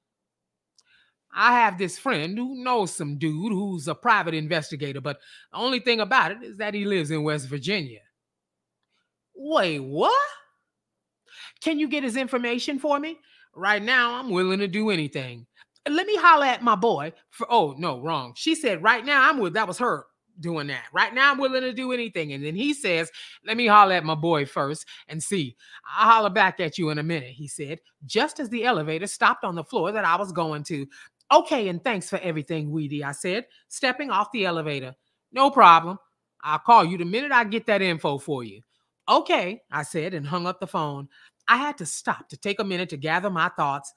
I have this friend who knows some dude who's a private investigator, but the only thing about it is that he lives in West Virginia. Wait, what? Can you get his information for me? Right now, I'm willing to do anything. Let me holler at my boy. Oh, no, wrong. She said, right now, that was her doing that. Right now, I'm willing to do anything. And then he says, let me holler at my boy first and see. I'll holler back at you in a minute, he said, just as the elevator stopped on the floor that I was going to. Okay, and thanks for everything, Weedy, I said, stepping off the elevator. No problem. I'll call you the minute I get that info for you. Okay, I said, and hung up the phone. I had to stop to take a minute to gather my thoughts.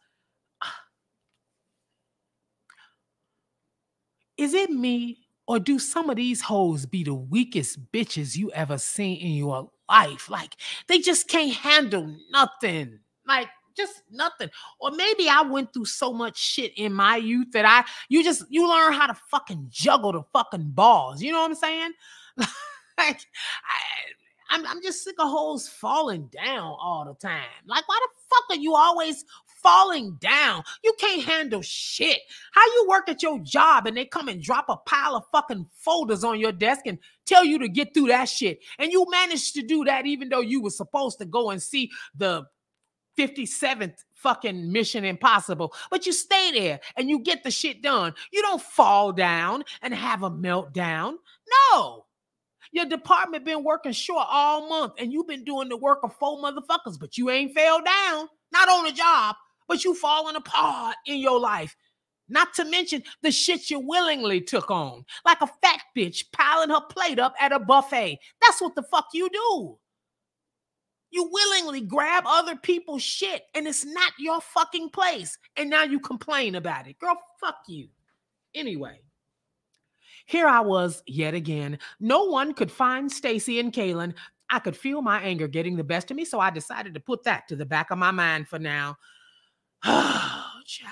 Is it me, or do some of these hoes be the weakest bitches you ever seen in your life? Like, they just can't handle nothing. Like, just nothing. Or maybe I went through so much shit in my youth that you learn how to fucking juggle the fucking balls. You know what I'm saying? Like, I'm just sick of hoes falling down all the time. Like, why the fuck are you always falling down? You can't handle shit. How you work at your job and they come and drop a pile of fucking folders on your desk and tell you to get through that shit. And you managed to do that even though you were supposed to go and see the 57th fucking Mission Impossible. But you stay there and you get the shit done. You don't fall down and have a meltdown. No. Your department been working short all month and you've been doing the work of 4 motherfuckers, but you ain't fell down. Not on the job, but you falling apart in your life. Not to mention the shit you willingly took on. Like a fat bitch piling her plate up at a buffet. That's what the fuck you do. You willingly grab other people's shit and it's not your fucking place. And now you complain about it. Girl, fuck you. Anyway. Here I was yet again. No one could find Stacy and Kaylin. I could feel my anger getting the best of me, so I decided to put that to the back of my mind for now. Oh, child.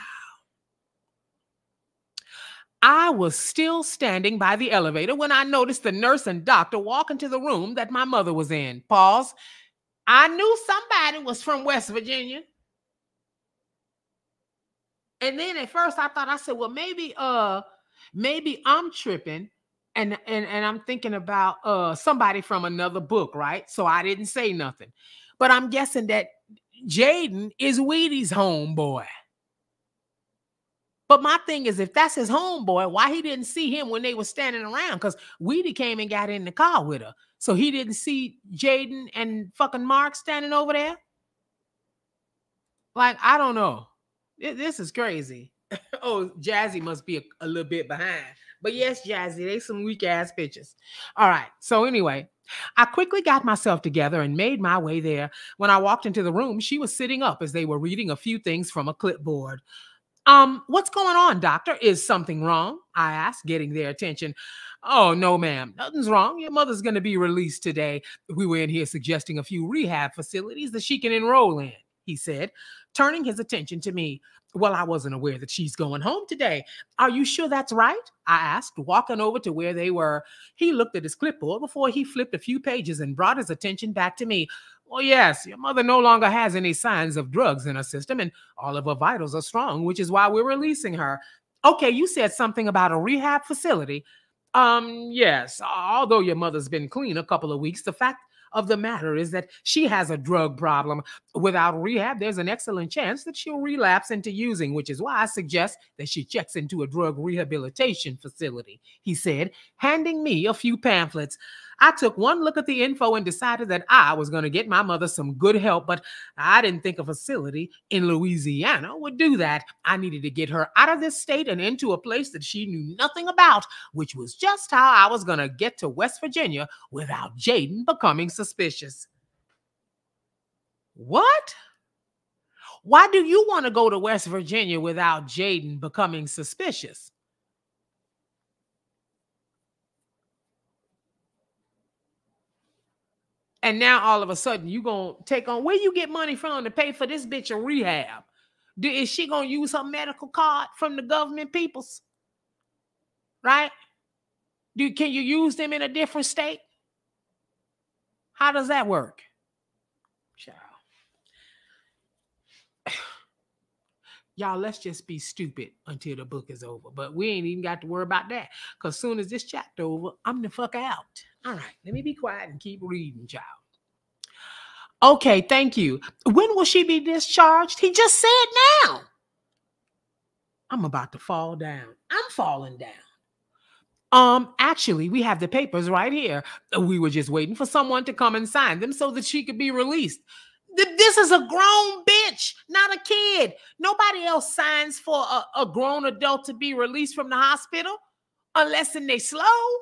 I was still standing by the elevator when I noticed the nurse and doctor walk into the room that my mother was in. Pause. I knew somebody was from West Virginia. And then at first I said, well, maybe I'm tripping and I'm thinking about somebody from another book, right? So I didn't say nothing. But I'm guessing that Jayden is Weedy's homeboy. But my thing is, if that's his homeboy, why he didn't see him when they were standing around? Because Weedy came and got in the car with her. So he didn't see Jayden and fucking Mark standing over there? Like, I don't know. This is crazy. Oh, Jazzy must be a little bit behind. But yes, Jazzy, they some weak ass bitches. All right. So anyway, I quickly got myself together and made my way there. When I walked into the room, she was sitting up as they were reading a few things from a clipboard. What's going on, doctor? Is something wrong? I asked, getting their attention. Oh, no, ma'am. Nothing's wrong. Your mother's going to be released today. We were in here suggesting a few rehab facilities that she can enroll in. he said, turning his attention to me. Well, I wasn't aware that she's going home today. Are you sure that's right? I asked, walking over to where they were. He looked at his clipboard before he flipped a few pages and brought his attention back to me. Well, yes, your mother no longer has any signs of drugs in her system, and all of her vitals are strong, which is why we're releasing her. Okay, you said something about a rehab facility. Yes, although your mother's been clean a couple of weeks, the fact of the matter is that she has a drug problem. Without rehab, there's an excellent chance that she'll relapse into using, which is why I suggest that she checks into a drug rehabilitation facility, he said, handing me a few pamphlets. I took one look at the info and decided that I was going to get my mother some good help, but I didn't think a facility in Louisiana would do that. I needed to get her out of this state and into a place that she knew nothing about, which was just how I was going to get to West Virginia without Jayden becoming suspicious. What? Why do you want to go to West Virginia without Jayden becoming suspicious? And now all of a sudden you gonna take on, where you get money from to pay for this bitch a rehab? Is she gonna use her medical card from the government peoples? Right? Can you use them in a different state? How does that work? Child. Y'all, let's just be stupid until the book is over. But we ain't even got to worry about that. Because as soon as this chapter over, I'm the fuck out. All right, let me be quiet and keep reading, child. Okay, thank you. When will she be discharged? He just said now. I'm about to fall down. I'm falling down. Actually, we have the papers right here. We were just waiting for someone to come and sign them so that she could be released. This is a grown bitch, not a kid. Nobody else signs for a grown adult to be released from the hospital unless they slow.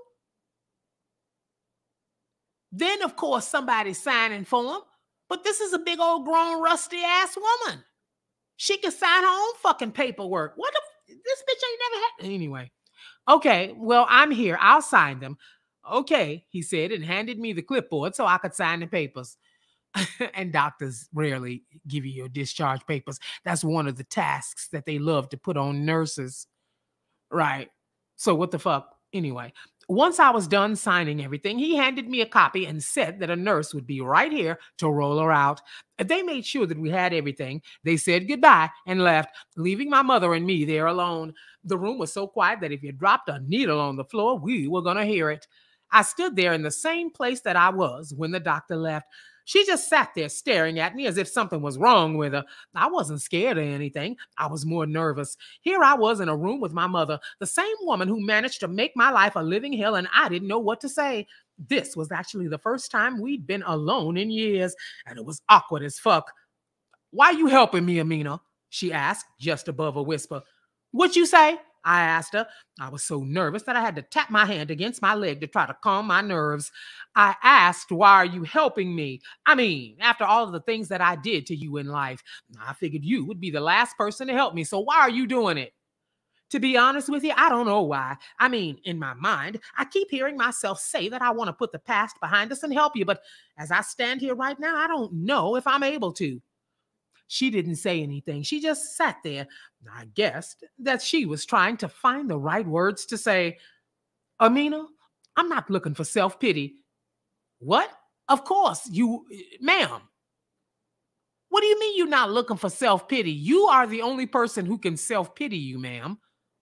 Then, of course, somebody's signing for them. But this is a big old grown rusty ass woman. She can sign her own fucking paperwork. What the? This bitch ain't never had. Anyway. Okay, well, I'm here. I'll sign them. Okay, he said, and handed me the clipboard so I could sign the papers. And doctors rarely give you your discharge papers. That's one of the tasks that they love to put on nurses. Right. So what the fuck? Anyway, once I was done signing everything, he handed me a copy and said that a nurse would be right here to roll her out. They made sure that we had everything. They said goodbye and left, leaving my mother and me there alone. The room was so quiet that if you dropped a needle on the floor, we were going to hear it. I stood there in the same place that I was when the doctor left. She just sat there staring at me as if something was wrong with her. I wasn't scared or anything. I was more nervous. Here I was in a room with my mother, the same woman who managed to make my life a living hell, and I didn't know what to say. This was actually the first time we'd been alone in years, and it was awkward as fuck. Why you helping me, Amina? She asked, just above a whisper. What'd you say? I asked her. I was so nervous that I had to tap my hand against my leg to try to calm my nerves. I asked, why are you helping me? I mean, after all of the things that I did to you in life, I figured you would be the last person to help me. So why are you doing it? To be honest with you, I don't know why. I mean, in my mind, I keep hearing myself say that I want to put the past behind us and help you. But as I stand here right now, I don't know if I'm able to. She didn't say anything. She just sat there. I guessed that she was trying to find the right words to say. Amina, I'm not looking for self-pity. What? Of course, ma'am. What do you mean you're not looking for self-pity? You are the only person who can self-pity you, ma'am.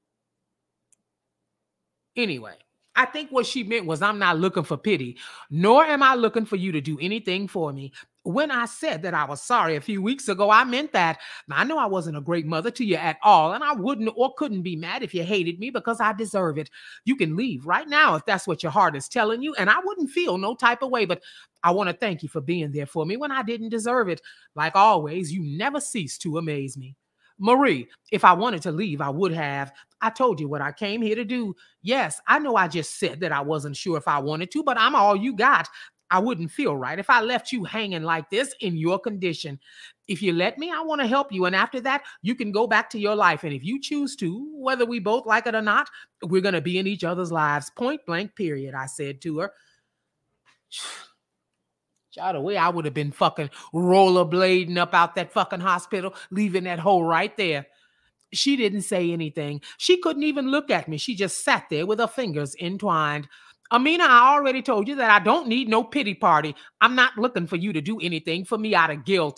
Anyway, I think what she meant was I'm not looking for pity, nor am I looking for you to do anything for me. When I said that I was sorry a few weeks ago, I meant that. I know I wasn't a great mother to you at all, and I wouldn't or couldn't be mad if you hated me because I deserve it. You can leave right now if that's what your heart is telling you, and I wouldn't feel no type of way, but I want to thank you for being there for me when I didn't deserve it. Like always, you never cease to amaze me. Marie, if I wanted to leave, I would have. I told you what I came here to do. Yes, I know I just said that I wasn't sure if I wanted to, but I'm all you got. I wouldn't feel right if I left you hanging like this in your condition. If you let me, I want to help you. And after that, you can go back to your life. And if you choose to, whether we both like it or not, we're going to be in each other's lives. Point blank, period, I said to her. Child, the way I would have been fucking rollerblading up out that fucking hospital, leaving that hole right there. She didn't say anything. She couldn't even look at me. She just sat there with her fingers entwined. Amina, I already told you that I don't need no pity party. I'm not looking for you to do anything for me out of guilt.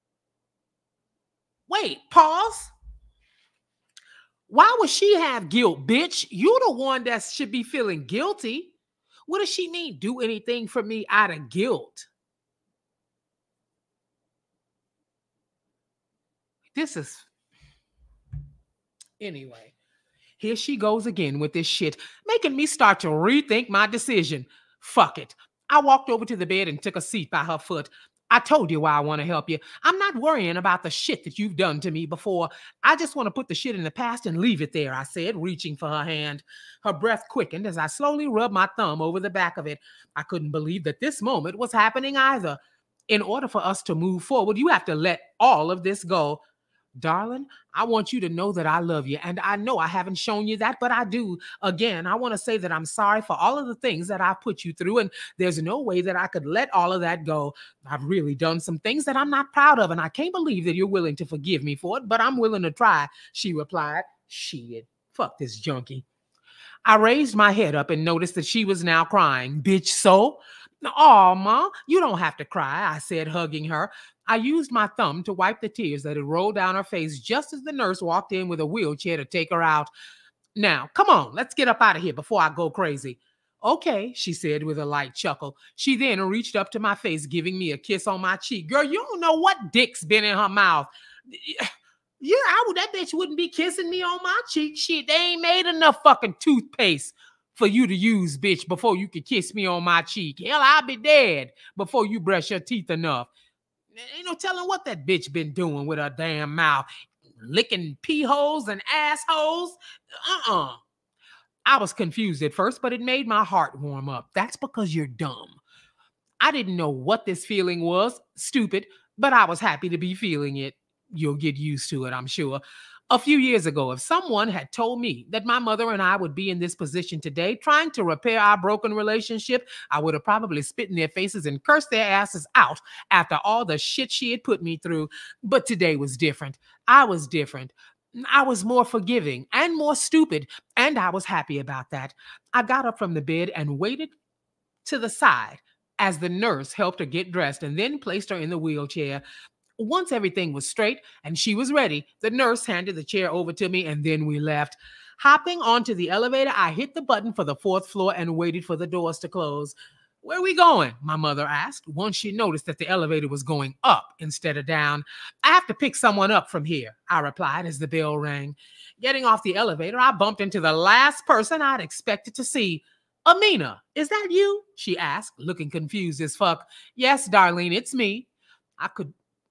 Wait, pause. Why would she have guilt, bitch? You the one that should be feeling guilty. What does she mean, do anything for me out of guilt? This is... Anyway, here she goes again with this shit, making me start to rethink my decision. Fuck it. I walked over to the bed and took a seat by her foot. I told you why I want to help you. I'm not worrying about the shit that you've done to me before. I just want to put the shit in the past and leave it there, I said, reaching for her hand. Her breath quickened as I slowly rubbed my thumb over the back of it. I couldn't believe that this moment was happening either. In order for us to move forward, you have to let all of this go. Darling, I want you to know that I love you, and I know I haven't shown you that, but I do. Again, I want to say that I'm sorry for all of the things that I put you through, and there's no way that I could let all of that go. I've really done some things that I'm not proud of, and I can't believe that you're willing to forgive me for it, but I'm willing to try, she replied. Shit, fuck this junkie. I raised my head up and noticed that she was now crying. Bitch, so? Oh, Ma, you don't have to cry, I said, hugging her. I used my thumb to wipe the tears that had rolled down her face just as the nurse walked in with a wheelchair to take her out. Now, come on, let's get up out of here before I go crazy. Okay, she said with a light chuckle. She then reached up to my face, giving me a kiss on my cheek. Girl, you don't know what dick's been in her mouth. Yeah, that bitch wouldn't be kissing me on my cheek. Shit, they ain't made enough fucking toothpaste for you to use, bitch, before you could kiss me on my cheek. Hell, I'll be dead before you brush your teeth enough. Ain't no telling what that bitch been doing with her damn mouth. Licking pee holes and assholes. I was confused at first, but it made my heart warm up. That's because you're dumb. I didn't know what this feeling was. Stupid, but I was happy to be feeling it. You'll get used to it, I'm sure. A few years ago, if someone had told me that my mother and I would be in this position today, trying to repair our broken relationship, I would have probably spit in their faces and cursed their asses out after all the shit she had put me through. But today was different. I was different. I was more forgiving and more stupid, and I was happy about that. I got up from the bed and waited to the side as the nurse helped her get dressed and then placed her in the wheelchair. Once everything was straight and she was ready, the nurse handed the chair over to me and then we left. Hopping onto the elevator, I hit the button for the 4th floor and waited for the doors to close. Where are we going? My mother asked, once she noticed that the elevator was going up instead of down. I have to pick someone up from here, I replied as the bell rang. Getting off the elevator, I bumped into the last person I'd expected to see. Amina, is that you? She asked, looking confused as fuck. Yes, Darlene, it's me. I could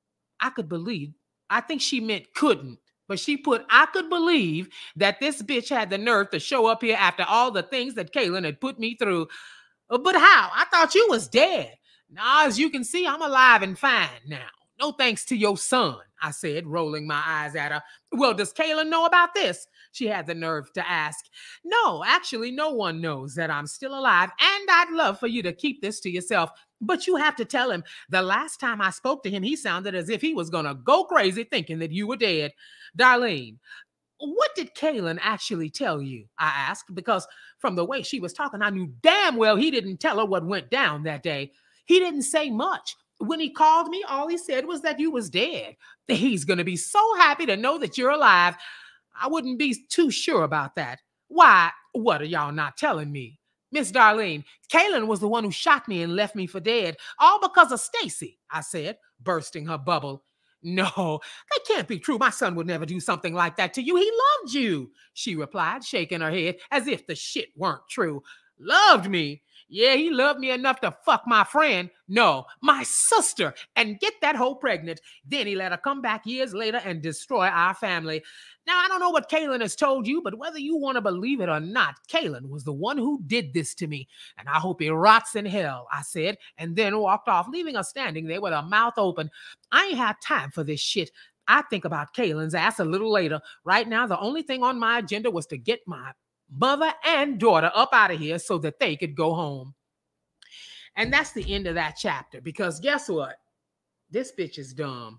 believe. I think she meant couldn't. But she put, I could believe that this bitch had the nerve to show up here after all the things that Kaylin had put me through. But how? I thought you was dead. Now, as you can see, I'm alive and fine now. No thanks to your son, I said, rolling my eyes at her. Well, does Kaylin know about this? She had the nerve to ask. No, actually, no one knows that I'm still alive, and I'd love for you to keep this to yourself. But you have to tell him. The last time I spoke to him, he sounded as if he was going to go crazy thinking that you were dead. Darlene, what did Kaylin actually tell you? I asked, because from the way she was talking, I knew damn well he didn't tell her what went down that day. He didn't say much. When he called me, all he said was that you was dead. He's going to be so happy to know that you're alive. I wouldn't be too sure about that. Why? What are y'all not telling me? Miss Darlene, Kaylin was the one who shot me and left me for dead, all because of Stacy, I said, bursting her bubble. No, that can't be true. My son would never do something like that to you. He loved you, she replied, shaking her head as if the shit weren't true. Loved me? Yeah, he loved me enough to fuck my friend. No, my sister, and get that hoe pregnant. Then he let her come back years later and destroy our family. Now, I don't know what Kaylin has told you, but whether you want to believe it or not, Kaylin was the one who did this to me. And I hope he rots in hell, I said, and then walked off, leaving her standing there with her mouth open. I ain't had time for this shit. I think about Kaylin's ass a little later. Right now, the only thing on my agenda was to get my mother and daughter up out of here so that they could go home. And that's the end of that chapter, because guess what? This bitch is dumb.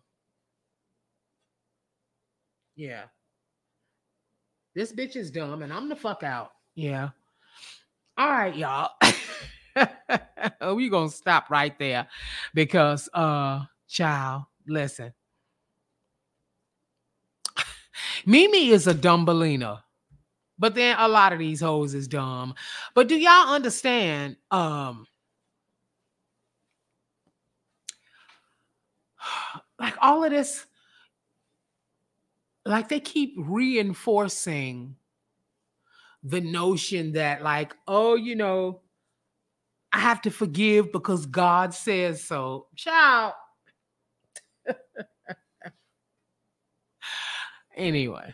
Yeah. This bitch is dumb, and I'm the fuck out. Yeah. All right, y'all. We gonna stop right there because child, listen. Mimi is a dumbelina, but then a lot of these hoes is dumb. But do y'all understand? Like all of this, like they keep reinforcing the notion that, like, oh, you know, I have to forgive because God says so. Child. Anyway.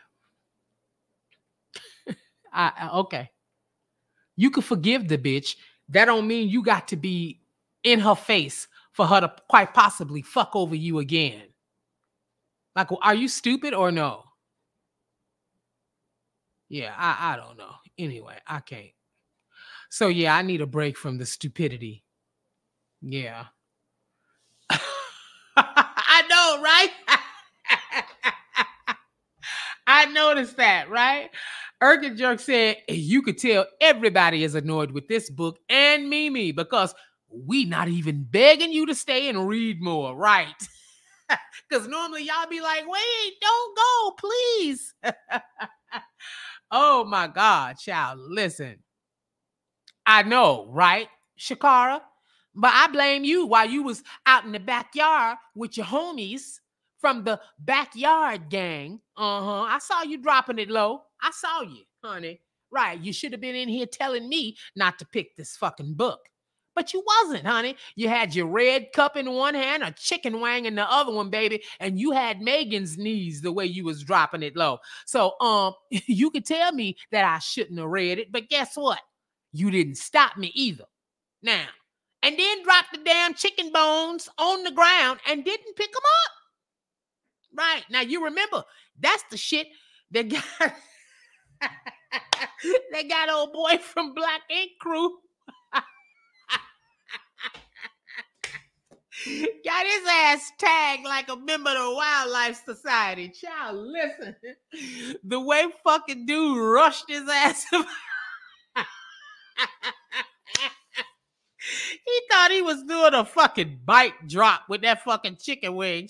Okay. You could forgive the bitch. That don't mean you got to be in her face for her to quite possibly fuck over you again. Like, are you stupid or no? Yeah, I don't know. Anyway, I can't. So yeah, I need a break from the stupidity. Yeah. I know, right? I noticed that, right? Erkin Jerk said, you could tell everybody is annoyed with this book and Mimi because we not even begging you to stay and read more, right? Because normally y'all be like, wait, don't go, please. Oh my God, child, listen. I know, right, Shakara? But I blame you while you was out in the backyard with your homies from the backyard gang. I saw you dropping it low. I saw you, honey. Right, you should have been in here telling me not to pick this fucking book. But you wasn't, honey. You had your red cup in one hand, a chicken wang in the other one, baby, and you had Megan's knees the way you was dropping it low. So, you could tell me that I shouldn't have read it, but guess what? You didn't stop me either. Now, and then dropped the damn chicken bones on the ground and didn't pick them up. Right. Now, you remember, that's the shit that got, that got old boy from Black Ink Crew. Got his ass tagged like a member of the Wildlife Society. Child, listen. The way fucking dude rushed his ass. He thought he was doing a fucking bite drop with that fucking chicken wing.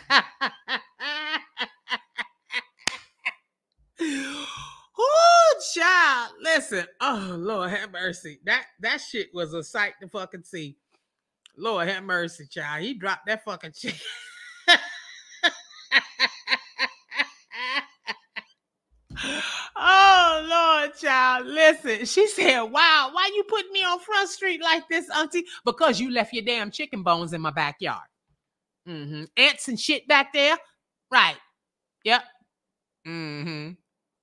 Oh, child. Listen. Oh, Lord have mercy. That shit was a sight to fucking see. Lord have mercy, child. He dropped that fucking chicken. Oh, Lord, child. Listen, she said, wow, why you putting me on Front Street like this, auntie? Because you left your damn chicken bones in my backyard. Ants and shit back there? Right. Yep. And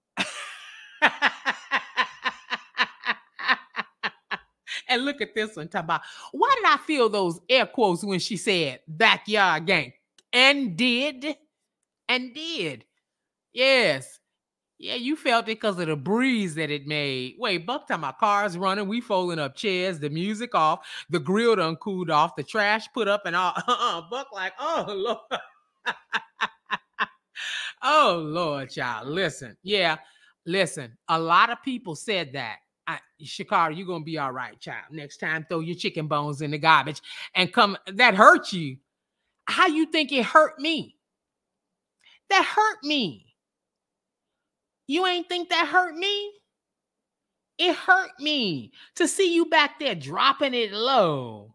look at this one, talking about, why did I feel those air quotes when she said backyard gang? And did. Yes. Yeah, you felt it because of the breeze that it made. Wait, Buck talking about cars running, we folding up chairs, the music off, the grill done cooled off, the trash put up and all. Buck like, oh, Lord. Oh, Lord, child. Listen. Yeah, listen. A lot of people said that. Shakara, you're going to be all right, child. Next time, throw your chicken bones in the garbage and come. That hurt you. How you think it hurt me? That hurt me. You ain't think that hurt me? It hurt me to see you back there dropping it low.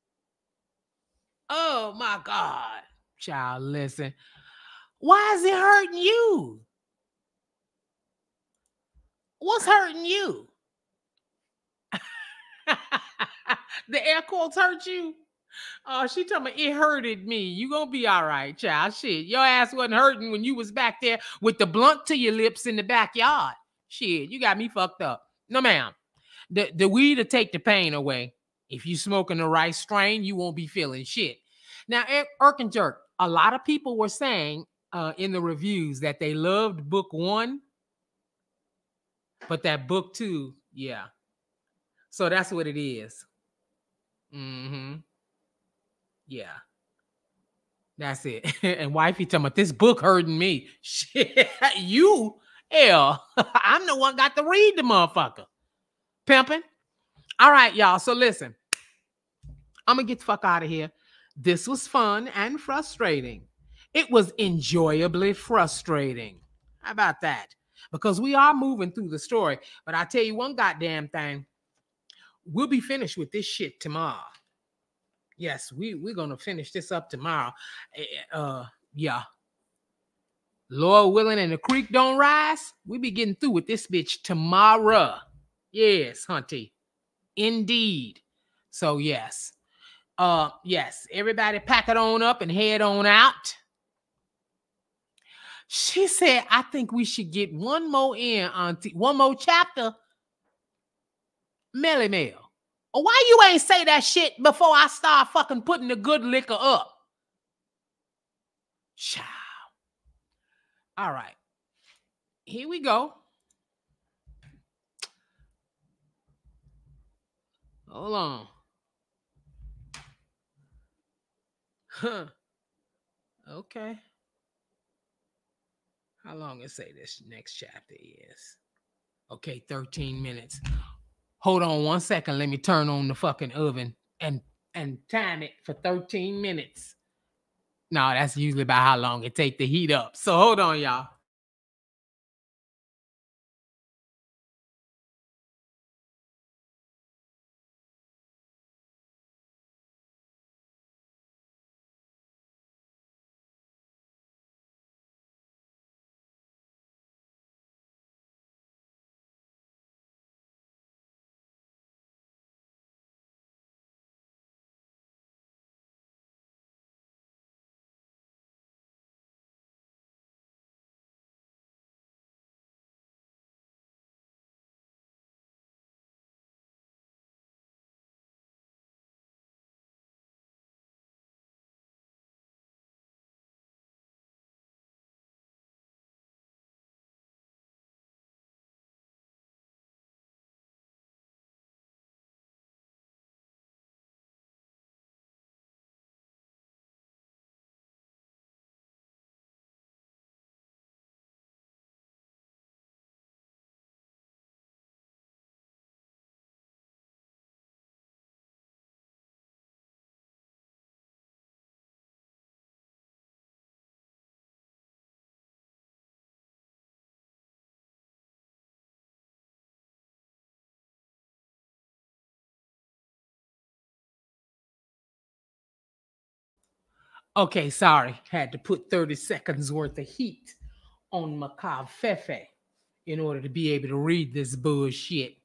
Oh, my God. Child, listen. Why is it hurting you? What's hurting you? The air quotes hurt you? Oh, she told me it hurted me. You gonna be all right, child. Shit, your ass wasn't hurting when you was back there with the blunt to your lips in the backyard. Shit, you got me fucked up. No, ma'am. The weed will take the pain away. If you smoking the right strain, you won't be feeling shit. Now, Erkin Jerk, a lot of people were saying in the reviews that they loved book 1, but that book 2, yeah. So that's what it is. Mm-hmm. Yeah. That's it. And wifey talking about this book hurting me. Shit, you, hell, I'm the one got to read the motherfucker. Pimping. All right, y'all. So listen, I'm gonna get the fuck out of here. This was fun and frustrating. It was enjoyably frustrating. How about that? Because we are moving through the story. But I tell you one goddamn thing. We'll be finished with this shit tomorrow. Yes, we're gonna finish this up tomorrow. Yeah. Lord willing and the creek don't rise, we be getting through with this bitch tomorrow. Yes, hunty. Indeed. So yes. Yes, everybody pack it on up and head on out. She said, I think we should get one more in, auntie. One more chapter. Melly Mel. Why you ain't say that shit before I start fucking putting the good liquor up? Child. All right. Here we go. Hold on. Huh. Okay. How long it say this next chapter is? Okay, 13 minutes. Hold on 1 second. Let me turn on the fucking oven and time it for 13 minutes. No, that's usually about how long it take to heat up. So hold on, y'all. Okay, sorry. Had to put 30 seconds worth of heat on my covfefe in order to be able to read this bullshit.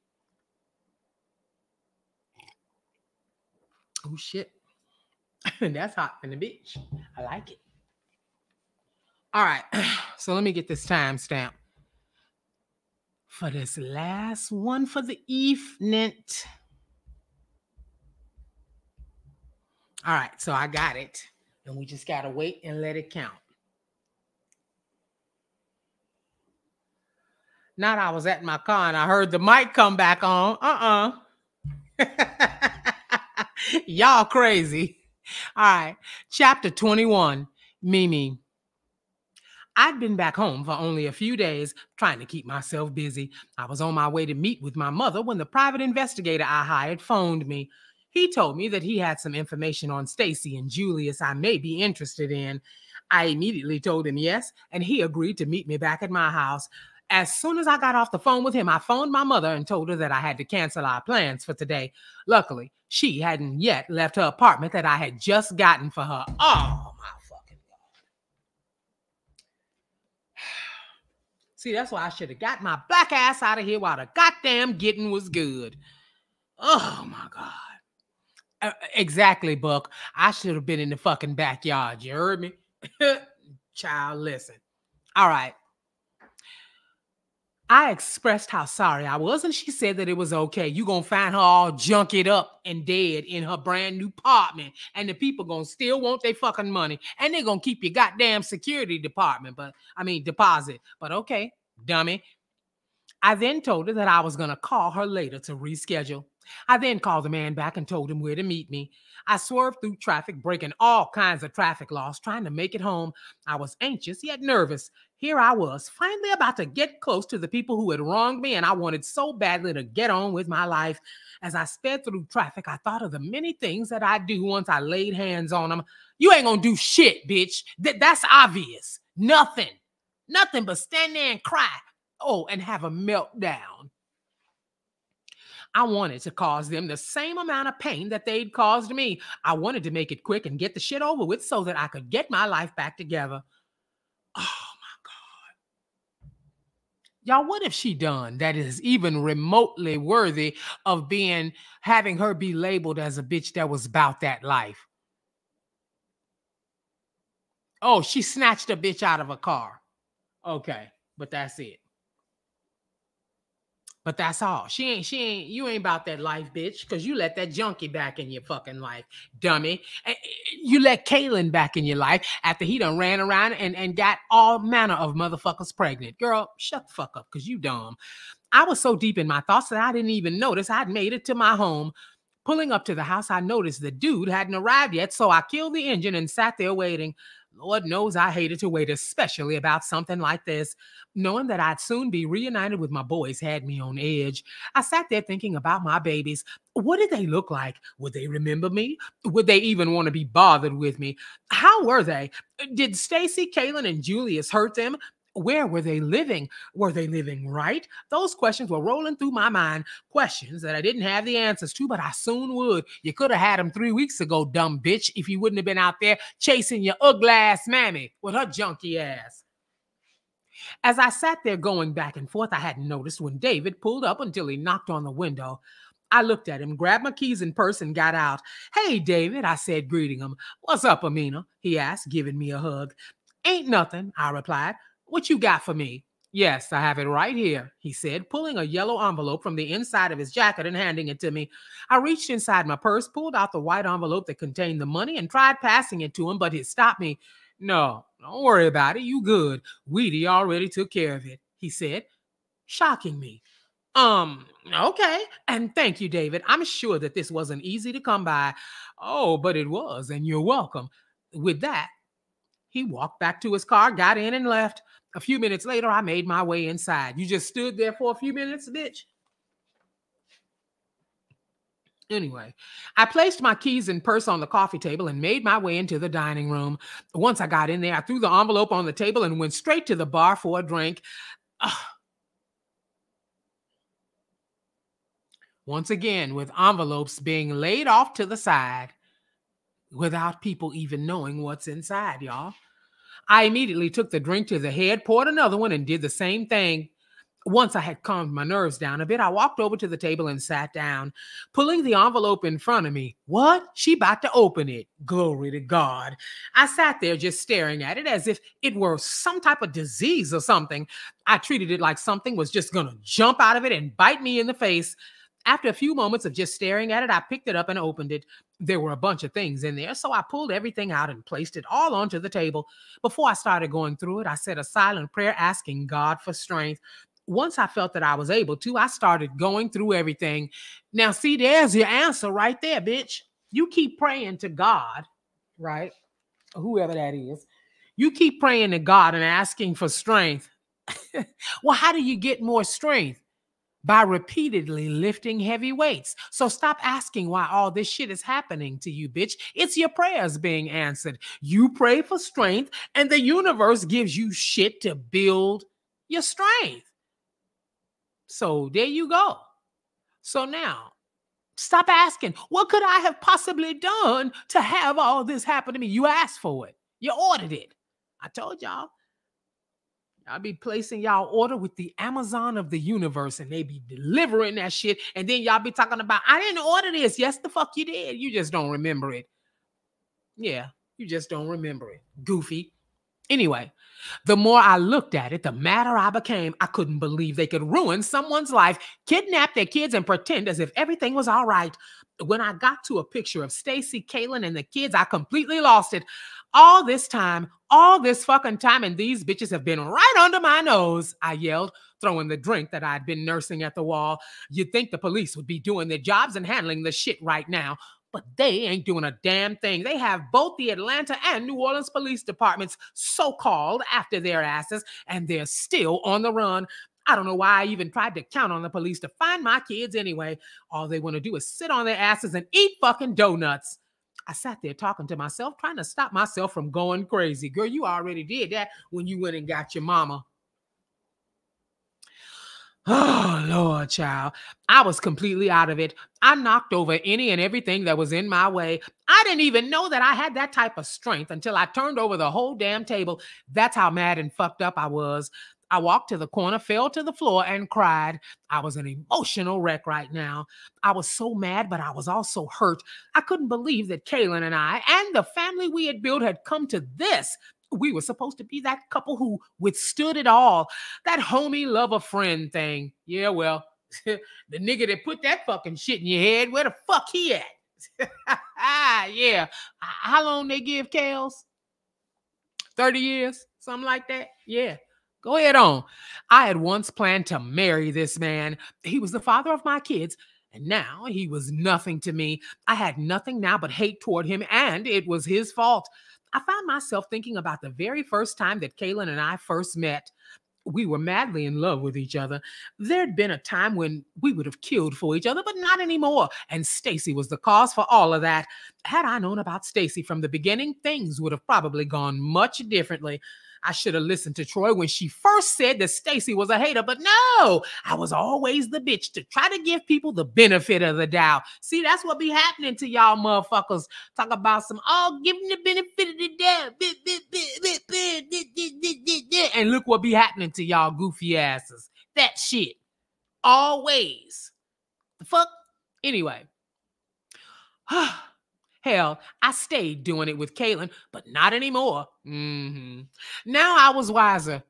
Oh, shit. That's hot in the bitch. I like it. All right. So let me get this timestamp for this last one for the evening. All right. So I got it. And we just got to wait and let it count. Not I was at my car and I heard the mic come back on. Y'all crazy. All right. Chapter 21, Mimi. I'd been back home for only a few days, trying to keep myself busy. I was on my way to meet with my mother when the private investigator I hired phoned me. He told me that he had some information on Stacy and Julius I may be interested in. I immediately told him yes, and he agreed to meet me back at my house. As soon as I got off the phone with him, I phoned my mother and told her that I had to cancel our plans for today. Luckily, she hadn't yet left her apartment that I had just gotten for her. Oh, my fucking God. See, that's why I should have got my black ass out of here while the goddamn getting was good. Oh, my God. Exactly, Buck. I should have been in the fucking backyard. You heard me? Child, listen. All right. I expressed how sorry I was, and she said that it was okay. You gonna find her all junkied up and dead in her brand new apartment, and the people gonna still want their fucking money, and they gonna keep your goddamn security deposit. But okay, dummy. I then told her that I was gonna call her later to reschedule. I then called the man back and told him where to meet me. I swerved through traffic, breaking all kinds of traffic laws, trying to make it home. I was anxious yet nervous. Here I was, finally about to get close to the people who had wronged me, and I wanted so badly to get on with my life. As I sped through traffic, I thought of the many things that I'd do once I laid hands on them. You ain't gonna do shit, bitch. That's obvious. Nothing but stand there and cry. Oh, and have a meltdown. I wanted to cause them the same amount of pain that they'd caused me. I wanted to make it quick and get the shit over with so that I could get my life back together. Oh my God. Y'all, what have she done that is even remotely worthy of having her be labeled as a bitch that was about that life? Oh, she snatched a bitch out of a car. Okay, but that's it. But that's all. You ain't about that life, bitch, because you let that junkie back in your fucking life, dummy. You let Kaylin back in your life after he done ran around and got all manner of motherfuckers pregnant. Girl, shut the fuck up, because you dumb. I was so deep in my thoughts that I didn't even notice I'd made it to my home. Pulling up to the house, I noticed the dude hadn't arrived yet, so I killed the engine and sat there waiting. Lord knows I hated to wait, especially about something like this. Knowing that I'd soon be reunited with my boys had me on edge. I sat there thinking about my babies. What did they look like? Would they remember me? Would they even want to be bothered with me? How were they? Did Stacy, Kaylin, and Julius hurt them? Where were they living? Were they living right? Those questions were rolling through my mind. Questions that I didn't have the answers to, but I soon would. You could have had them 3 weeks ago, dumb bitch, if you wouldn't have been out there chasing your ugly ass mammy with her junky ass. As I sat there going back and forth, I hadn't noticed when David pulled up until he knocked on the window. I looked at him, grabbed my keys and purse, and got out. "Hey, David," I said, greeting him. "What's up, Amina?" he asked, giving me a hug. "Ain't nothing," I replied. "What you got for me?" "Yes, I have it right here," he said, pulling a yellow envelope from the inside of his jacket and handing it to me. I reached inside my purse, pulled out the white envelope that contained the money, and tried passing it to him, but he stopped me. "No, don't worry about it. You good. Weedy already took care of it," he said, shocking me. Okay. And thank you, David. I'm sure that this wasn't easy to come by." "Oh, but it was, and you're welcome." With that, he walked back to his car, got in, and left. A few minutes later, I made my way inside. "You just stood there for a few minutes, bitch?" Anyway, I placed my keys and purse on the coffee table and made my way into the dining room. Once I got in there, I threw the envelope on the table and went straight to the bar for a drink. Once again, with envelopes being laid off to the side without people even knowing what's inside, y'all. I immediately took the drink to the head, poured another one, and did the same thing. Once I had calmed my nerves down a bit, I walked over to the table and sat down, pulling the envelope in front of me. What? She about to open it. Glory to God. I sat there just staring at it as if it were some type of disease or something. I treated it like something was just going to jump out of it and bite me in the face. After a few moments of just staring at it, I picked it up and opened it. There were a bunch of things in there, so I pulled everything out and placed it all onto the table. Before I started going through it, I said a silent prayer asking God for strength. Once I felt that I was able to, I started going through everything. Now, see, there's your answer right there, bitch. You keep praying to God, right? Whoever that is. You keep praying to God and asking for strength. Well, how do you get more strength? By repeatedly lifting heavy weights. So stop asking why all this shit is happening to you, bitch. It's your prayers being answered. You pray for strength, and the universe gives you shit to build your strength. So there you go. So now, stop asking, what could I have possibly done to have all this happen to me? You asked for it. You ordered it. I told y'all. I'll be placing y'all order with the Amazon of the universe, and they be delivering that shit. And then y'all be talking about, I didn't order this. Yes, the fuck you did. You just don't remember it. Yeah, you just don't remember it. Goofy. Anyway, the more I looked at it, the madder I became. I couldn't believe they could ruin someone's life, kidnap their kids, and pretend as if everything was all right. When I got to a picture of Stacy, Kaylin, and the kids, I completely lost it. All this time, all this fucking time, and these bitches have been right under my nose, I yelled, throwing the drink that I'd been nursing at the wall. You'd think the police would be doing their jobs and handling the shit right now, but they ain't doing a damn thing. They have both the Atlanta and New Orleans police departments so-called after their asses, and they're still on the run. I don't know why I even tried to count on the police to find my kids anyway. All they want to do is sit on their asses and eat fucking donuts. I sat there talking to myself, trying to stop myself from going crazy. Girl, you already did that when you went and got your mama. Oh, Lord, child. I was completely out of it. I knocked over any and everything that was in my way. I didn't even know that I had that type of strength until I turned over the whole damn table. That's how mad and fucked up I was. I walked to the corner, fell to the floor, and cried. I was an emotional wreck right now. I was so mad, but I was also hurt. I couldn't believe that Kaylin and I and the family we had built had come to this. We were supposed to be that couple who withstood it all. That homie lover friend thing. Yeah, well, the nigga that put that fucking shit in your head, where the fuck he at? Yeah. How long they give Kales? 30 years? Something like that? Yeah. Go ahead on. I had once planned to marry this man. He was the father of my kids, and now he was nothing to me. I had nothing now but hate toward him, and it was his fault. I found myself thinking about the very first time that Kaylin and I first met. We were madly in love with each other. There'd been a time when we would have killed for each other, but not anymore. And Stacy was the cause for all of that. Had I known about Stacy from the beginning, things would have probably gone much differently. I should have listened to Troy when she first said that Stacy was a hater, but no, I was always the bitch to try to give people the benefit of the doubt. See, that's what be happening to y'all motherfuckers. Talk about some, give them the benefit of the doubt. And look what be happening to y'all goofy asses. That shit. Always. The fuck? Anyway. Hell, I stayed doing it with Kaylin, but not anymore. Now I was wiser.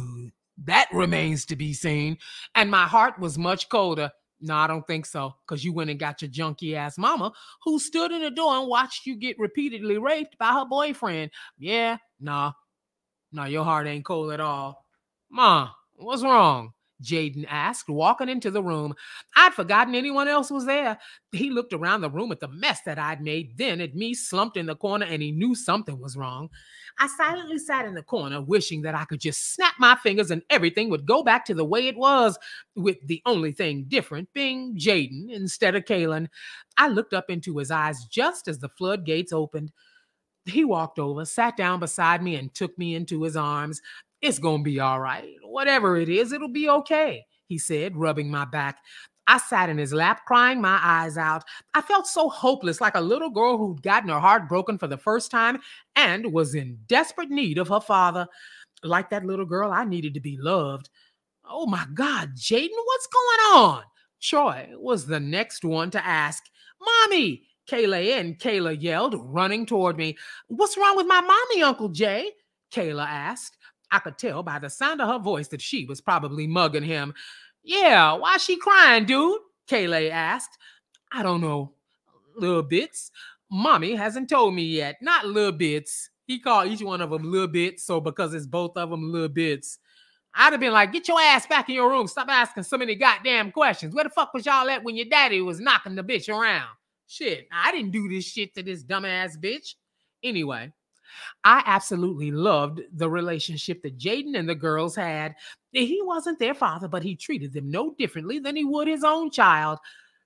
That remains to be seen. And my heart was much colder. No, I don't think so, because you went and got your junky-ass mama who stood in the door and watched you get repeatedly raped by her boyfriend. Yeah, nah, your heart ain't cold at all. Ma, what's wrong? Jayden asked, walking into the room. I'd forgotten anyone else was there. He looked around the room at the mess that I'd made, then at me slumped in the corner, and he knew something was wrong. I silently sat in the corner, wishing that I could just snap my fingers and everything would go back to the way it was, with the only thing different being Jayden instead of Kaylin. I looked up into his eyes just as the floodgates opened. He walked over, sat down beside me, and took me into his arms. It's gonna be all right. Whatever it is, it'll be okay, he said, rubbing my back. I sat in his lap, crying my eyes out. I felt so hopeless, like a little girl who'd gotten her heart broken for the first time and was in desperate need of her father. Like that little girl, I needed to be loved. Oh my God, Jayden, what's going on? Troy was the next one to ask. Mommy, Kayla yelled, running toward me. What's wrong with my mommy, Uncle Jay? Kayla asked. I could tell by the sound of her voice that she was probably mugging him. Yeah, why she crying, dude? Kaylin asked. I don't know. Little bits. Mommy hasn't told me yet. Not little bits. He called each one of them little bits, so because it's both of them little bits. I'd have been like, get your ass back in your room. Stop asking so many goddamn questions. Where the fuck was y'all at when your daddy was knocking the bitch around? Shit, I didn't do this shit to this dumbass bitch. Anyway, I absolutely loved the relationship that Jayden and the girls had. He wasn't their father, but he treated them no differently than he would his own child.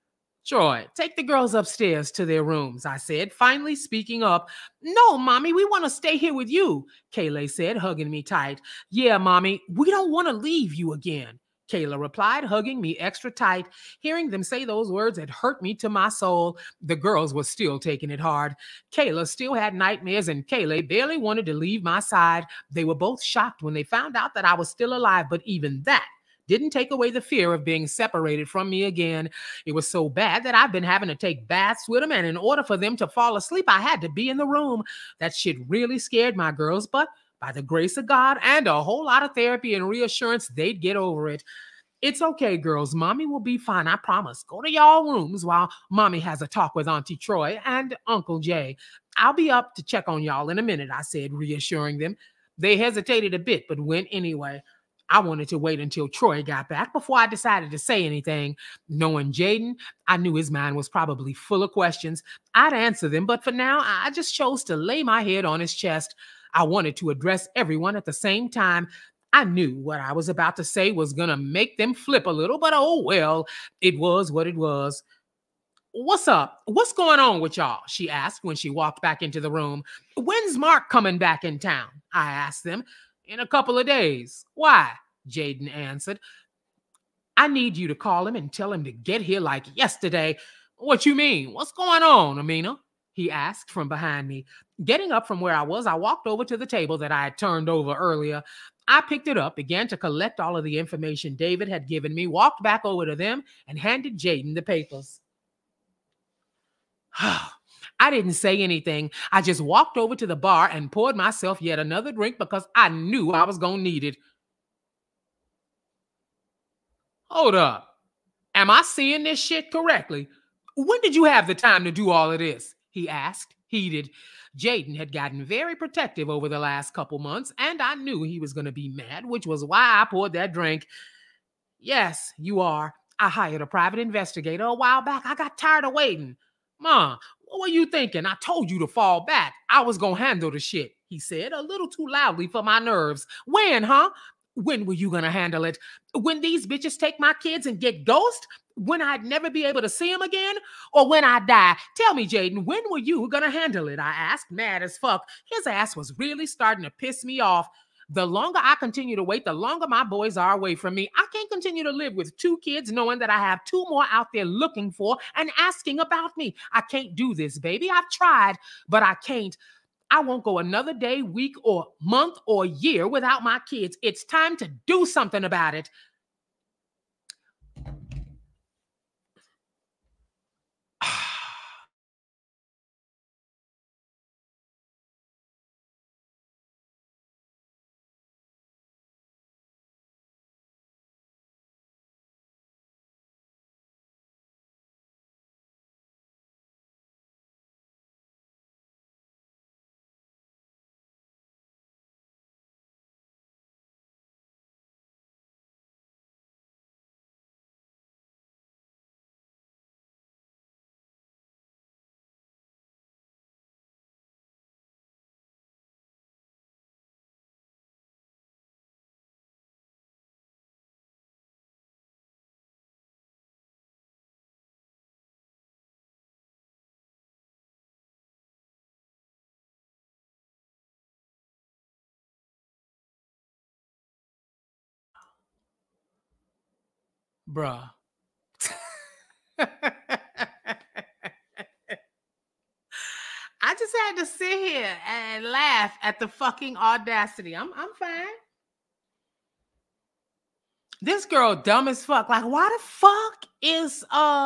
Troy, take the girls upstairs to their rooms, I said, finally speaking up. No, Mommy, we want to stay here with you, Kaylin said, hugging me tight. Yeah, Mommy, we don't want to leave you again, Kayla replied, hugging me extra tight. Hearing them say those words had hurt me to my soul. The girls were still taking it hard. Kayla still had nightmares, and Kayla barely wanted to leave my side. They were both shocked when they found out that I was still alive, but even that didn't take away the fear of being separated from me again. It was so bad that I've been having to take baths with them, and in order for them to fall asleep, I had to be in the room. That shit really scared my girls, but by the grace of God and a whole lot of therapy and reassurance, they'd get over it. It's okay, girls. Mommy will be fine, I promise. Go to y'all rooms while Mommy has a talk with Auntie Troy and Uncle Jay. I'll be up to check on y'all in a minute, I said, reassuring them. They hesitated a bit, but went anyway. I wanted to wait until Troy got back before I decided to say anything. Knowing Jayden, I knew his mind was probably full of questions. I'd answer them, but for now, I just chose to lay my head on his chest. I wanted to address everyone at the same time. I knew what I was about to say was going to make them flip a little, but oh well, it was what it was. "What's up? What's going on with y'all?" she asked when she walked back into the room. "When's Mark coming back in town?" I asked them. "In a couple of days." "Why?" Jayden answered. "I need you to call him and tell him to get here like yesterday." "What you mean? What's going on, Amina?" he asked from behind me. Getting up from where I was, I walked over to the table that I had turned over earlier. I picked it up, began to collect all of the information David had given me, walked back over to them, and handed Jayden the papers. I didn't say anything. I just walked over to the bar and poured myself yet another drink because I knew I was going to need it. "Hold up. Am I seeing this shit correctly? When did you have the time to do all of this?" he asked, heated. Jayden had gotten very protective over the last couple months, and I knew he was going to be mad, which was why I poured that drink. "Yes, you are. I hired a private investigator a while back. I got tired of waiting." "Ma, what were you thinking? I told you to fall back. I was going to handle the shit," he said, a little too loudly for my nerves. "When, huh? When were you going to handle it? When these bitches take my kids and get ghost? When I'd never be able to see them again? Or when I die? Tell me, Jayden, when were you going to handle it?" I asked, mad as fuck. His ass was really starting to piss me off. The longer I continue to wait, the longer my boys are away from me. I can't continue to live with 2 kids knowing that I have 2 more out there looking for and asking about me. I can't do this, baby. I've tried, but I can't. I won't go another day, week, or month, or year without my kids. It's time to do something about it. Bruh. I just had to sit here and laugh at the fucking audacity. I'm fine. This girl dumb as fuck. Like, why the fuck is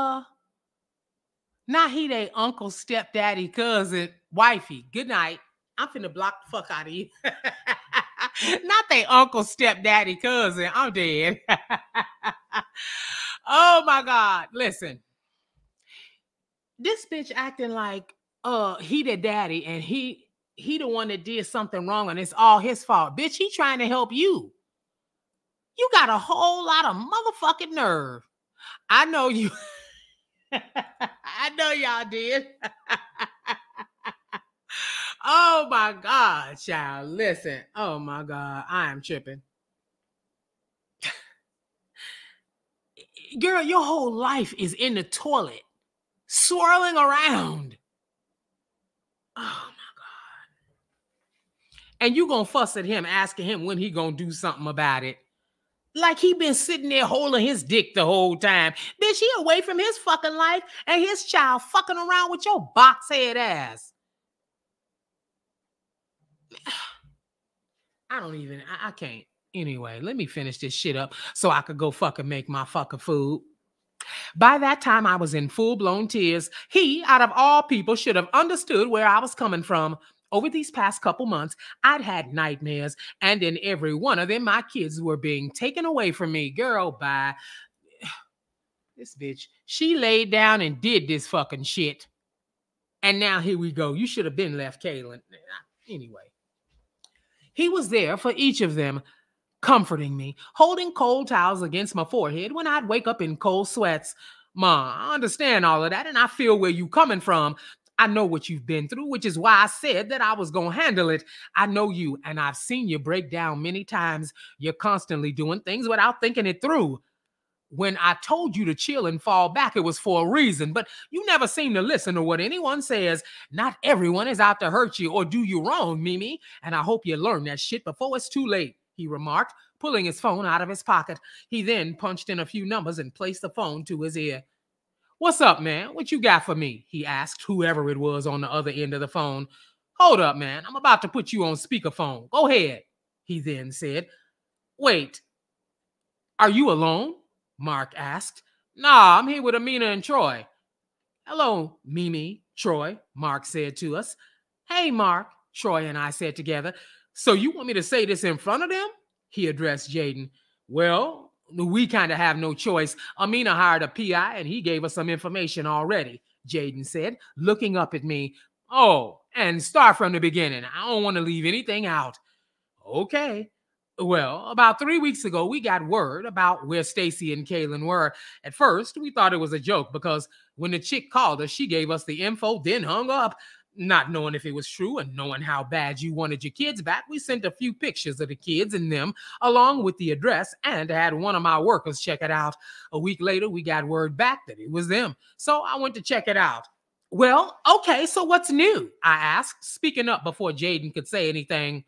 not he they uncle, stepdaddy, cousin, wifey? Good night. I'm finna block the fuck out of you. Not they uncle, stepdaddy, cousin. I'm dead. Oh my God. Listen. This bitch acting like he the daddy and he the one that did something wrong and it's all his fault. Bitch, he trying to help you. You got a whole lot of motherfucking nerve. I know you. I know y'all did. Oh my God, child. Listen. Oh my God. I am tripping. Girl, your whole life is in the toilet, swirling around. Oh my God. And you gonna fuss at him, asking him when he gonna do something about it. Like he been sitting there holding his dick the whole time. Bitch, he away from his fucking life and his child fucking around with your box head ass. I can't. Anyway, let me finish this shit up so I could go fucking make my fucking food. By that time, I was in full-blown tears. He, out of all people, should have understood where I was coming from. Over these past couple months, I'd had nightmares, and in every one of them, my kids were being taken away from me. Girl, bye. This bitch, she laid down and did this fucking shit. And now here we go. You should have been left, Kaylin. Anyway. He was there for each of them, comforting me, holding cold towels against my forehead when I'd wake up in cold sweats. Ma, I understand all of that, and I feel where you coming from. I know what you've been through, which is why I said that I was going to handle it. I know you, and I've seen you break down many times. You're constantly doing things without thinking it through. When I told you to chill and fall back, it was for a reason, but you never seem to listen to what anyone says. Not everyone is out to hurt you or do you wrong, Mimi, and I hope you learn that shit before it's too late, he remarked, pulling his phone out of his pocket. He then punched in a few numbers and placed the phone to his ear. What's up, man? What you got for me? He asked whoever it was on the other end of the phone. Hold up, man. I'm about to put you on speakerphone. Go ahead, he then said. Wait, are you alone? Mark asked. Nah, I'm here with Amina and Troy. Hello, Mimi, Troy, Mark said to us. Hey, Mark, Troy and I said together. So you want me to say this in front of them? He addressed Jayden. Well, we kind of have no choice. Amina hired a PI and he gave us some information already, Jayden said, looking up at me. Oh, and start from the beginning. I don't want to leave anything out. Okay. Well, about 3 weeks ago, we got word about where Stacy and Kaylin were. At first, we thought it was a joke because when the chick called us, she gave us the info, then hung up. Not knowing if it was true and knowing how bad you wanted your kids back, we sent a few pictures of the kids and them along with the address and had one of my workers check it out. A week later, we got word back that it was them. So I went to check it out. Well, okay, so what's new? I asked, speaking up before Jayden could say anything.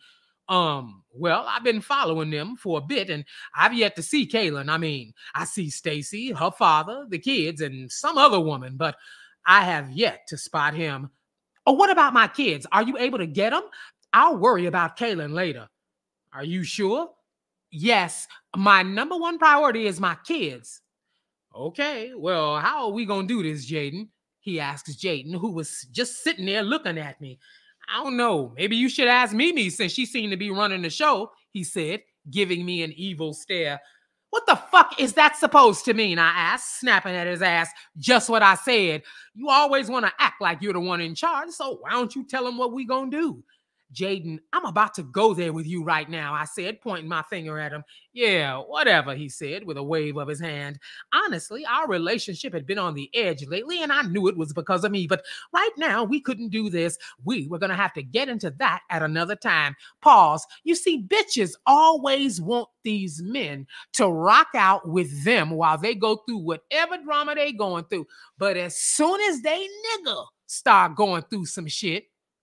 Well, I've been following them for a bit and I've yet to see Kaylin. I mean, I see Stacy, her father, the kids, and some other woman, but I have yet to spot him. Oh, what about my kids? Are you able to get them? I'll worry about Kaylin later. Are you sure? Yes, my number one priority is my kids. Okay, well, how are we going to do this, Jayden? He asks Jayden, who was just sitting there looking at me. I don't know. Maybe you should ask Mimi since she seemed to be running the show, he said, giving me an evil stare. What the fuck is that supposed to mean? I asked, snapping at his ass. Just what I said. You always want to act like you're the one in charge, so why don't you tell him what we gonna do? Jayden, I'm about to go there with you right now, I said, pointing my finger at him. Yeah, whatever, he said with a wave of his hand. Honestly, our relationship had been on the edge lately, and I knew it was because of me, but right now we couldn't do this. We were going to have to get into that at another time. Pause. You see, bitches always want these men to rock out with them while they go through whatever drama they going through. But as soon as they nigga start going through some shit,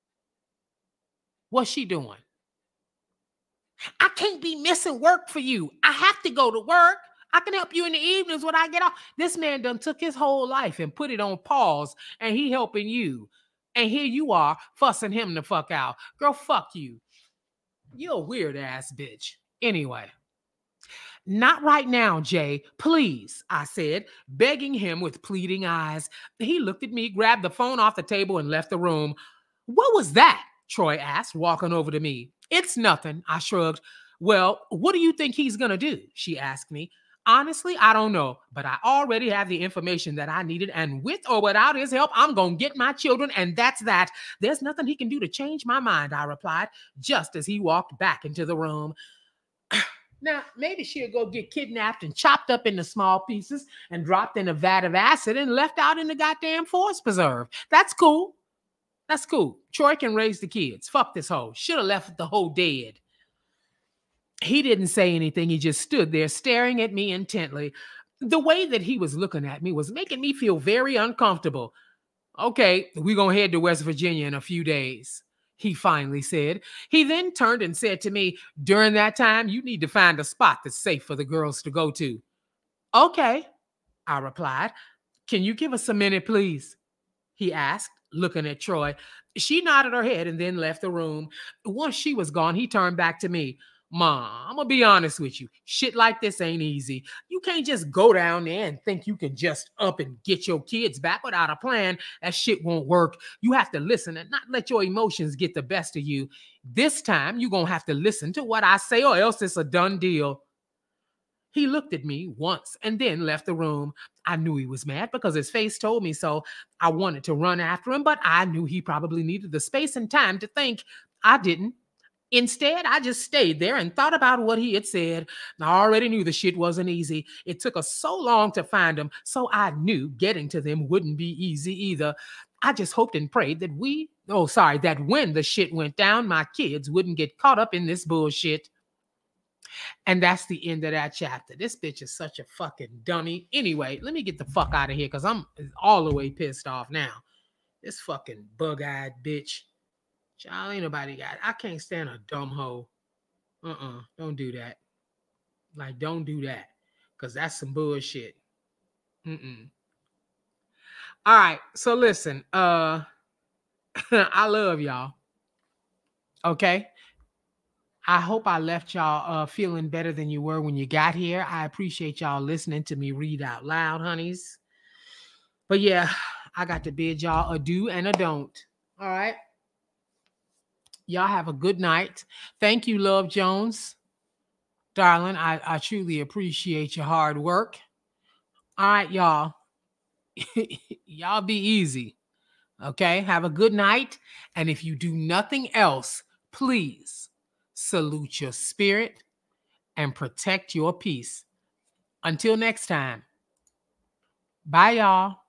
what's she doing? I can't be missing work for you. I have to go to work. I can help you in the evenings when I get off. This man done took his whole life and put it on pause, and he helping you. And here you are fussing him the fuck out. Girl, fuck you. You're a weird ass bitch. Anyway. Not right now, Jay. Please, I said, begging him with pleading eyes. He looked at me, grabbed the phone off the table, and left the room. What was that? Troy asked, walking over to me. It's nothing, I shrugged. Well, what do you think he's gonna do? She asked me. Honestly, I don't know, but I already have the information that I needed, and with or without his help, I'm gonna get my children, and that's that. There's nothing he can do to change my mind, I replied, just as he walked back into the room. Now, maybe she'll go get kidnapped and chopped up into small pieces and dropped in a vat of acid and left out in the goddamn forest preserve. That's cool. That's cool. Troy can raise the kids. Fuck this hoe. Should have left the hoe dead. He didn't say anything. He just stood there staring at me intently. The way that he was looking at me was making me feel very uncomfortable. Okay, we're going to head to West Virginia in a few days, he finally said. He then turned and said to me, during that time, you need to find a spot that's safe for the girls to go to. Okay, I replied. Can you give us a minute, please? He asked, looking at Troy. She nodded her head and then left the room. Once she was gone, he turned back to me. Ma, I'm gonna be honest with you. Shit like this ain't easy. You can't just go down there and think you can just up and get your kids back without a plan. That shit won't work. You have to listen and not let your emotions get the best of you. This time, you're gonna have to listen to what I say or else it's a done deal. He looked at me once and then left the room. I knew he was mad because his face told me so. I wanted to run after him, but I knew he probably needed the space and time to think. I didn't. Instead, I just stayed there and thought about what he had said. I already knew the shit wasn't easy. It took us so long to find them, so I knew getting to them wouldn't be easy either. I just hoped and prayed that that when the shit went down, my kids wouldn't get caught up in this bullshit. And that's the end of that chapter. This bitch is such a fucking dummy. Anyway, let me get the fuck out of here because I'm all the way pissed off now. This fucking bug-eyed bitch. Child, ain't nobody got it. I can't stand a dumb hoe. Don't do that. Like, don't do that. Because that's some bullshit. All right. So listen, I love y'all. Okay. I hope I left y'all feeling better than you were when you got here. I appreciate y'all listening to me read out loud, honeys. But yeah, I got to bid y'all a do and a don't. All right. Y'all have a good night. Thank you, Love Jones. Darling, I truly appreciate your hard work. All right, y'all. Y'all be easy. Okay? Have a good night. And if you do nothing else, please salute your spirit and protect your peace. Until next time. Bye, y'all.